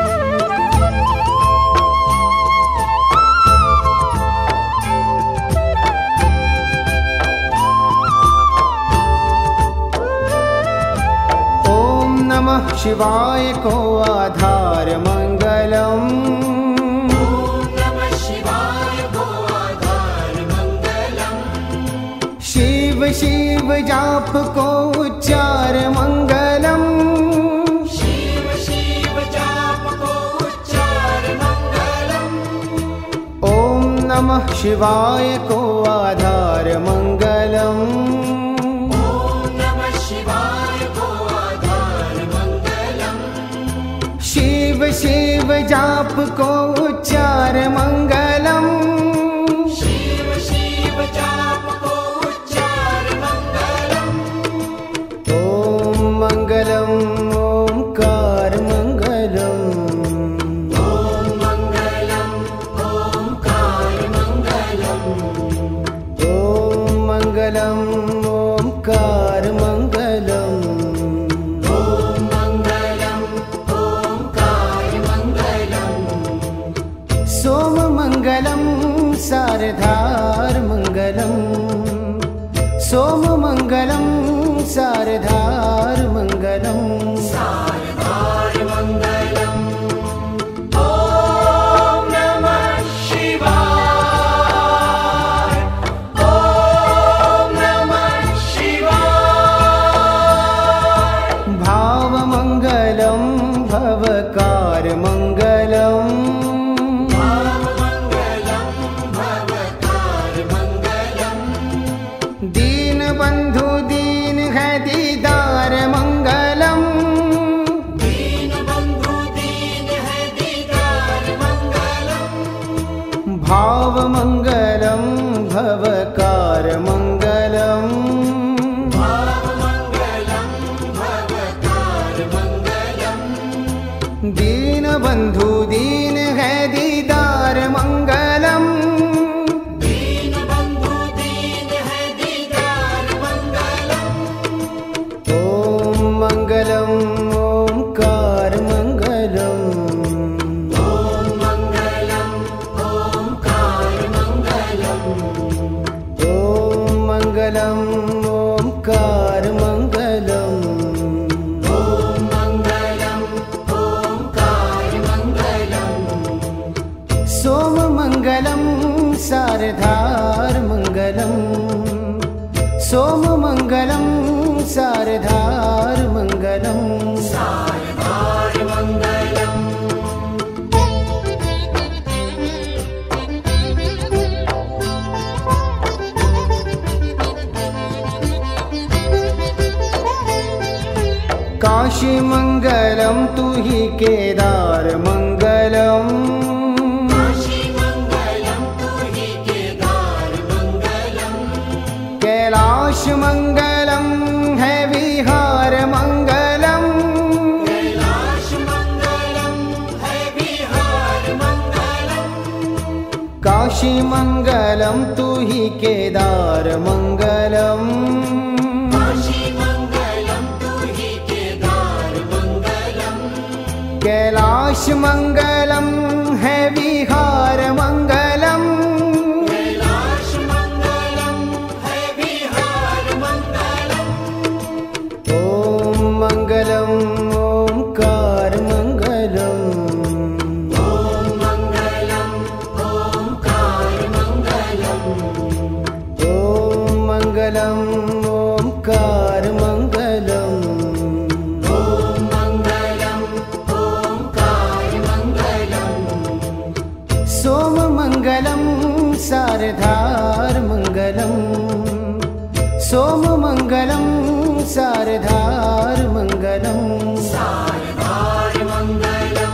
ओम नमः शिवाय को आधार मंगलम, ओम नमः शिवाय को आधार मंगलम। शिव शिव जाप को उच्चार मंगलम, शिव शिव जाप को उच्चार मंगलम। ओम नमः शिवाय को आधार मंगलम, ओम नमः शिवाय को आधार मंगलम। शिव शिव जाप को उच्चार मंगलम, शिव शिव जाप को उच्चार मंगलम। ओम मंगलम ओंकार मंगलम, ओम मंगलम ओंकार मंगलम। ओम मंगलम ओंकार मंगलम। ओम मंगलम ओंकार मंगलम। सोम मंगलम सारधार मंगलम, सोम मंगलम सारधार मंगलम। सारधार मंगलम। ओम नमः शिवाय। ओम नमः शिवाय। भाव मंगलम भवकार मंगलम, भाव मंगलम भवकार मंगलम। दीन बंधु दीन है दीदार मंगलम, दीन बंधु दीन है दीदार मंगलम। भाव मंगलम भवकार मंगलम, भाव मंगलम भवकार मंगलम। दीन बंधु दीन है दीदार मंगलम। दीन बंधु दीन है दीदार मंगलम। ओम मंगलम ओंकार मंगलम, ओम मंगलम ओंकार मंगलम सारधार मंगलम सारधार मंगलम काशी मंगलम तू ही केदार मंगलम काशी मंगलम तू ही केदार मंगलम कैलाश मंगलम है विहार मंगलम कैलाश मंगलम है विहार मंगलम काशी मंगलम तू ही केदार मंगलम काशी मंगलम तू ही केदार मंगलम कैलाश मंगलम है विहार मंगलम कैलाश मंगलम है विहार मंगलम ओम मंगलम ओंकार मंगलम ओम मंगलम ओंकार मंगलम ओम मंगलम ओंकार मंगलम ओम मंगलम ओंकार मंगलम सोम मंगलम सारधार मंगलम सोम मंगलम सारधार मंगलम सारधार मंगलम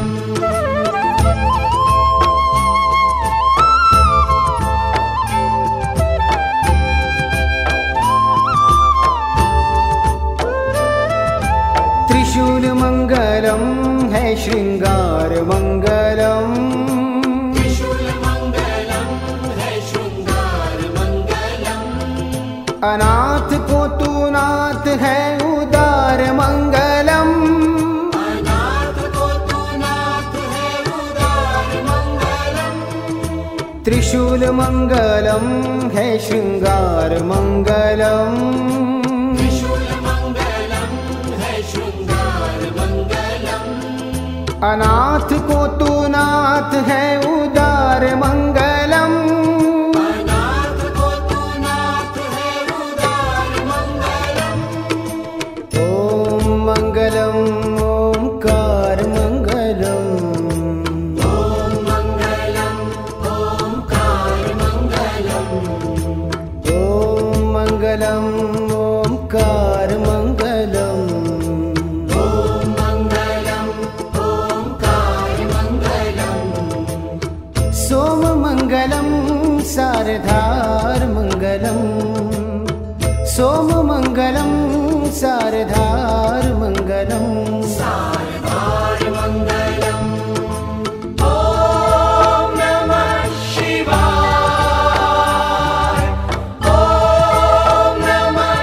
त्रिशूल मंगलम है श्रृंगार मंगलम त्रिशूल मंगलम है श्रृंगार मंगलम अनाथ को तू नाथ है उदार मंगलम अनाथ को तू नाथ है उदार मंगलम त्रिशूल मंगलम है श्रृंगार मंगलम त्रिशूल मंगलम है श्रृंगार मंगलम अनाथ को तू नाथ है उदार मंगलम अनाथ को तू नाथ है उदार मंगलम ओम मंगलम ओंकार मंगलम ओम मंगलम ओंकार मंगलम ओम मंगलम ओंकार मंगलम ओम मंगलम ओंकार मंगलम सोम मंगलम सारधार मंगलम सोम मंगलम सारधार मंगलम सारधार मंगलम ओम नमः शिवाय ओम नमः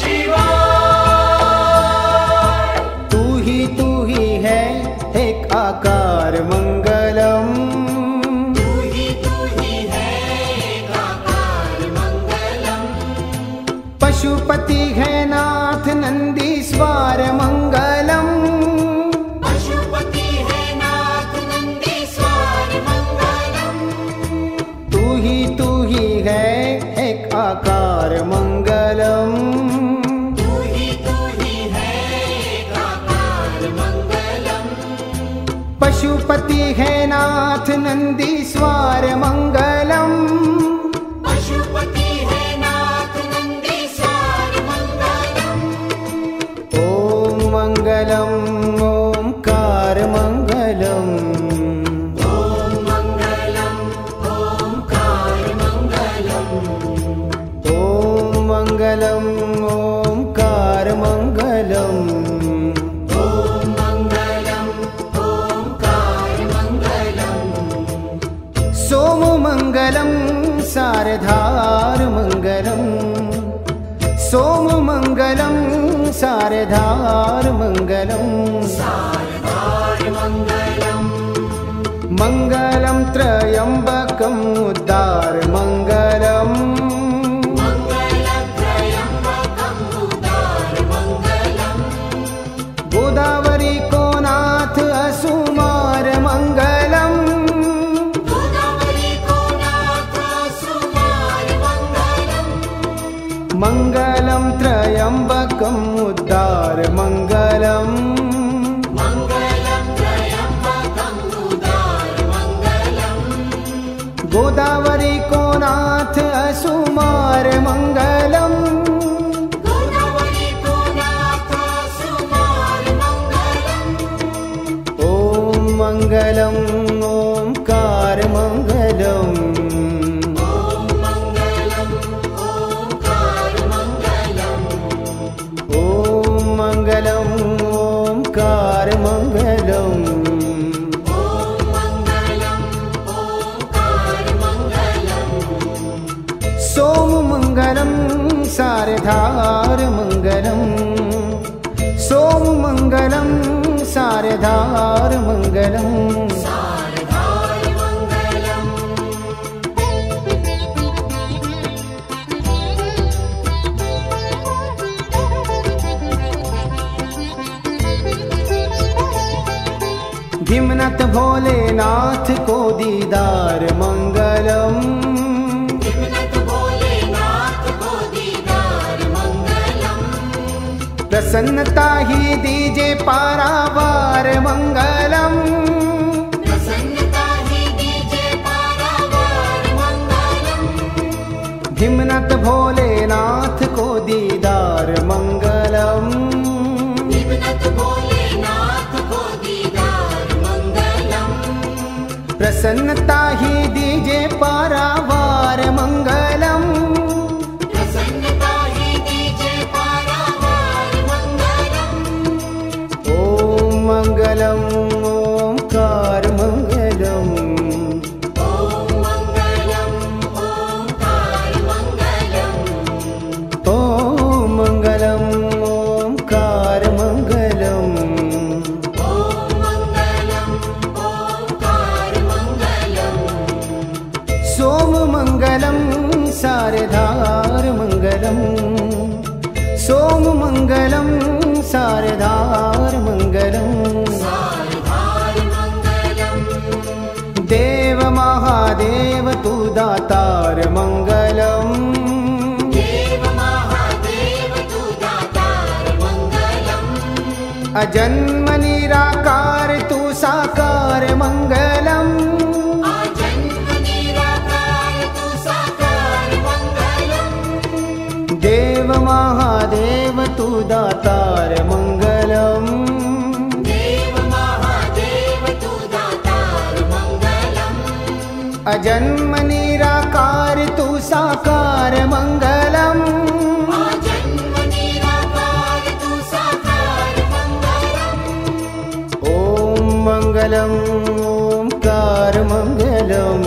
शिवाय तू ही है एक आकार मंगलम तू ही है एकाकार मंगलम पशुपति है नाथ नंदीश्वर मंगलम पशुपति है नाथ नंदीश्वर मंगलम तू ही है एक आकार मंगलम तू ही है एकाकार मंगलम पशुपति है नाथ नंदीश्वर मंगलम पशुपति है नाथ नंदीश्वर मंगलम ओम मंगलम ओंकार मंगलम ओम मंगलम ओंकार मंगलम ओम मंगलम ओंकार मंगलम ओम मंगलम ओंकार मंगलम सोम मंगलम सारधार मंगलम सोम मंगलम सारधार मंगलम सारधार मंगलम मंगलम त्रयंबकम उद्धार मंगलम मंगलत्रयंबकं उदार मंगलम गोदावरी को नाथ असुमार मंगलम गोदावरी को नाथ सुमार मंगलम मंगलम त्रयंबकम गोदावरी को नाथ असुमार मंगलम। गोदावरी को नाथ असुमार मंगलम। ओम मंगलम ओंकार मंगलम। ओम मंगलम ओंकार मंगलम। ओम मंगलम ओंकार मंगलम। सोम मंगलम सारधार मंगलम। सोम मंगलम सारधार मंगलम। सारधार मंगलम। भीमनाथ भोलेनाथ को दीदार मंगलम। प्रसन्नता ही दीजे पारावार मंगलम। प्रसन्नता ही दीजे पारावार मंगलम। भीमनाथ भोलेनाथ को दीदार मंगलम। भीमनाथ भोलेनाथ को दीदार मंगलम। प्रसन्नता ही दीजे पारावार मंगलम। प्रसन्नता ही दीजे पारावार मंगलम। ओम मंगलम ओंकार मंगलम। ओम मंगलम ओंकार मंगलम। ओम मंगलम ओंकार मंगलम। ओम मंगलम ओंकार मंगलम। सोम मंगलम सारधार मंगलम। सोम मंगलम सारधार मंगलम। सारधार मंगलम। देव महादेव तू दातार मंगलम। देव महादेव तू दातार मंगलम। अजन्म निराकार तू साकार मंगलम। आजन्म निराकार तू साकार मंगलम। देव महादेव तू दातार मंगलम। देव महादेव तू दातार मंगलम। अजन्म निराकार तू साकार मंगलम। आजन्म निराकार तू साकार मंगलम। ओम मंगलम ओंकार मंगलम।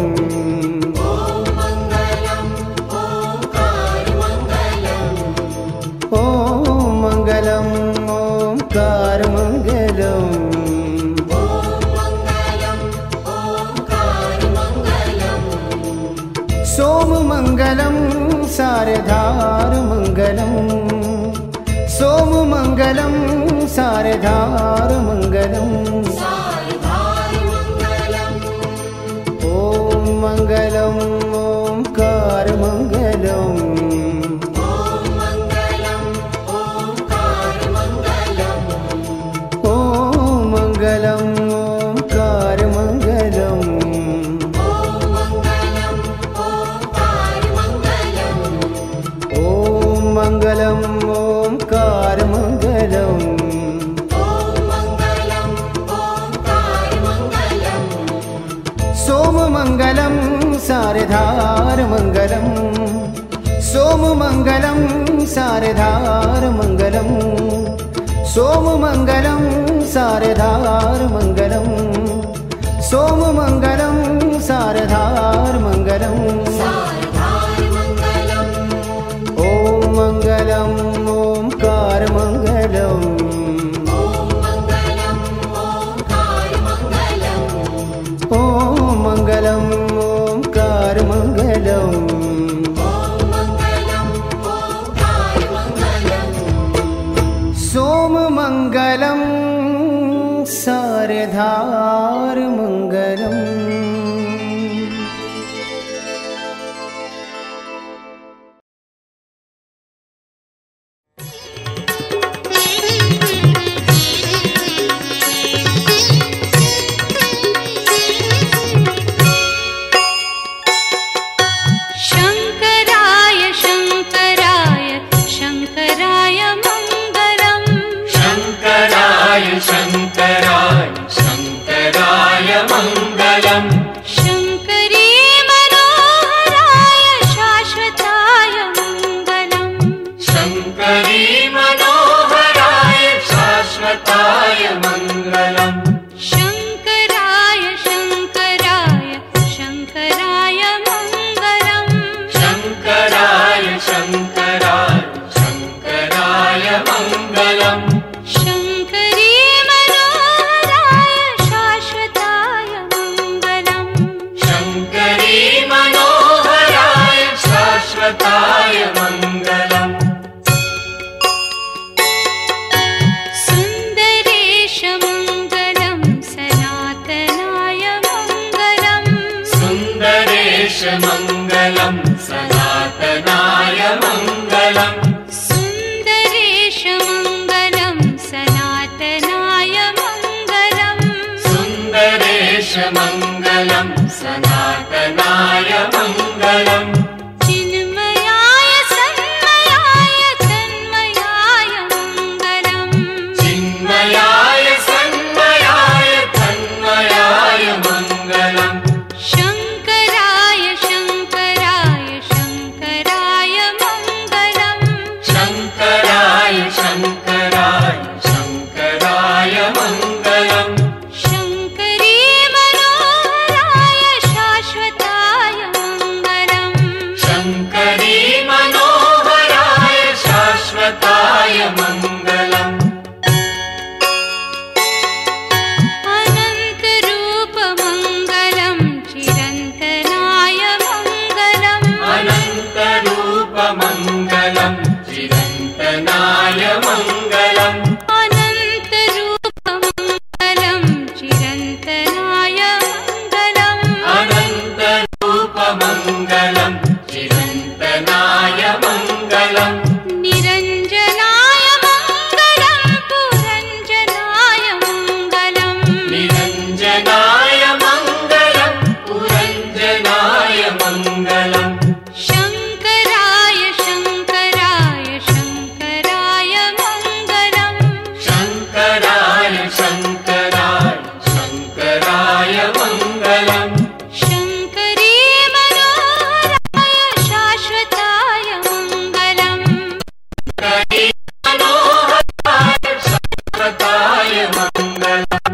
ओम मंगलम ओंकार मंगलम। ओम मंगलम ओंकार मंगलम। ओम मंगलम ओंकार मंगलम। सोम मंगलम सारधार मंगलम। सोम मंगलम सारधार मंगलम। सारधार मंगलम। ओम मंगलम ओंकार मंगलम। ओम मंगलम ओंकार मंगलम। ओम मंगलम ओंकार मंगलम। ओम मंगलम ओंकार मंगलम। ओम मंगलम ओंकार मंगलम। ओम मंगलम ओंकार मंगलम। सोम मंगलम सारधार मंगलम। सोम मंगलम सारधार मंगलम। सोम मंगलम सारधार मंगलम। सोम मंगलम सारधार मंगलम। सारधार मंगलम। ओम मंगलम ओंकार मंगलम। ओम मंगलम ओंकार मंगलम। ओम मंगलम ओंकार मंगलम। ओम मंगलम ओंकार मंगलम। सोम मंगलम सारधार मंगलम। मङ्गलं सनातनाय मङ्गलम् सुन्दरेश मङ्गलं सनातनाय मङ्गलम् सुन्दरेश मङ्गलं सनातनाय मङ्गलम् चिन्मयाय सन्मयाय तन्मयाय मङ्गलम् चिन्मयाय सन्मयाय तन्मयाय मङ्गलम् शङ्कराय शङ्कराय शङ्कराय मङ्गलम् शङ्कराय शङ्कराय शङ्कराय मङ्गलम् शङ्करी मनोहराय शाश्वताय मङ्गलम् शङ्करी मनोहराय शाश्वताय मङ्गलम् अनन्तरूपमङ्गलं चिरन्तनाय मङ्गलम् अनन्तरूपमङ्गलं चिरन्तनाय मङ्गलम् अनन्तरूपमङ्गलं चिरन्तनाय मङ्गलम् अनन्तरूपमङ्गलं चिरन्तनाय मङ्गलम् निरञ्जनाय मङ्गलं पुरञ्जनाय मङ्गलम् निरञ्जनाय मङ्गलं पुरञ्जनाय मङ्गलम् शङ्कराय शङ्कराय शङ्कराय मङ्गलम् शङ्कराय शङ्कराय शङ्कराय मङ्गलम् शङ्करी मनोहराय शाश्वताय मङ्गलम् शङ्करी मनोहराय शाश्वताय मङ्गलम्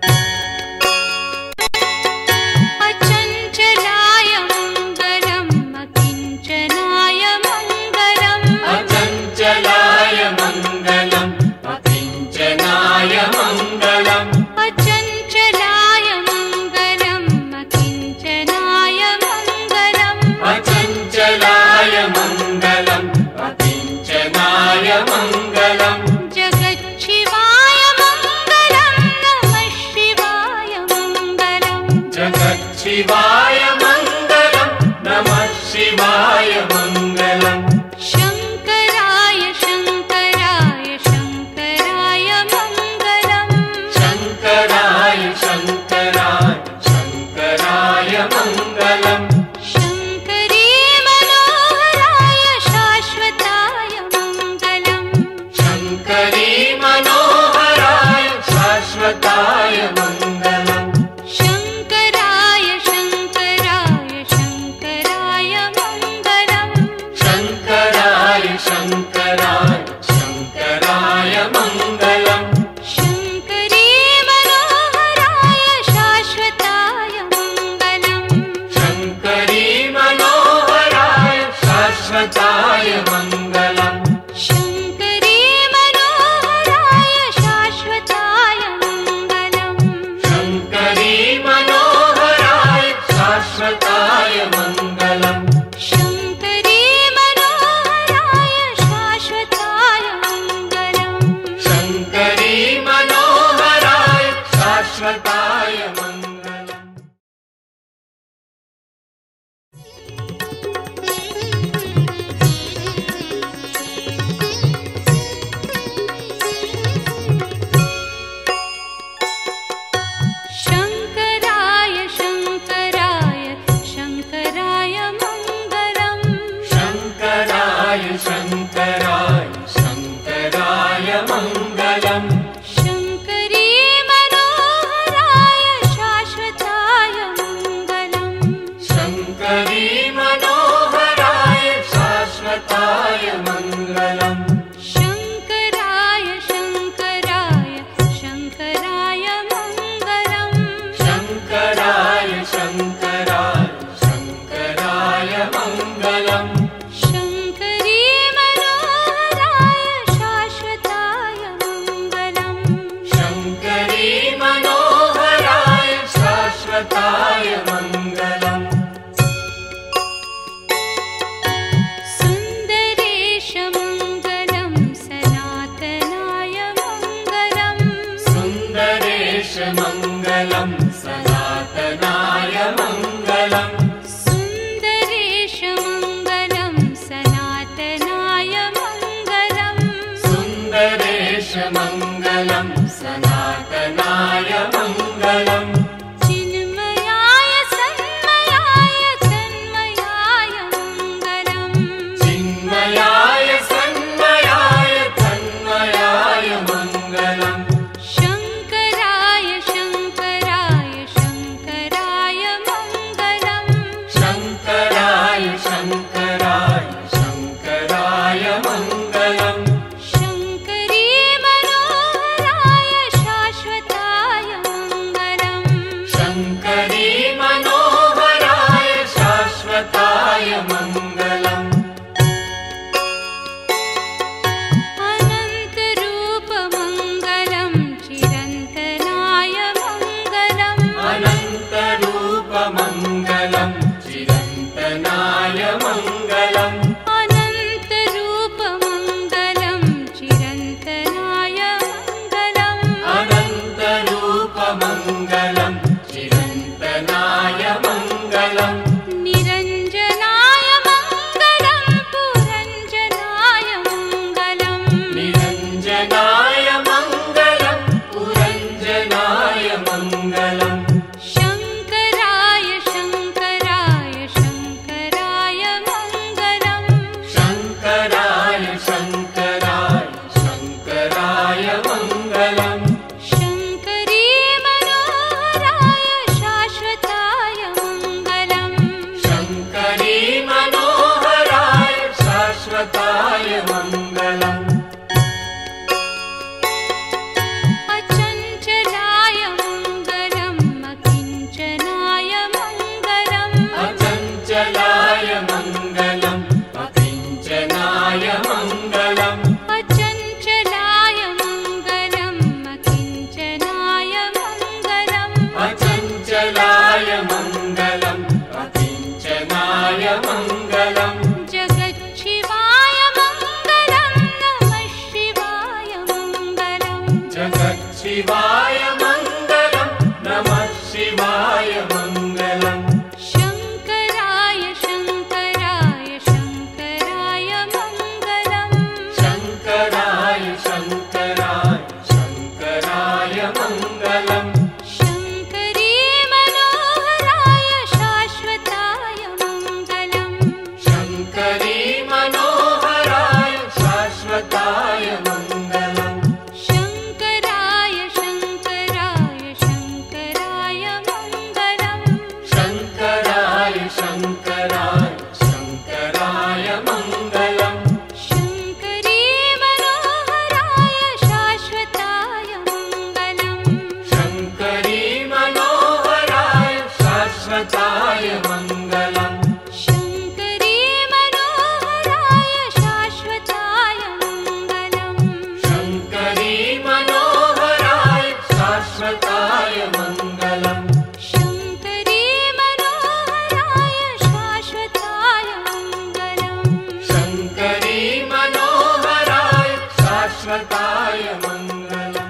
अचञ्चलाय मङ्गलम् अकिञ्चनाय मङ्गलम् अचञ्चलाय मङ्गलम् अकिञ्चनाय मङ्गलम् अचञ्चलाय मङ्गलम् अकिञ्चनाय मङ्गलम् अचञ्चलाय मङ्गलम् अकिञ्चनाय मङ्गलम् जगच्छिवाय मङ्गलं नमः शिवाय मङ्गलम् जगच्छिवाय मङ्गलं नमः शिवाय मङ्गलम् शङ्कराय शङ्कराय शङ्कराय मङ्गलम् शङ्कराय शङ्कराय शङ्कराय मङ्गलम् शङ्करी मनोहराय शाश्वताय मङ्गलम् शङ्करी मनोहराय शाश्वताय मङ्गलम् शङ्कराय शङ्कराय शङ्कराय मङ्गलम् शङ्कराय शङ्कराय शङ्कराय मङ्गलम् शङ्करी मनोहराय शाश्वताय मङ्गलम् शङ्करी मनोहराय शाश्वताय मङ्गलम् शङ्करी मनोहराय शाश्वताय मङ्गलम् शङ्करी मनोहराय शाश्वताय मङ्गलम् शङ्करी मनोहराय शाश्वताय मङ्गलम् शङ्करी मनोहराय शाश्वताय मङ्गलम् शङ्कराय शङ्कराय शङ्कराय मङ्गलम् शङ्कराय शङ्कराय शङ्कराय मङ्गलम् शङ्करी मनोहराय शाश्वताय मङ्गलम् शङ्करी मनोहराय शाश्वताय मङ्गलम् शङ्कराय शङ्कराय शङ्कराय मङ्गलम् शङ्कराय शङ्कराय शङ्कराय मङ्गलम् शङ्करी मनोहराय शाश्वताय मङ्गलम् शङ्करी मनोहराय शाश्वताय मङ्गलम् सुन्दरेश मङ्गलं सनातनाय मङ्गलम् सुन्दरेश मङ्गलं सनातनाय मङ्गलम् सुन्दरेश अनन्तरूपमङ्गलं चिरन्तनाय मङ्गलम् अनन्तरूपमङ्गलं चिरन्तनाय मङ्गलम् अनन्तरूपमङ्गलं चिरन्तनाय मङ्गलम् निरञ्जनाय मङ्गलं पुरञ्जनाय मङ्गलम् निरञ्जनाय मङ्गलं पुरञ्जनाय मङ्गलम् शङ्कराय शङ्कराय शङ्कराय मङ्गलम् शङ्कराय शङ्कराय शङ्कराय मङ्गलम् शङ्करी मनोहराय शाश्वताय मङ्गलम् शङ्करी मनोहराय शाश्वताय मङ्गलम् अचञ्चलाय मङ्गलम् अकिञ्चनाय मङ्गलम् अचञ्चलाय मङ्गलम् अकिञ्चनाय मङ्गलम् अचञ्चलाय मङ्गलम् अकिञ्चनाय मङ्गलम् अचञ्चलाय मङ्गलम् अकिञ्चनाय मङ्गलम् जगच्छिवाय मङ्गलं नमः शिवाय मङ्गलम् जगच्छिवाय मङ्गलं नमः शिवाय मङ्गलम् शङ्कराय शङ्कराय शङ्कराय मङ्गलम् शङ्कराय शङ्कराय शङ्कराय मङ्गलम् शङ्करी मनोहराय शाश्वताय मङ्गलम् शङ्करी मनोहराय शाश्वताय मङ्गलम् शङ्कराय शङ्कराय शङ्कराय मङ्गलम् शङ्कराय शङ्कराय शङ्कराय मङ्गलम् शङ्करी मनोहराय शाश्वताय मङ्गलम् शङ्करी मनोहराय शाश्वताय मङ्गलम् शङ्करी मनोहराय शाश्वताय मङ्गलम् शङ्करी मनोहराय शाश्वताय मङ्गलम् शङ्करी मनोहराय शाश्वताय मङ्गलम् शङ्करी मनोहराय शाश्वताय मङ्गलम्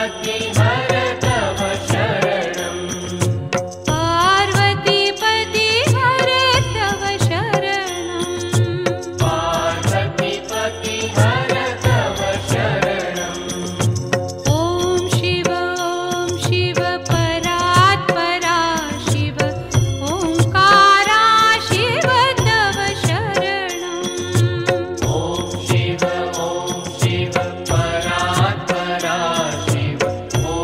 पति हर तव शरणं पार्वती पति हर तव शरणं पार्वती पति हर तव शरणं ॐ शिव परात्परा शिव ओंकारा शिव तव शरणं ॐ शिव परात्परा शिव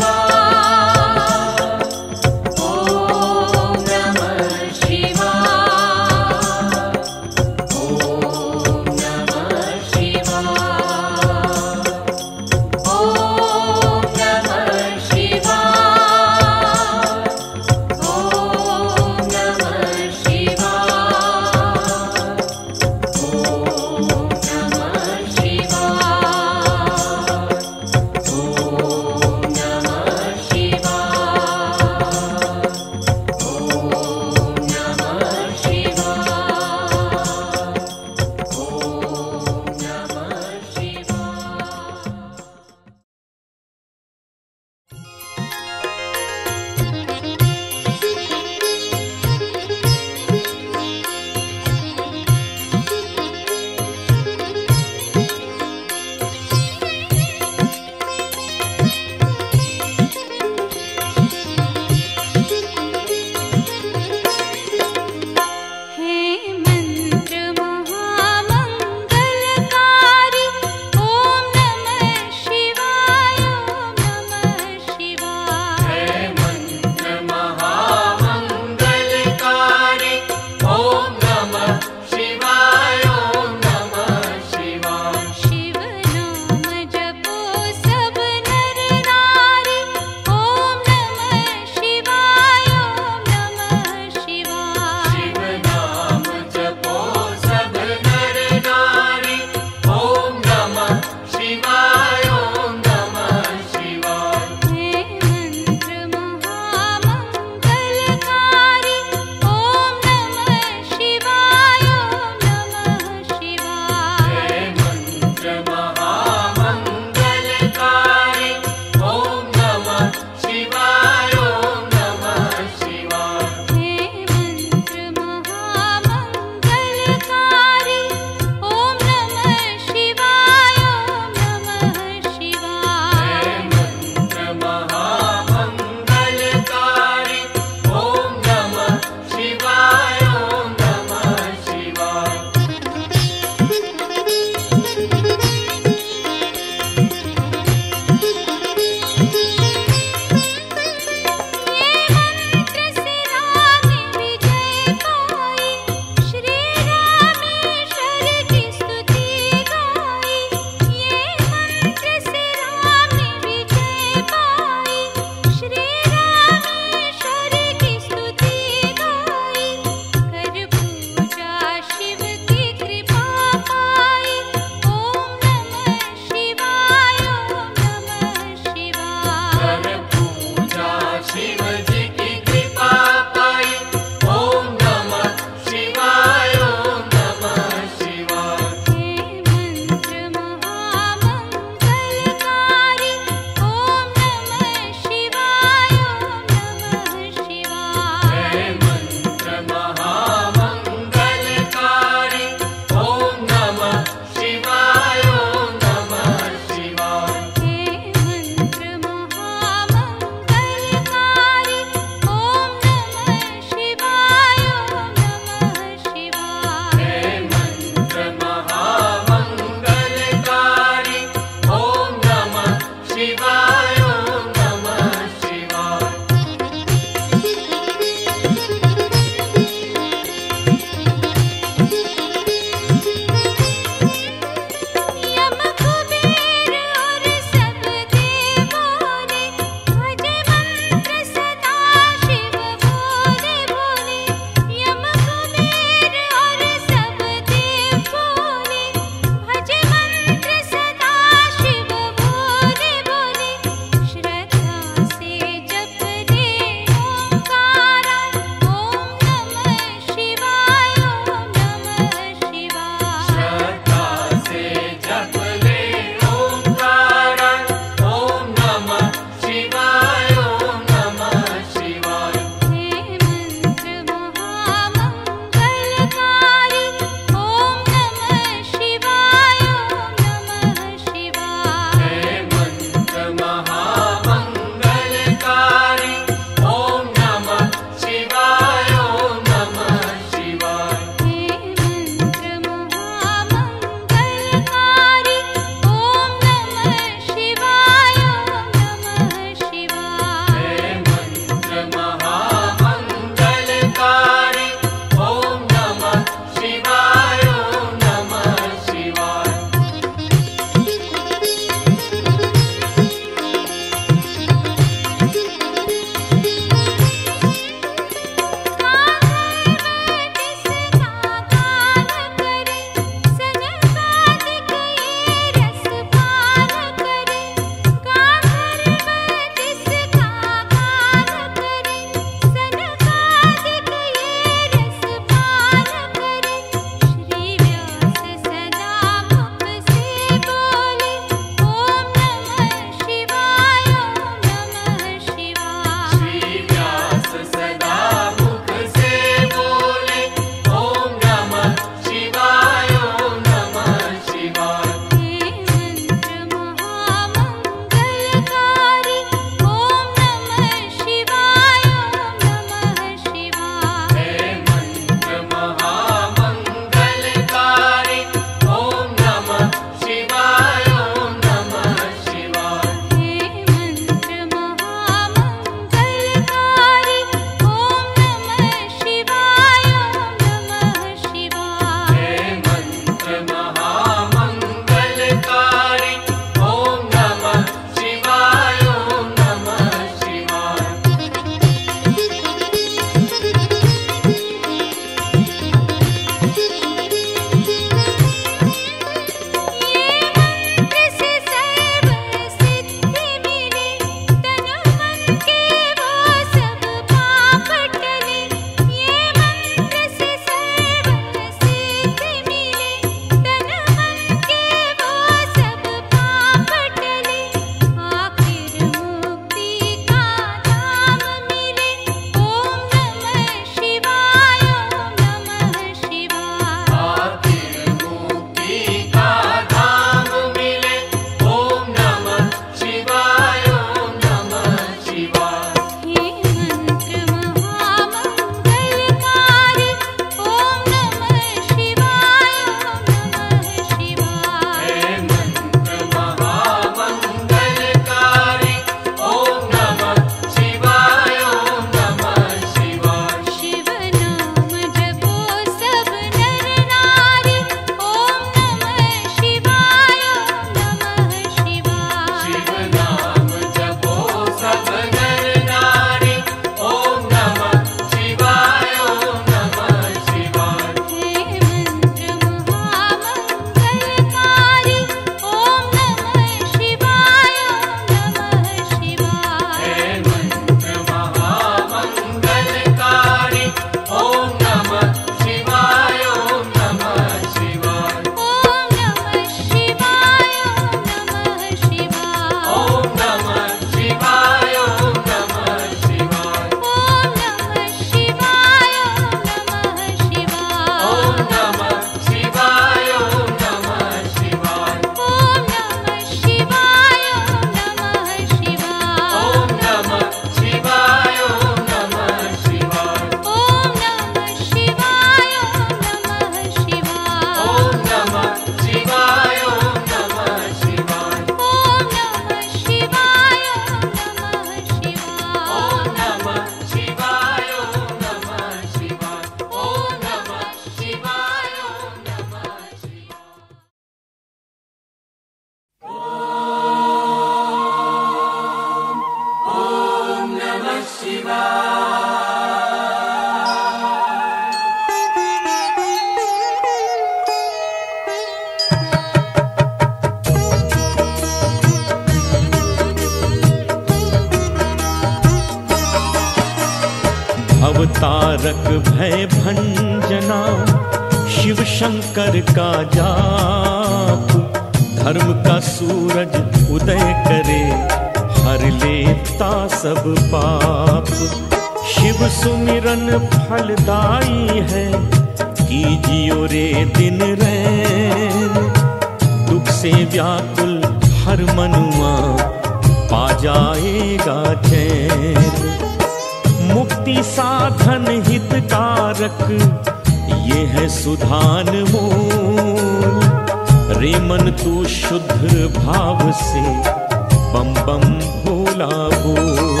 अवतारक भय भंजना, शिव शंकर का जाप, धर्म का सूरज उदय करे, हर लेता सब पाप। शिव सुमिरन फलदाई है, कीजियो रे दिन रैन, दुख से व्याकुल हर मनुआ, पा जाएगा चैन। मुक्ति साधन हितकारक, ये है सुधान मोल, रे मन तू शुद्ध भाव से, बम बम भोला बोल।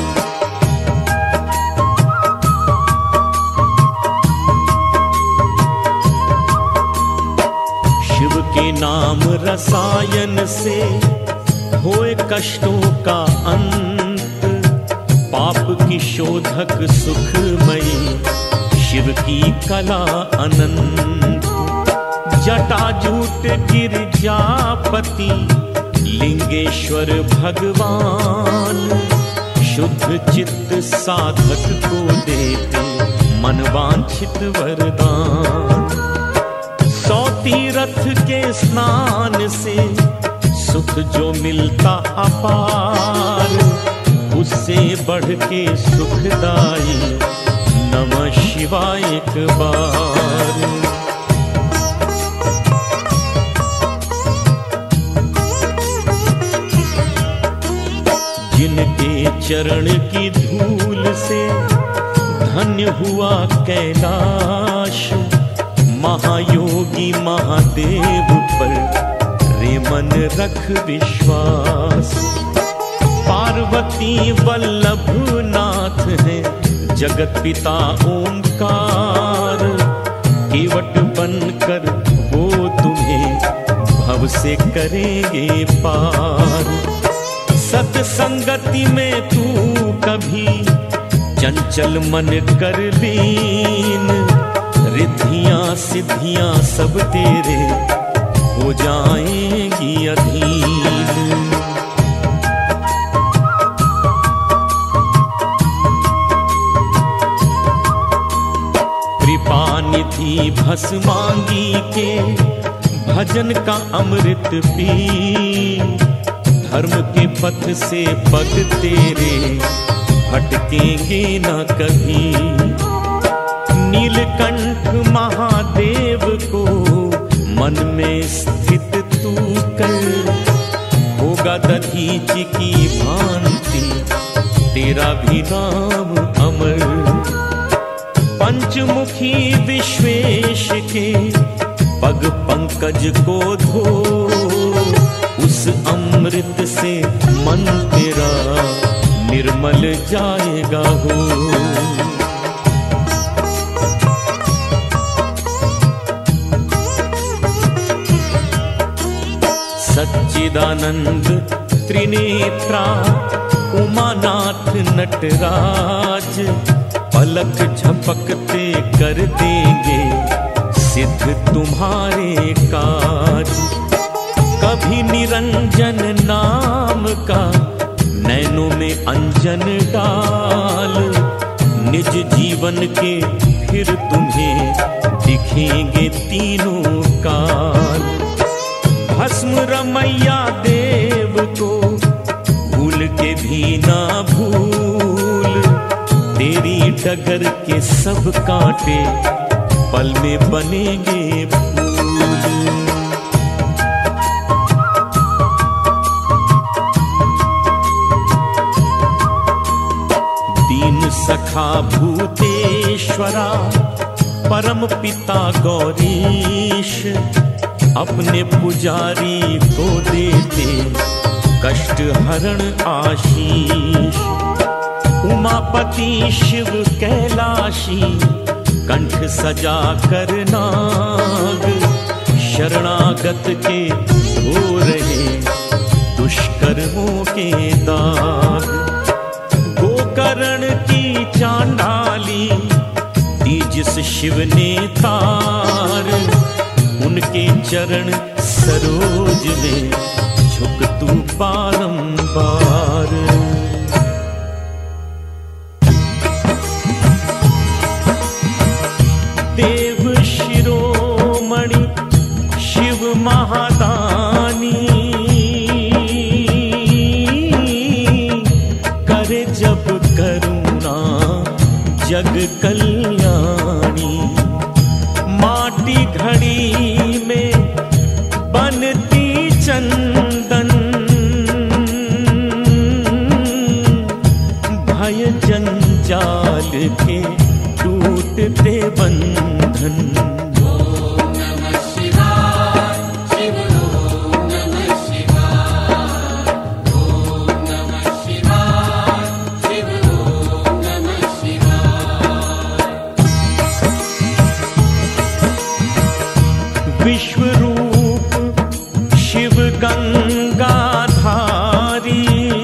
शिव के नाम रसायन से होए कष्टों का अंत, पाप की शोधक सुखमयी, शिव की कला अनंत। जटाजूट गिरजापति, लिंगेश्वर भगवान, शुद्ध चित्त साधक को देते, मनवांछित वरदान। 100 तीर्थ के स्नान से, सुख जो मिलता अपार, उससे बढ़ के सुखदाई, नमः शिवाय एक बार। जिनके चरण की धूल से, धन्य हुआ कैलाश, महायोगी महादेव पर, रे मन रख विश्वास। पार्वती वल्लभ नाथ है, जगत पिता ओंकार, केवट बनकर वो तुम्हें, भव से करेंगे पार। सत्संगति में तू कभी, चंचल मन कर लीन, रिद्धियां सिद्धियां सब तेरे, हो जाएंगी अधीन। कृपानिधि भस्मांगी के, भजन का अमृत पी, धर्म के पथ से पग तेरे, भटकेंगे न कभी। नीलकंठ महादेव को, मन में स्थित तू कर, होगा दधीच की भांति, तेरा भी नाम अमर। पंचमुखी विश्वेश के, पग पंकज को धो, उस अमृत से मन तेरा, निर्मल जाएगा हो। सच्चिदानंद त्रिनेत्रा, उमानाथ नटराज, पलक झपकते कर देंगे, सिद्ध तुम्हारे काज। कभी निरंजन नाम का, नैनों में अंजन डाल, निज जीवन के फिर तुम्हें, दिखेंगे तीनों काल। भस्म रमैया देव को, भूल के भी ना भूल, तेरी डगर के सब कांटे, पल में बनेंगे फूल। सखा भूतेश्वरा, परम पिता गौरीश, अपने पुजारी को देते, कष्ट हरण आशीष। उमापति शिव कैलाशी, कंठ सजा कर नाग, शरणागत के हो रहे, दुष्कर्मों के दाग। गोकर्ण की चांडाली, दी जिस शिव ने तार, उनके चरण सरोज में, झुक तू बारंबार। देव शिरोमणि शिव महादानी, करे जब करुणा जग कल्याणी। माटी घड़ी में बनती चंदन, भय जंजाल के टूटते बंधन। ओम नमः शिवाय शिव ओम नमः शिवाय, ओम नमः शिवाय शिव ओम नमः शिवाय। विश्वरूप शिव गंगाधारी,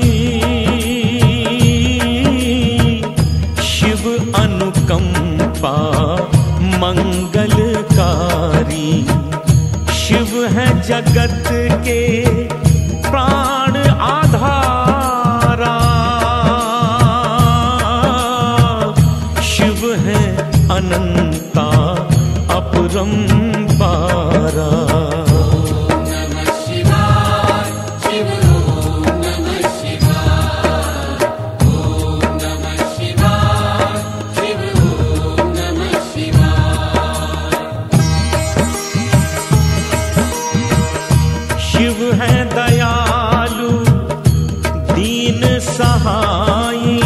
शिव अनुकंपा मंगलकारी। शिव है जगत के प्राण आधारा, शिव है अनंता अपरंपारा। ओम नमः शिवाय शिव ओम नमः शिवाय, ओम नमः शिवाय शिव ओम नमः शिवाय। शिव है दयालु दीन सहाई,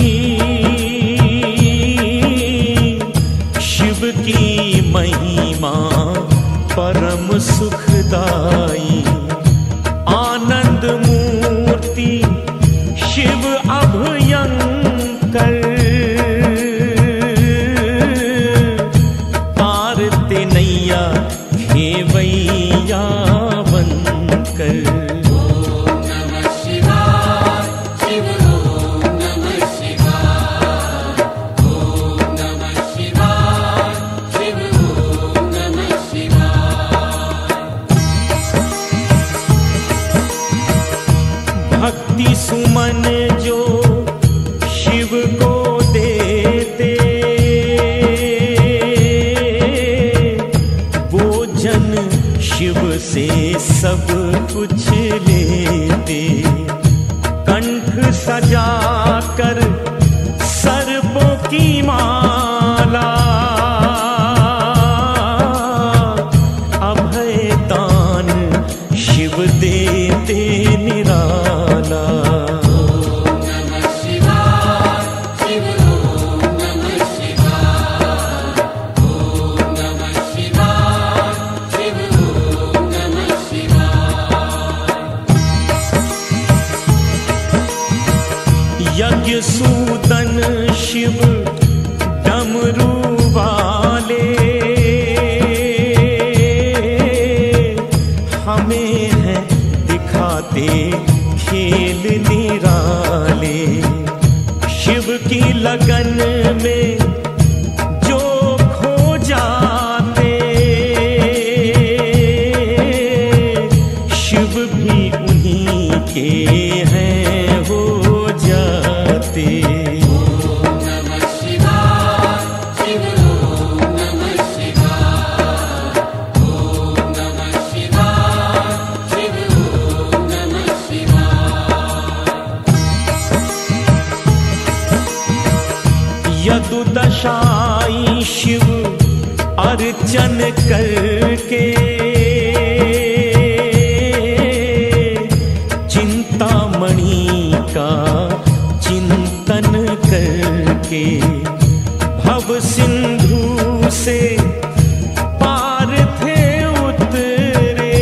शिव की महिमा परम सुखदाई। आनंद मूर्ति शिव अभयंकर, तारते नैया खेवैया बनकर। ओम नमः शिवाय शिव ओम नमः शिवाय, ओम नमः शिवाय शिव ओम नमः शिवाय। भक्ति सुमन जो शिव को देते, वो जन शिव से सब कुछ लेते। कंठ सजाकर सर्पों की माला, अभय दान शिव देते निराला। ओम नमः शिवाय शिव ओम नमः शिवाय, ओम नमः शिवाय शिव ओम नमः शिवाय। यज्ञ सूदन शिव डमरू वाले, हमें है दिखाते खेल निराले। शिव की लगन में जो खो जाते, शिव भी उन्हीं के हैं हो जाते। ओम नमः शिवाय शिव ओम नमः शिवाय, ओम नमः शिवाय शिव ओम नमः शिवाय। यदुदशाई शिव अर्चन करके, चिंतामणि का चिंतन करके, भव सिंधु से पार थे उतरे,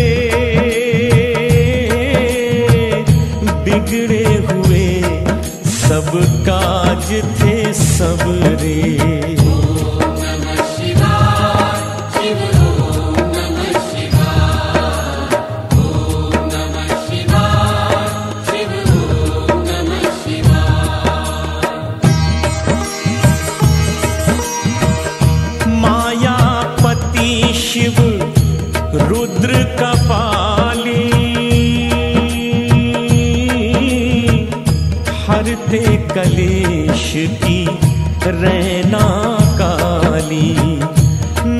बिगड़े हुए सब काज थे सबरे। ओम नमः शिवाय शिव ओम नमः शिवाय, ओम नमः शिवाय शिव ओम नमः शिवाय। मायापति शिव रुद्र कपाली, हरते कलेश की रैना काली।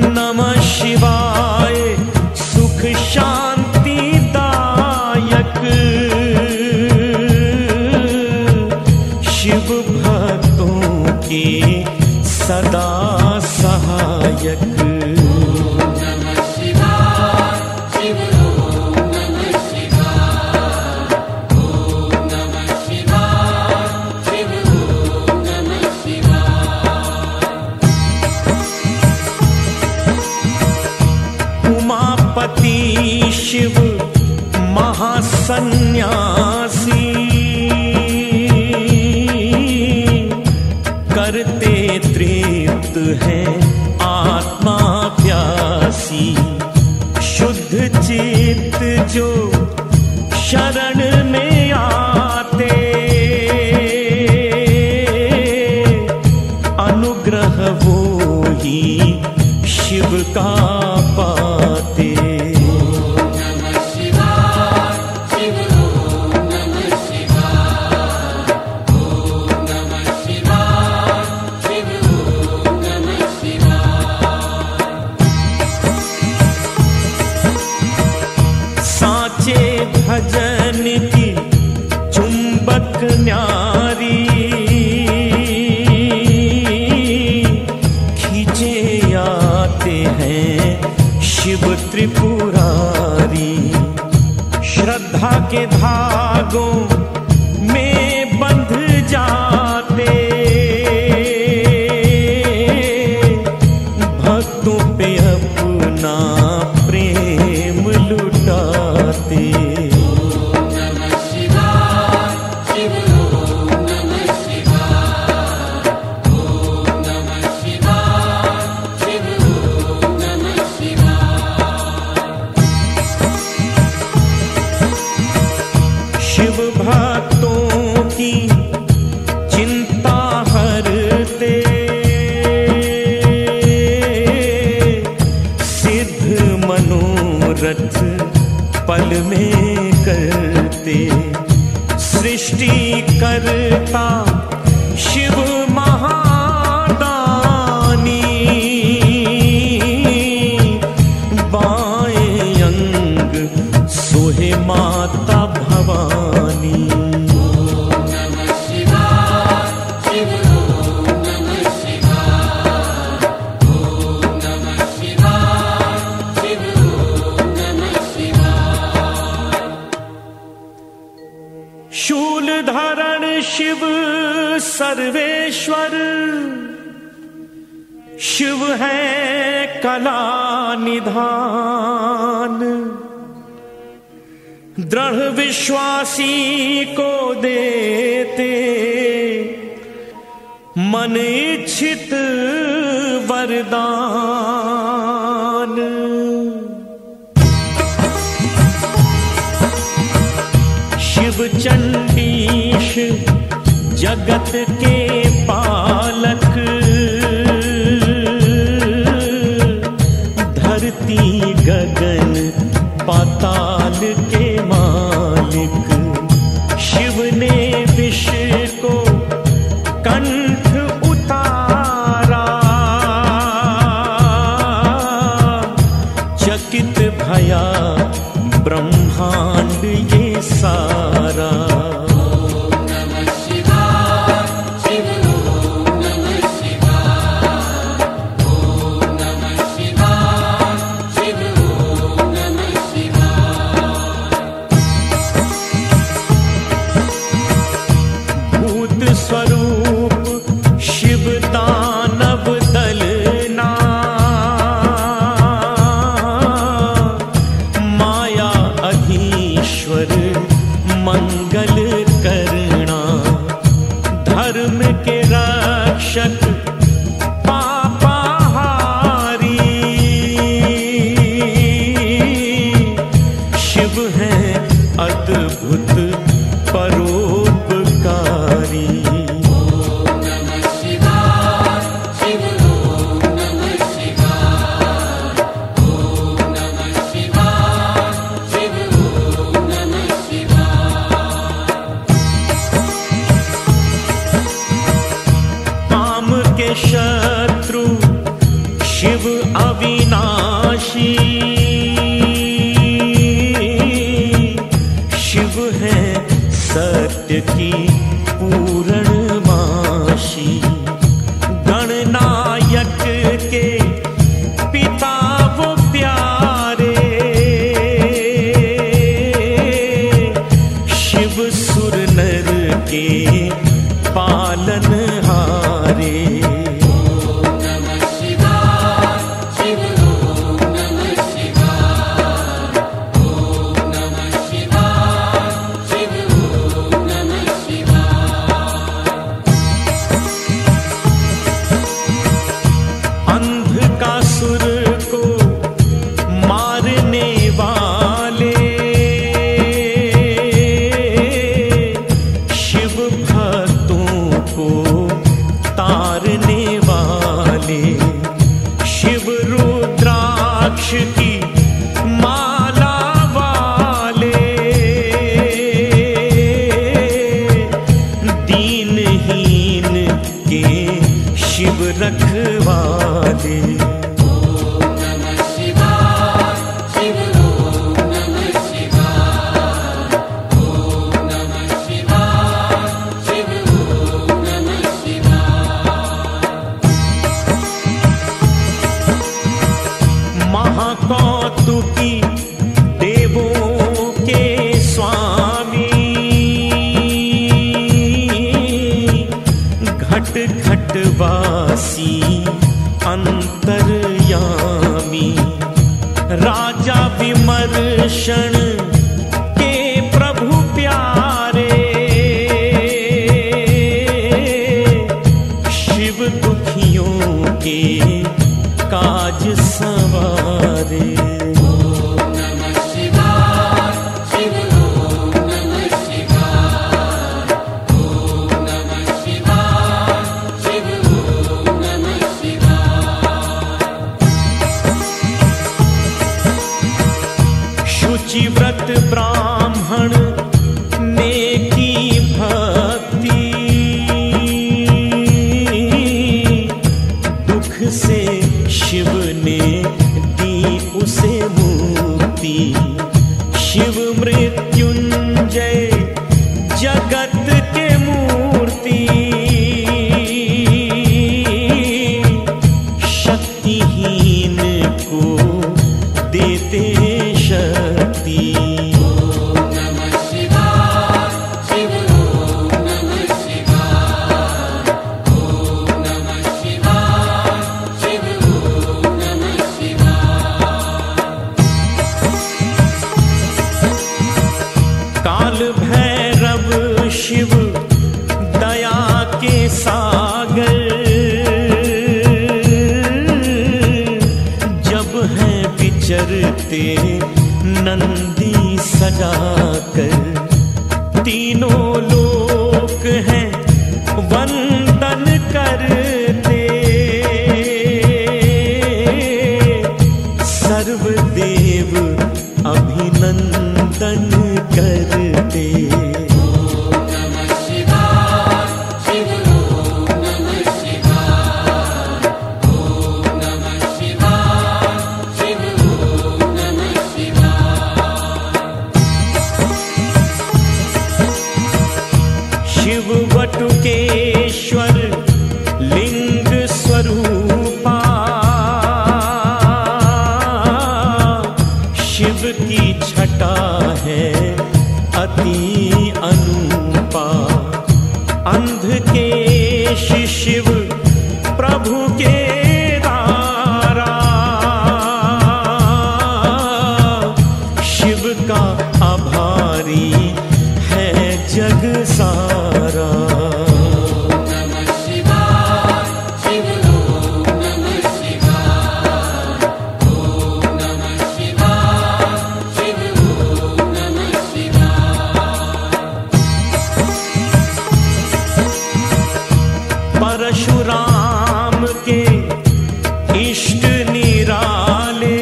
सहायक। नमः शिवाय शिव ओम नमः शिवाय ओम नमः शिवाय शिव ओम नमः शिवाय। उमापति शिव महासन्यासी करते तृप्त है आत्मा प्यासी। शुद्ध चित्त जो शरण में आते अनुग्रह वो ही शिव का पाते। भजन की चुंबक न्यारी खींचे आते हैं शिव त्रिपुरारी। श्रद्धा के धागों में बंध जाते भक्तों पे अपना प्रेम लुटाते। शिव भक्तों की चिंता हरते सिद्ध मनोरथ पल में करते। सृष्टि करता शिव महादानी बाएं अंग सोहे माता भवानी। शूल धारण शिव सर्वेश्वर शिव है कला निधान। दृढ़ विश्वासी को देते मन इच्छित वरदान। शिव चंडीश जगत के पालक धरती गगन पाताल के मालिक। शिव ने विष को कंठ उतारा चकित भया ब्रह्मांड ये सारा। स्वरूप शिव दानव दलना माया अधीश्वर मंगल करना। धर्म के रक्षक पापाहारी शिव है अद्भुत परोपकारी। शत्रु शिव अविनाशी शिव है सत्य की पूर्णमाशी। गणनायक असुर को मारने वाले, शिव भक्तों को तारने वाले, शिव रुद्राक्ष की माला वाले, दीनहीन के शिव रखवाले। महाकौतुकी देवों के स्वामी, घट घट वासी अंतर्यामी, राजा विमर्शन के प्रभु प्यारे, शिव दुखियों के काज सवारे। शुचिव्रत ब्राह्मण ने की भक्ति, दुख से शिव ने दी उसे मुक्ति। शिव मृत्युंजय जगत के मूर्ति, शक्तिहीन को देते शक्ति। काल भैरव शिव दया के सागर, जब हैं विचरते नंदी सजाकर, तीनों लोक हैं वंदन करते, सर्वदेव अभिनंदन करते। शिव वटुकेश्वर लिंग स्वरूपा, शिव की छटा है अति अनुपा। अंधकेश शिव प्रभु के दारा, शिव का आभारी है जग सारा। परशुराम के इष्ट निराले,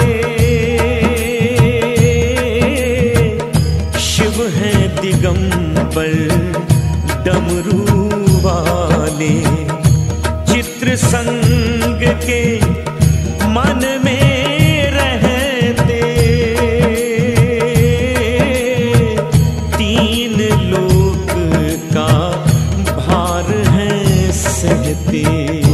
शिव है दिगंबर डमरू वाले। चित्र संग के मन में रहते, तीन लोक का भार है सहते।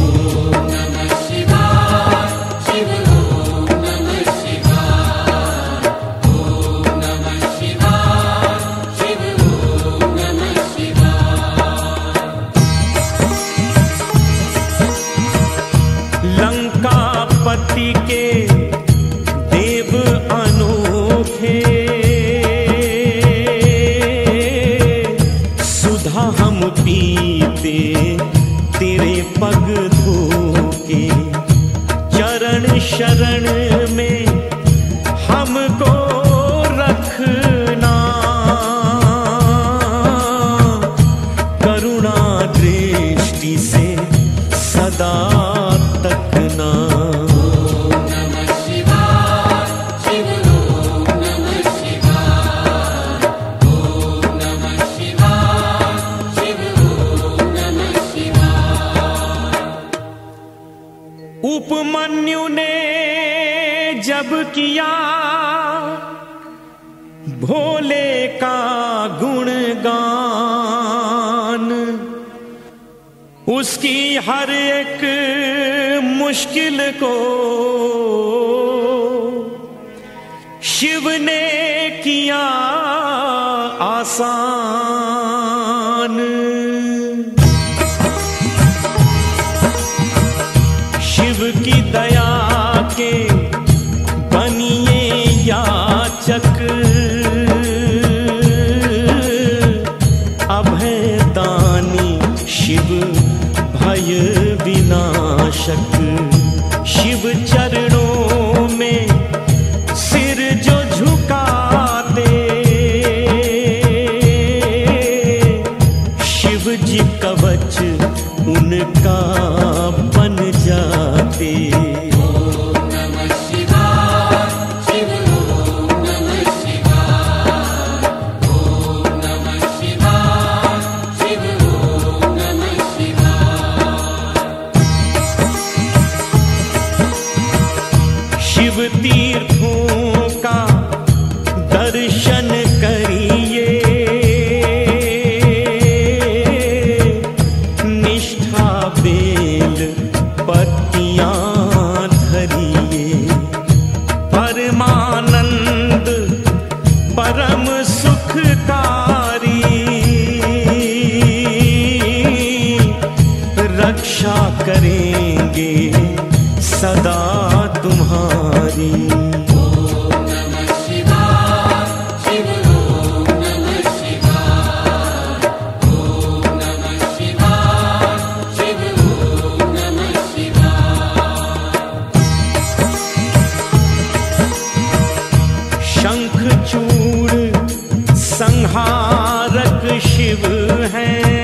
लंकापति के देव अनोखे, सुधा हम पीते तेरे पग धोके। चरण शरण में हमको रखना, करुणा दृष्टि से सदा तकना। उपमन्यु ने जब किया भोले का गुणगान, उसकी हर एक मुश्किल को शिव ने किया आसान। शिव की दया के बनिए याचक, अभय दानी शिव भय विनाशक। शिव चरणों में सिर जो झुकाते, शिव जी कवच उनका बन जाते। शिव तीर्थों का दर्शन करिए, निष्ठा बेल पत्तियां धरिए। परमानंद परम सुखकारी, रक्षा करेंगे सदा तुम्हारी। शंखचूड़ संहारक शिव हैं,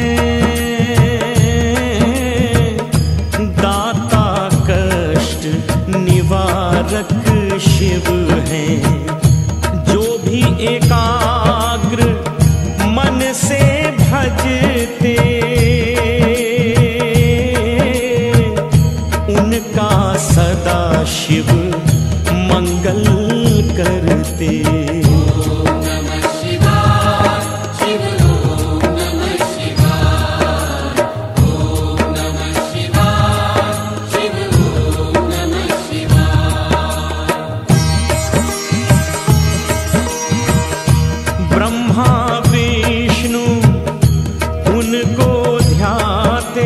दाता कष्ट निवारक शिव हैं। जो भी एकाग्र मन से भजते, उनका सदा शिव मंगल करते। ब्रह्मा विष्णु उनको ध्याते,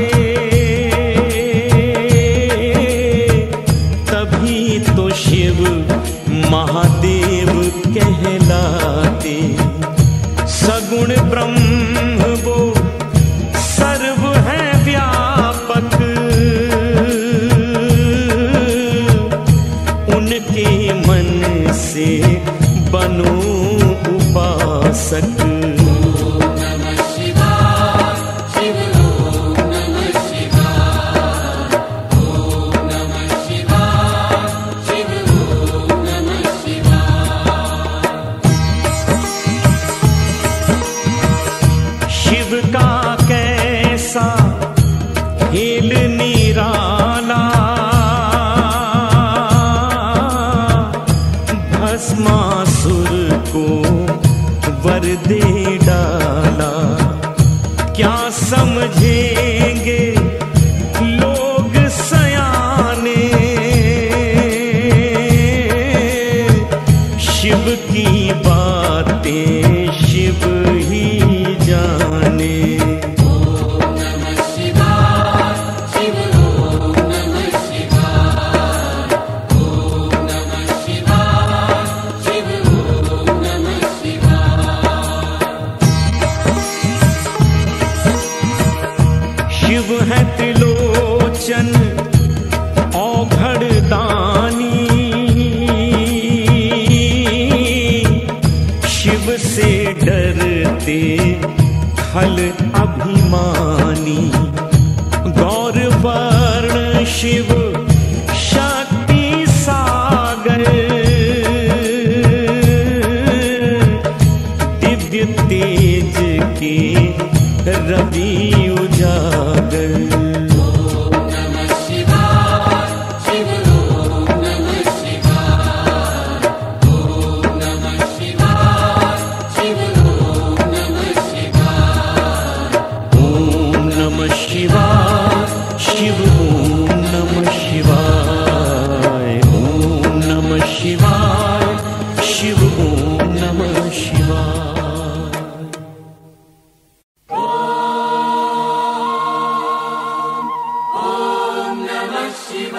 तभी तो शिव महादेव कहलाते। सगुण ब्रह्म वो सर्व है व्यापक, उनके मन से बनो उपासक। शिव का कैसा खेल निराला, भस्मासुर को वर दे डाला। क्या समझेंगे लोग सयाने, शिव की बातें शिव ही जाने। शिव है त्रिलोचन औघड़ दान,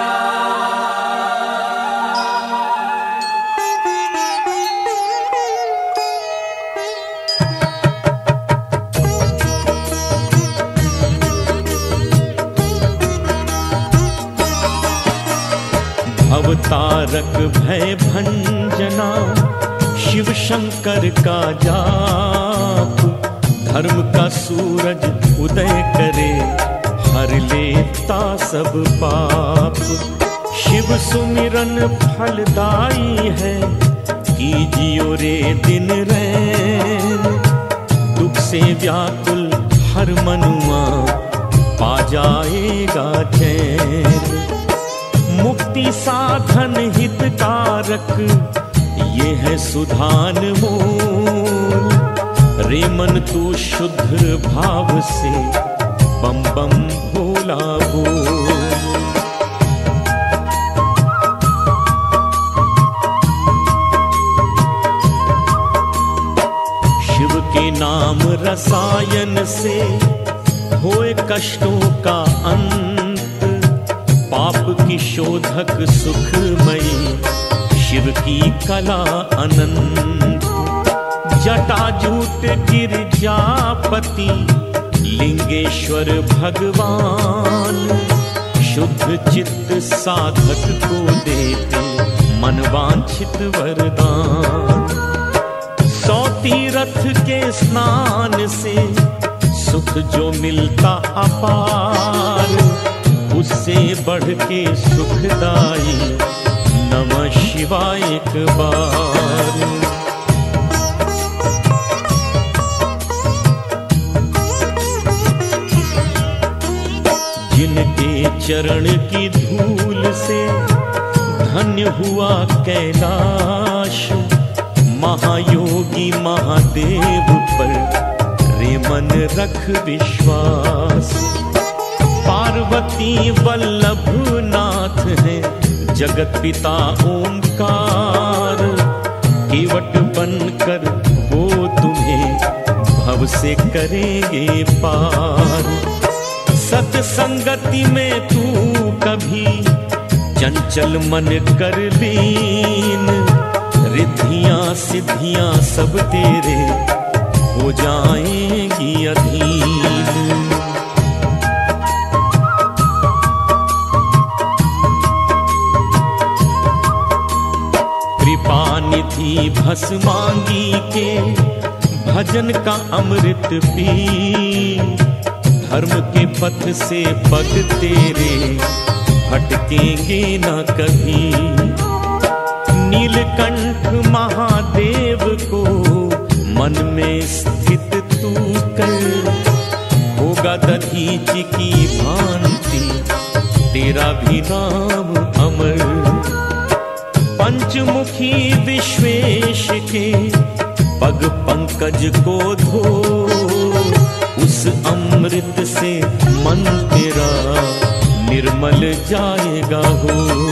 अवतारक भय भंजना शिव शंकर का जाप, धर्म का सूरज उदय करे हर लेता सब पाप। शिव सुमिरन फलदाई है कीजियो रे दिन रैन, दुख से व्याकुल हर मनुआ पा जाएगा चैन। मुक्ति साधन हितकारक ये है सुधान मोल, रे मन तू शुद्ध भाव से बम बम भोला बोल। शिव के नाम रसायन से होए कष्टों का अंत, पाप की शोधक सुखमयी शिव की कला अनंत। जटाजूट गिरिजापति लिंगेश्वर भगवान, शुद्ध चित्त साधक को देते मनवांछित वरदान। 100 तीर्थ के स्नान से सुख जो मिलता अपार, उससे बढ़ के सुखदाई नमः शिवाय एक बार। जिनके चरण की धूल से धन्य हुआ कैलाश, महायोगी महादेव पर रे मन रख विश्वास। पार्वती वल्लभ नाथ है जगत पिता ओंकार, केवट बनकर वो तुम्हें भव से करेंगे पार। सत्संगति में तू कभी चंचल मन कर लीन, रिद्धियां सिद्धियां सब तेरे हो जाएंगी अधीन। कृपानिधि भस्मांगी के भजन का अमृत पी, धर्म के पथ से पग तेरे भटकेंगे न कभी। नीलकंठ महादेव को मन में स्थित तू कर, होगा दधीच की भांति तेरा भी नाम अमर। पंचमुखी विश्वेश के पग पंकज को धो, उस अमृत से मन तेरा निर्मल जाएगा हो।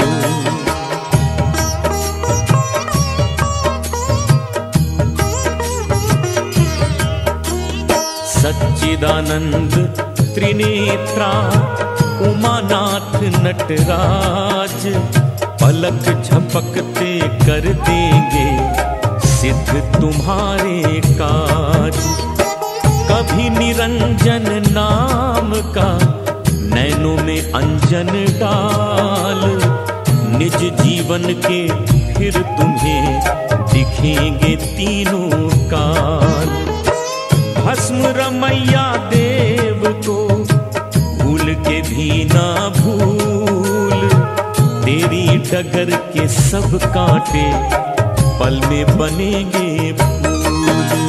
सच्चिदानंद त्रिनेत्रा उमानाथ नटराज, पलक झपकते कर देंगे सिद्ध तुम्हारे काज। कभी निरंजन नाम का नैनों में अंजन डाल, निज जीवन के फिर तुम्हें दिखेंगे तीनों काल। भस्म रमैया देव को भूल के भी ना भूल, तेरी डगर के सब कांटे पल में बनेंगे फूल।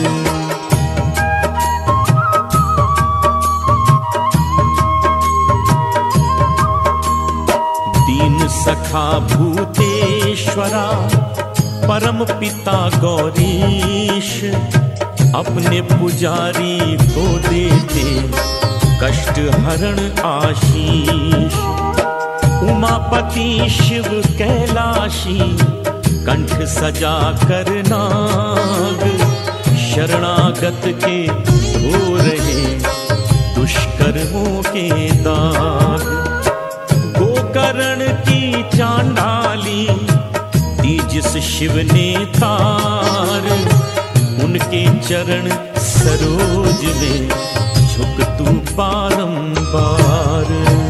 दीन सखा भूतेश्वरा परम पिता गौरीश, अपने पुजारी को देते कष्ट हरण आशीष। उमापति शिव कैलाशी कंठ सजा कर नाग, शरणागत के हो रहे दुष्कर्मों के दाग। गोकर्ण की चांडाली दी जिस शिव ने तार, उनके चरण सरोज में झुक तू बारंबार।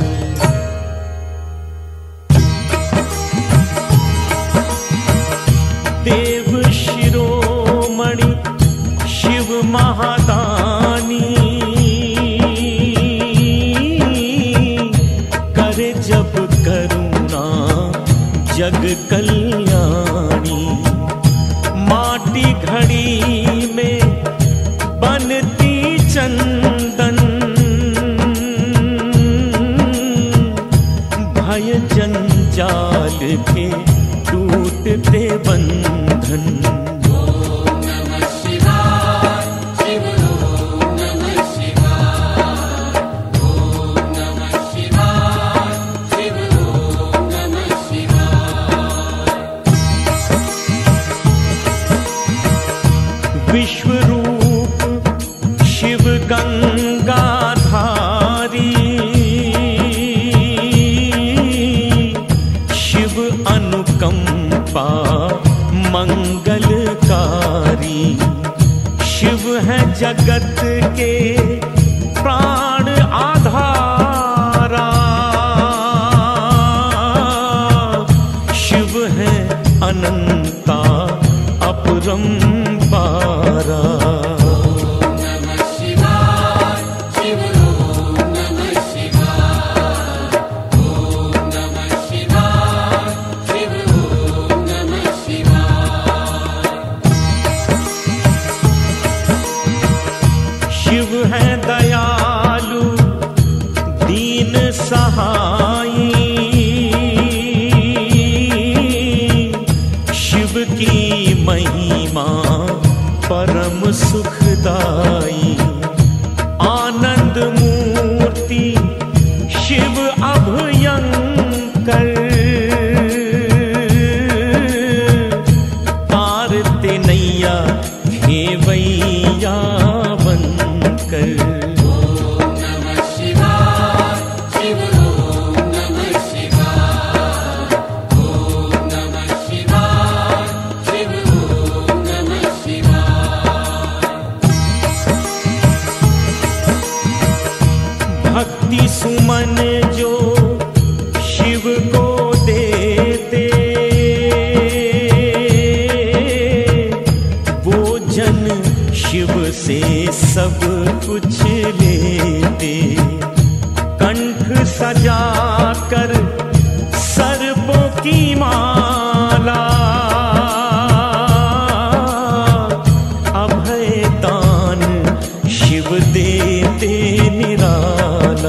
देव शिरोमणि शिव महादानी, करे जब करुणा जग कल्याणी। माटी घड़ी में बनती चंदन, भय जंजाल के टूटते बंधन। विश्वरूप शिव गंगाधारी, शिव अनुकंपा मंगलकारी। शिव है जगत के प्राण आधारा, शिव है अनंता अपरंपारा। शिव है दयालु दीन सहाई, शिव की महिमा परम सुखदाई। आनंद मूर्ति शिव अभयंकर, तारते नैया खेवैया बनकर। भक्ति सुमन जो शिव को देते, वो जन शिव से सब कुछ लेते। कंठ सजाकर सर्पों की माला, अभय दान शिव देते निराला।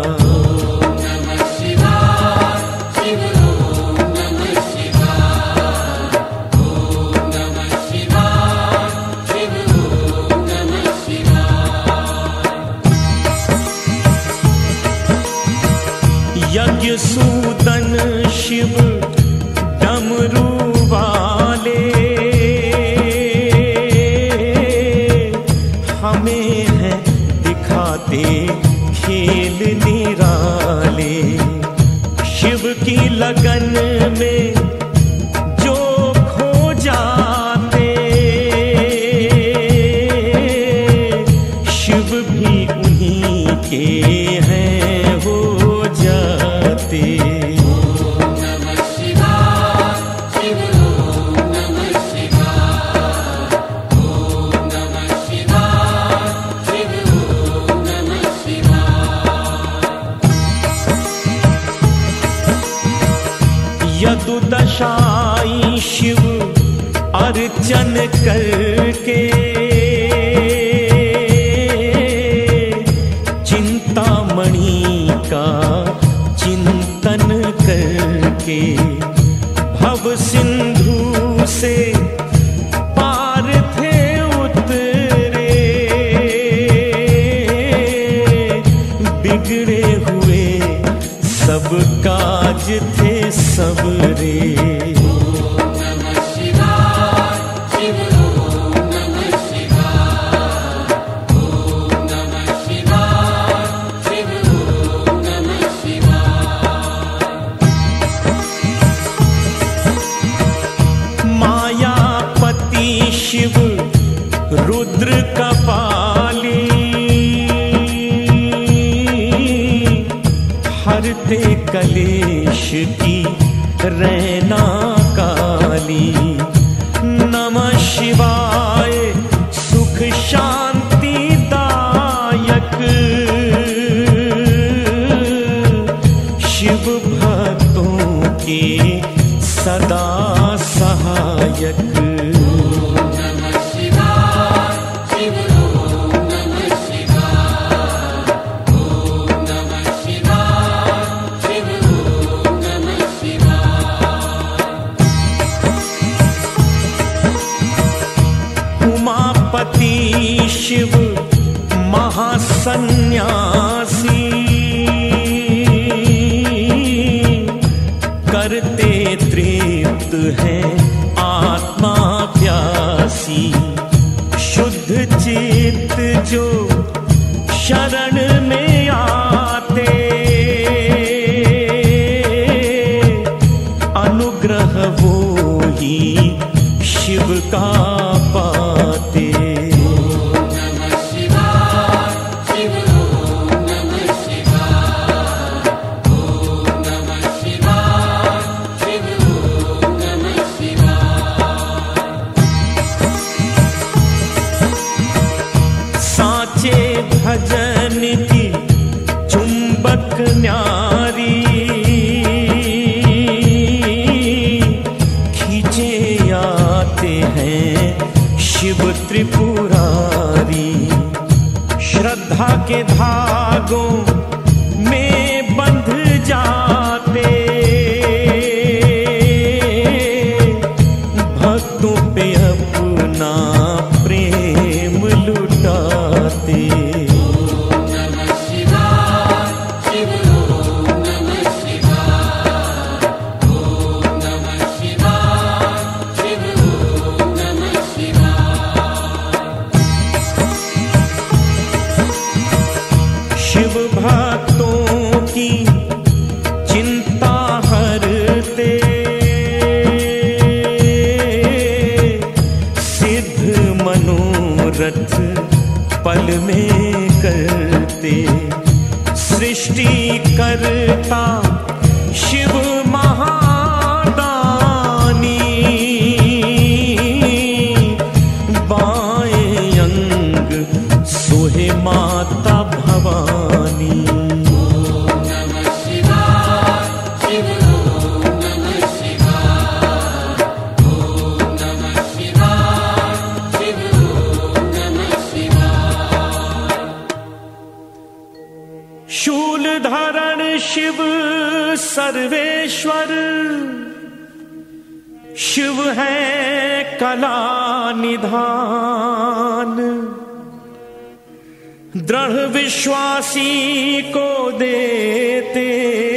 यज्ञ सूदन शिव डमरू वाले, हमें है दिखाते खेल निराले। शिव की लगन में जो खो जाते, शिव भी उन्हीं के हैं हो जाते। यदुदशाई शिव अर्चन करके, चिंतामणि का चिंतन करके। भव सिंधु से पार थे उतरे, बिगड़े हुए सब काज थे सबरे। कलेश की रैना काली। नमः शिवाय सुख शांति दायक, शिव भक्तों के सदा सहायक। उमापति शिव महासन्यासी, करते तृप्त हैं आत्मा प्यासी। शुद्ध चित्त जो शरण में आते, अनुग्रह वो ही शिव का पाते। साचे भजन की चुंबक न्यारी, खींचे आते हैं शिव त्रिपुरारी। श्रद्धा के धागों में बंध जाते, भक्तों पे अपना प्रेम लुटाते। शिव भक्तों की चिंता हरते, सिद्ध मनोरथ पल में करते। सृष्टि करता शिव महादानी, बाएं अंग सोहे माता भवानी। शूल धारण शिव सर्वेश्वर, शिव है कला निधान। दृढ़ विश्वासी को देते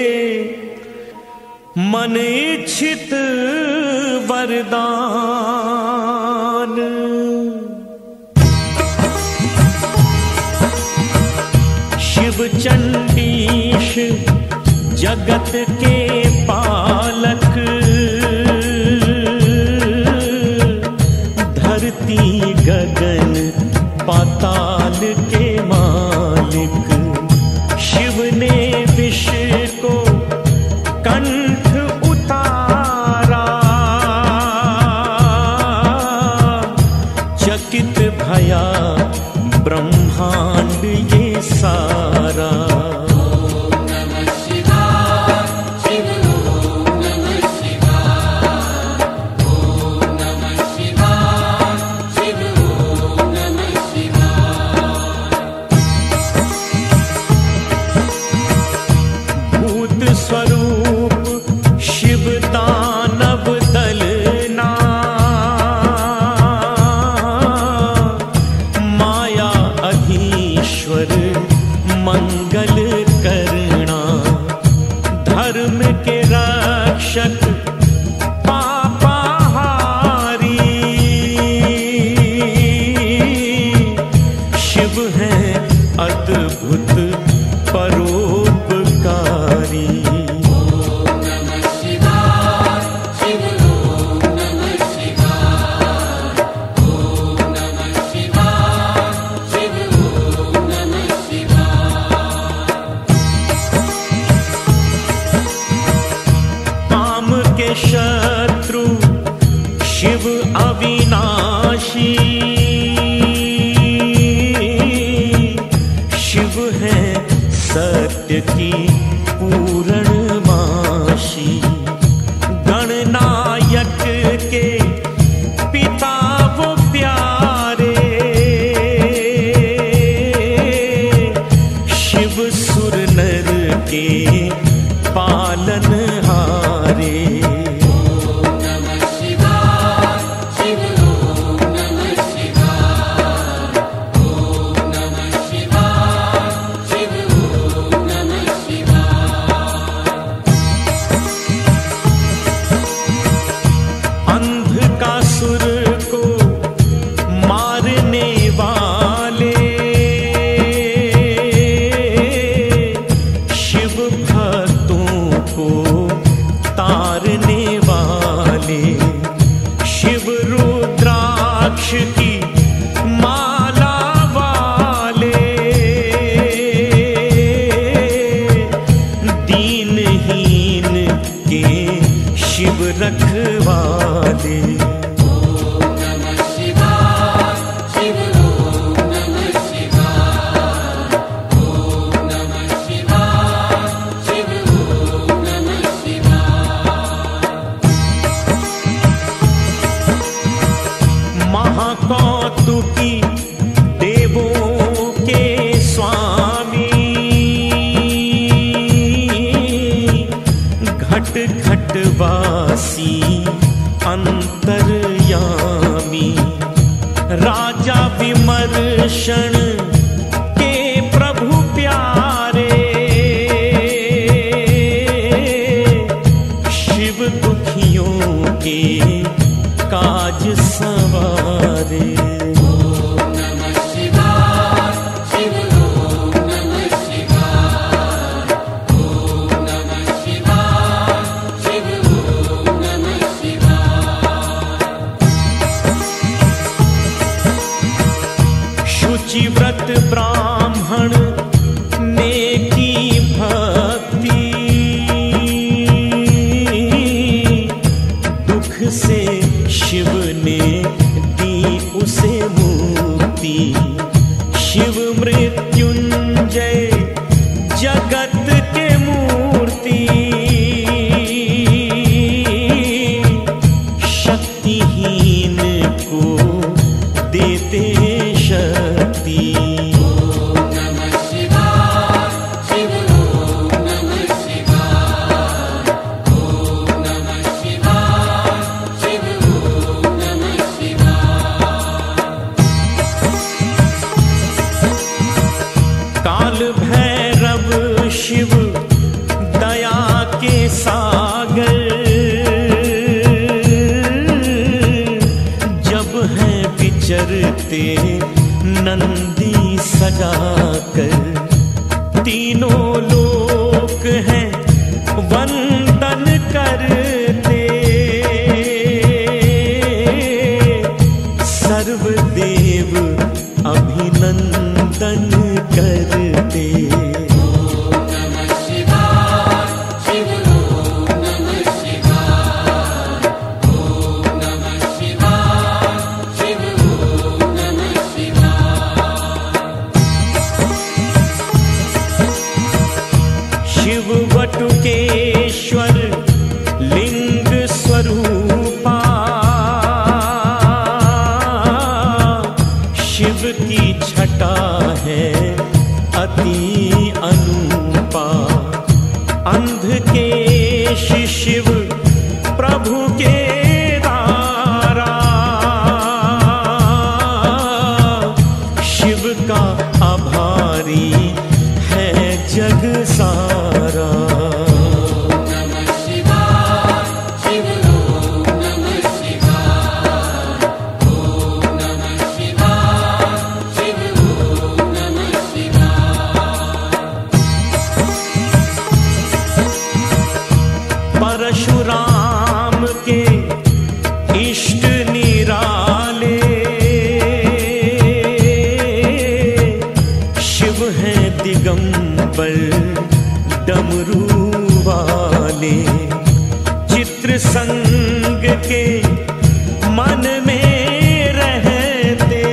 मन इच्छित वरदान। शिव चंडीश जगत के पालक, धरती गगन पाताल के मालिक। शिव ने विष को कंठ उतारा, चकित भया ब्रह्मांड ये सारा। शत्रु शिव अविनाशी। शिव है सत्य की पूर्णमाशी। गणनायक के पिता वो प्यारे, शिव सुर नर के पालनहारे। अंधकासुर को मारने वाले, शिव भक्तों को तारने वाले। शिव रुद्राक्ष की माला वाले, दीनहीन के शिव रखवाले। महाकौतुकी देवों के स्वामी, घट घट वासी अंतर्यामी। राजा विमर्शन के प्रभु प्यारे, शिव दुखियों के काज सवारे। शुचिव्रत ब्राह्मण ने की भक्ति, दुख से शिव ने दी उसे मुक्ति। शिव मृत्युंजय जगत के मूर्ति, शक्तिहीन को देते शक्ति। काल भैरव शिव दया के सागर, जब है विचरते नंदी सजाकर। तीनों लोक हैं वंदन करते, सर्वदेव अभिनंदन करते। शिव वटुकेश्वर लिंग स्वरूपा, शिव की छटा है अति अनुपा। अंधकेश शिव प्रभु के दारा, शिव का आभारी है जग सारा। परशुराम के संग के मन में रहते,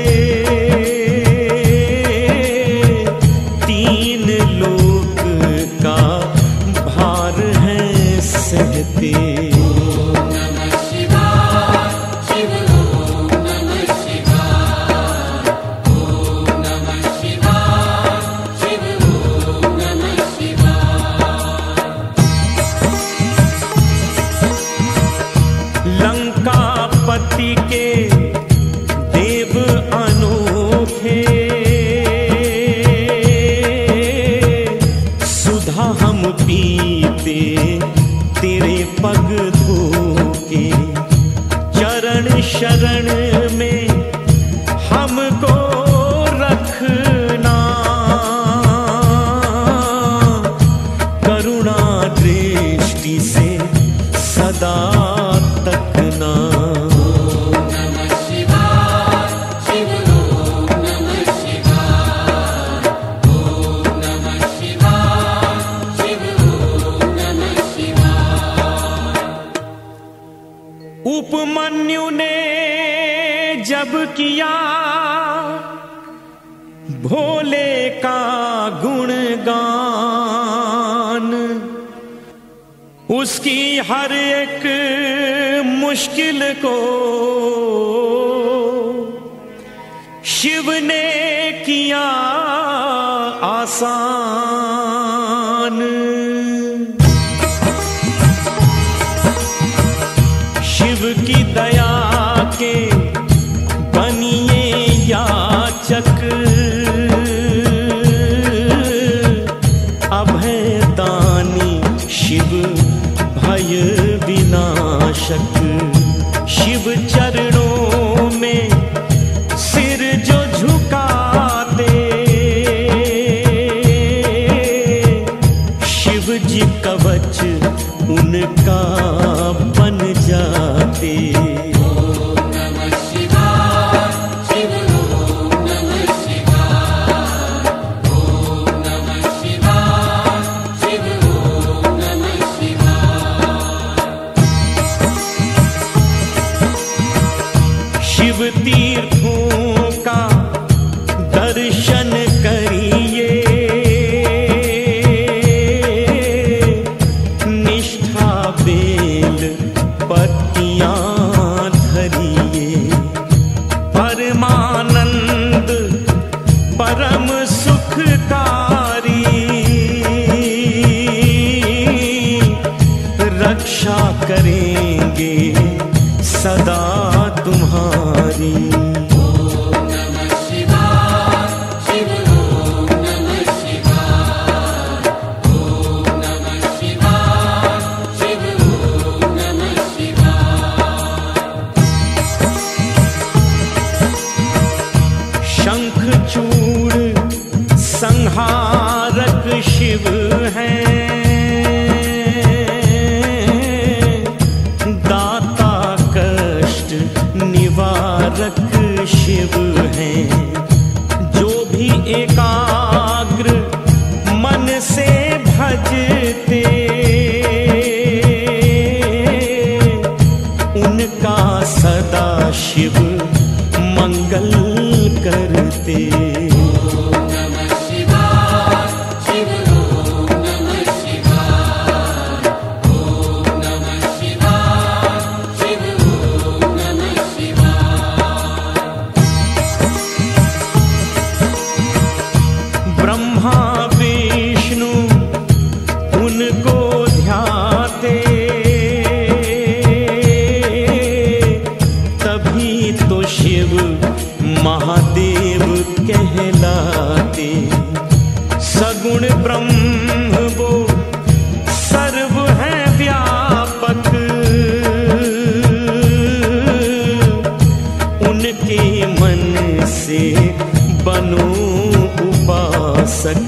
तीन लोक का भार है सहते। लंकापति के देव अनोखे, सुधा हम पीते तेरे पग धोके, चरण शरण में हमको रखना, करुणा दृष्टि से सदा तकना। उपमन्यु ने जब किया भोले का गुणगान, उसकी हर एक मुश्किल को शिव ने किया आसान। शिव की दया के बनिए याचक, अभय दानी शिव भय विनाशक। शिव चरणों में सिर जो झुकाते, शिव जी कवच उनका बन जाते। शिव तीर्थों का दर्शन करिए, निष्ठा बेल पत्तियां धरिए, परमानंद परम सुखकारी, रक्षा करेंगे सदा तुम्हारी। शंखचूड़ संहारक शिव हैं, दाता कष्ट निवारक शिव हैं। जो भी एकाग्र मन से भजते, उनका सदा शिव मंगल करते। ब्रह्मा विष्णु उनको ध्याते, तभी तो शिव महादेव कहलाते। सगुण ब्रह्म वो सर्व है व्यापक, उनके मन से बनो उपासक।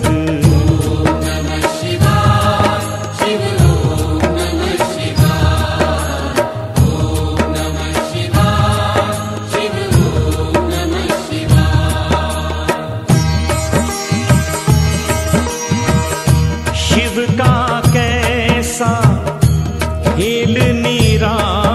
शिव का कैसा खेल निराला,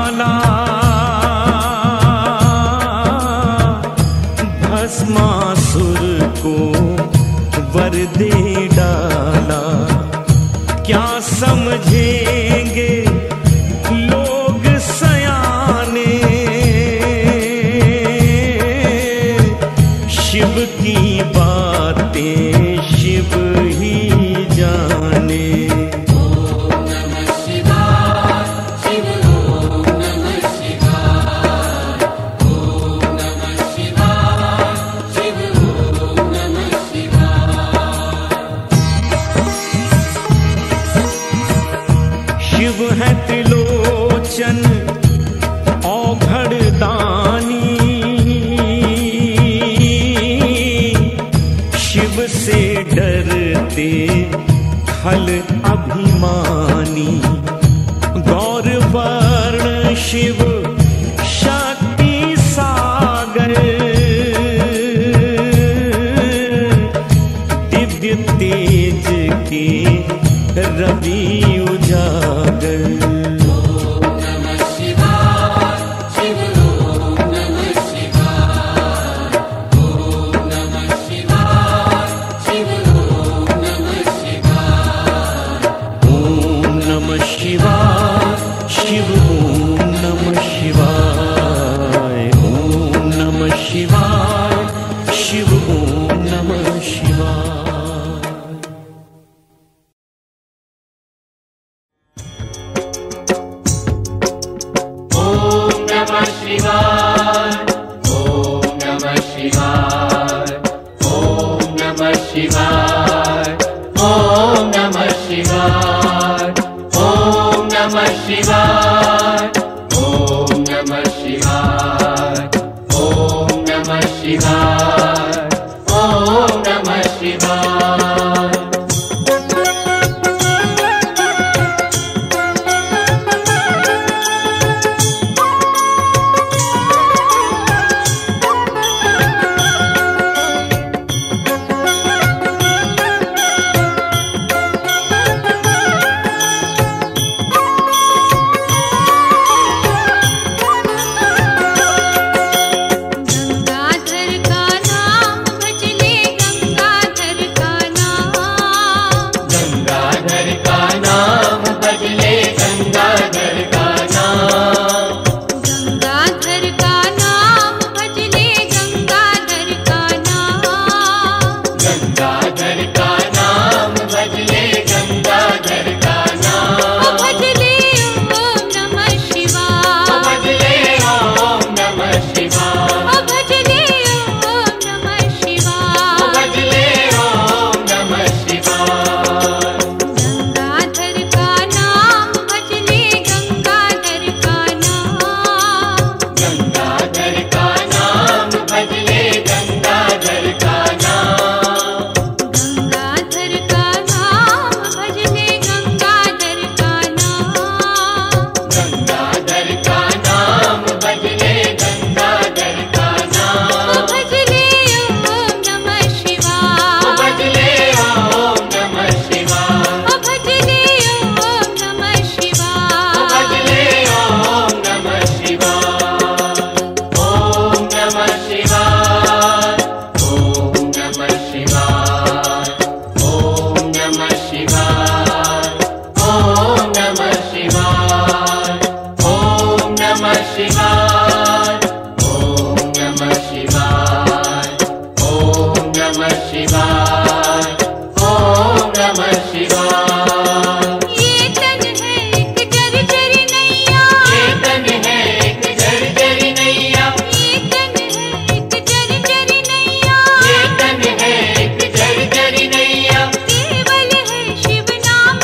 शिव शक्ति सागर, दिव्य तेज के रवि उजागर। शिव ओम नमः शिवाय, ओम नमः शिवाय, शिव ओम नमः शिवाय। ओम नमः शिवाय, ओम नमः शिवाय, ओम नमः शिवाय, ओम नमः शिवाय, ओम नमः शिवाय, ओम नमः शिवाय, ओम नमः शिवाय, ओम नमः शिवाय।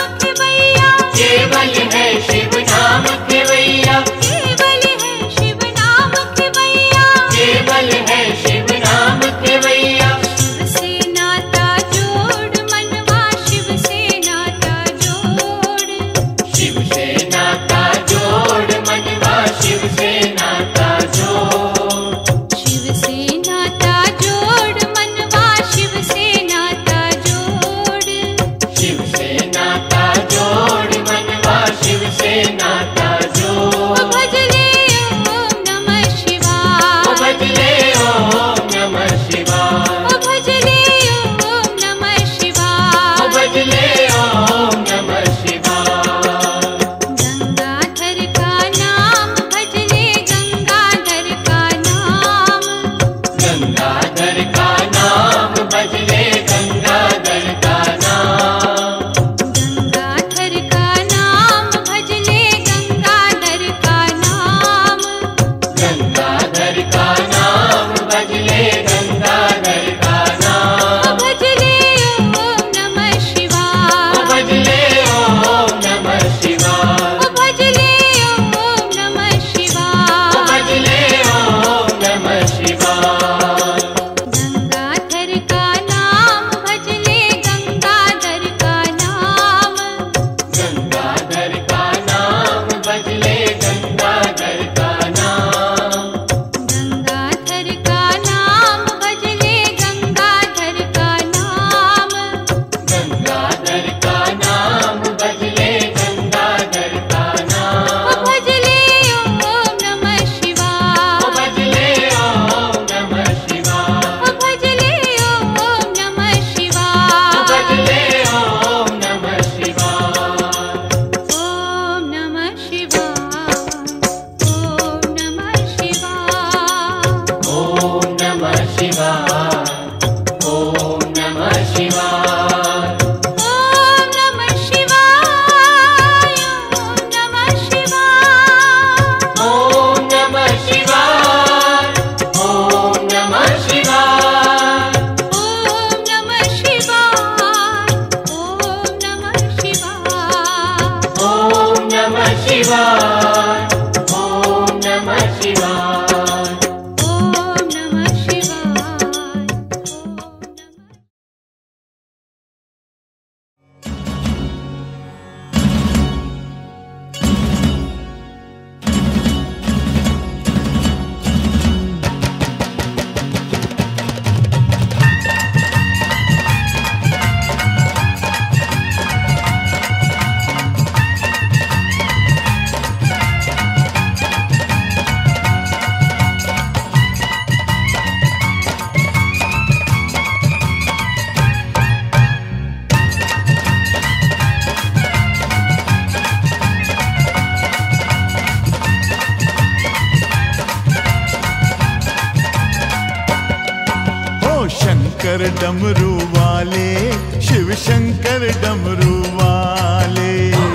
केवल है शिव शंकर डमरू वाले, शिव शंकर डमरू वाले।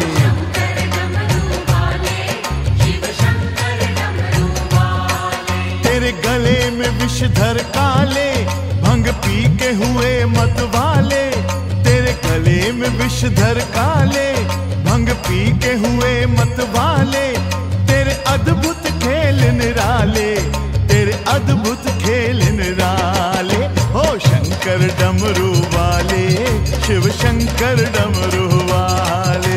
तेरे गले में विषधर काले, भंग पी के हुए मत वाले। तेरे गले में विषधर काले, भंग पी के हुए मत वाले। तेरे अद्भुत खेल निराले, तेरे अद्भुत खेल निराले। हो शंकर डमरू वाले, शिव शंकर डमरू वाले।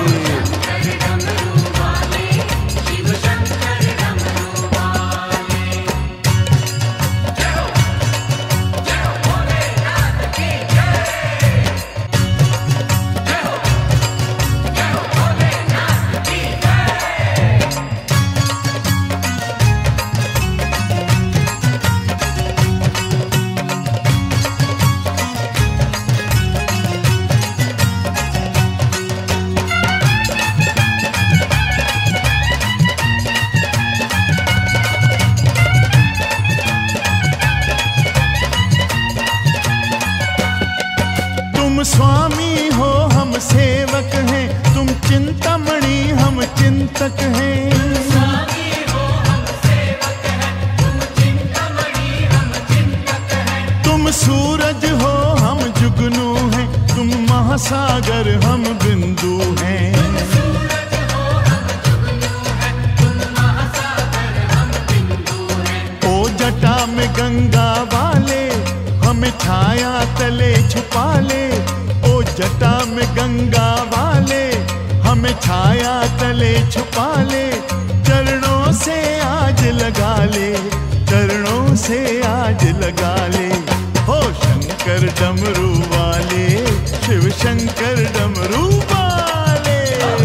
स्वामी हो हम सेवक हैं, तुम चिंतामणि हम चिंतक हैं। स्वामी हो हम सेवक हैं, तुम चिंतामणि हम चिंतक हैं। तुम सूरज हो हम जुगनू हैं, तुम महासागर हम बिंदु हैं। तुम सूरज हो हम जुगनू हैं, तुम महासागर हम बिंदु हैं। ओ जटा में गंगा वाले, हमें छाया तले छुपा ले। ओ जटा में गंगा वाले, हमें छाया तले छुपा ले। चरणों से आज लगा ले, चरणों से आज लगा ले। हो शंकर डमरू वाले, शिव शंकर डमरू वाले।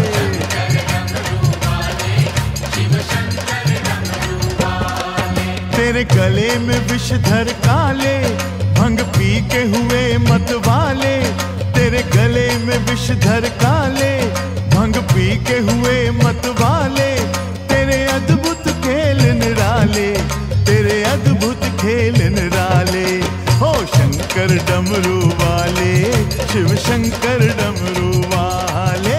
तेरे गले में विषधर काले, भंग पी के हुए मत वाले। तेरे गले में विषधर काले, भंग पी के हुए मत वाले। तेरे अद्भुत खेल निराले, तेरे अद्भुत खेल निराले। हो शंकर डमरू वाले, शिव शंकर डमरू वाले।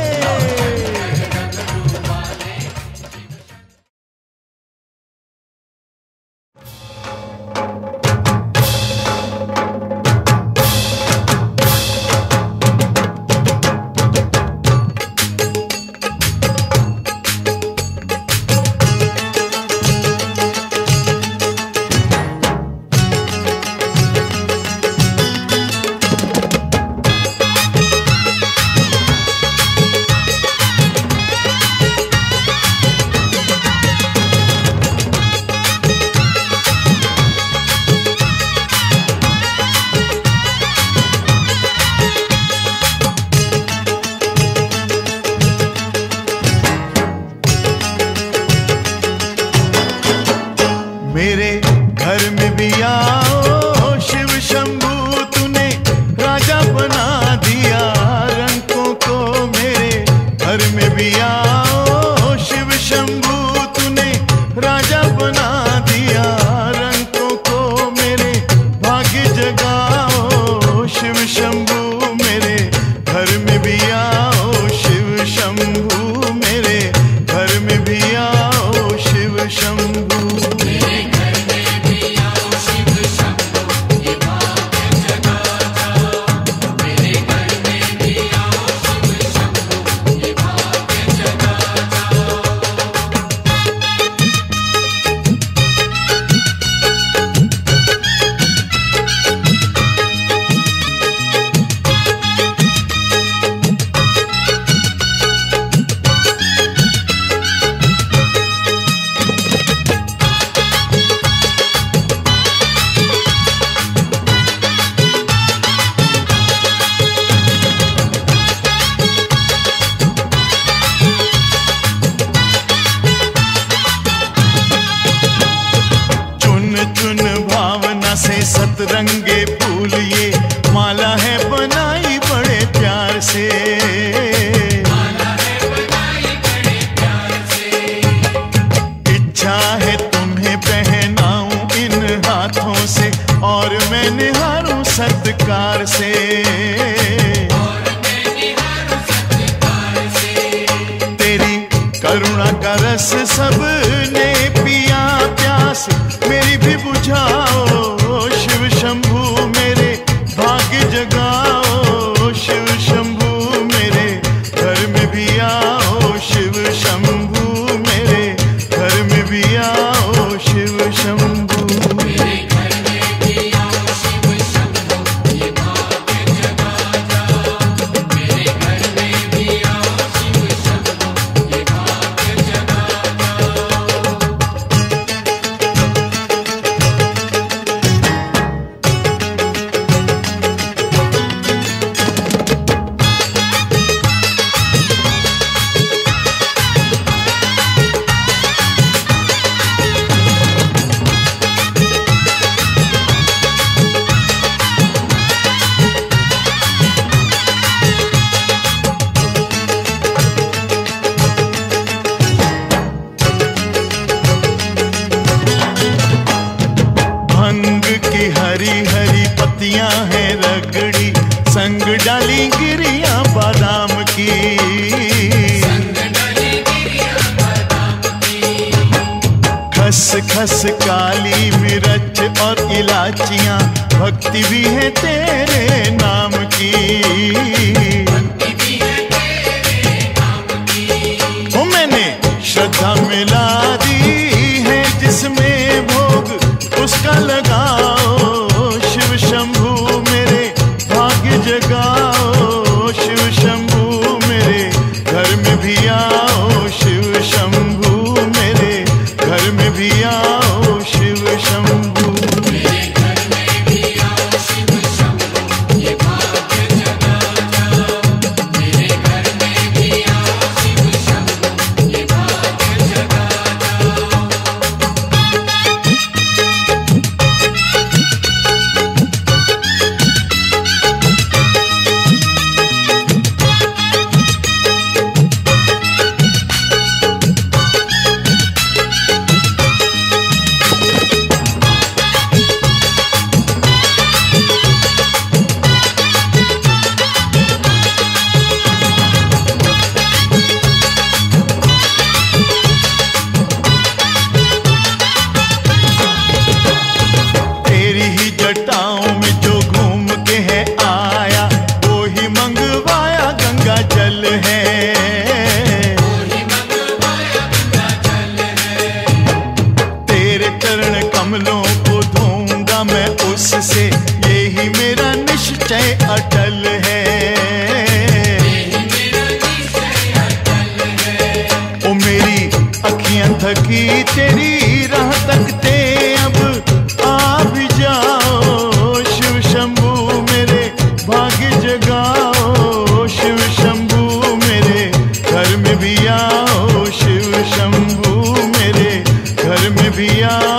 मेरे घर में भी आओ शिव शंभू, तूने राजा बना दिया रंकों को। मेरे घर में भी आओ शिव शंभू, तूने राजा बना दिया रंकों को। मेरे भाग्य जगाओ शिव शंभू, मेरे घर में भी आओ शिव शंभू। मेरे घर में भी आओ शिव शंभू। सतरंगे फूल ये माला है बनाई बड़े प्यार से। इच्छा है तुम्हें पहनाऊं इन हाथों से, और मैं निहारूं सत्कार से, तेरी करुणा का रस सबने पिया प्यास मेरी भी बुझाओ शिव शंभू मेरे भाग्य जगाओ शिव शंभू मेरे घर में भी आओ शिव शंभू मेरे घर में भी आओ शिव शंभू। भंग की हरी हरी पत्तियां हैं रगड़ी संग डाली गिरियां बादाम की, खस खस काली मिर्च और इलाचियां भक्ति भी है तेरे नाम की। ओ मैंने श्रद्धा मिला दी है जिसमें भोग उसका लगाओ शिव शंभू मेरे भाग्य जगाओ शिव शंभू मेरे घर में भी आओ शिव शंभू मेरे घर में भी आओ शिव शंभू। जटाओं में जो घूम के है आया वो ही मंगवाया गंगा जल है, तेरे चरण कमलों को धोऊंगा मैं उससे यही मेरा निश्चय अटल है। ओ मेरी अखियां थकी तेरी राह तकते अब आ भी जाओ शिव शंभू मेरे भाग्य जगाओ शिव शंभू मेरे घर में भी आओ शिव शंभू मेरे घर में भी आओ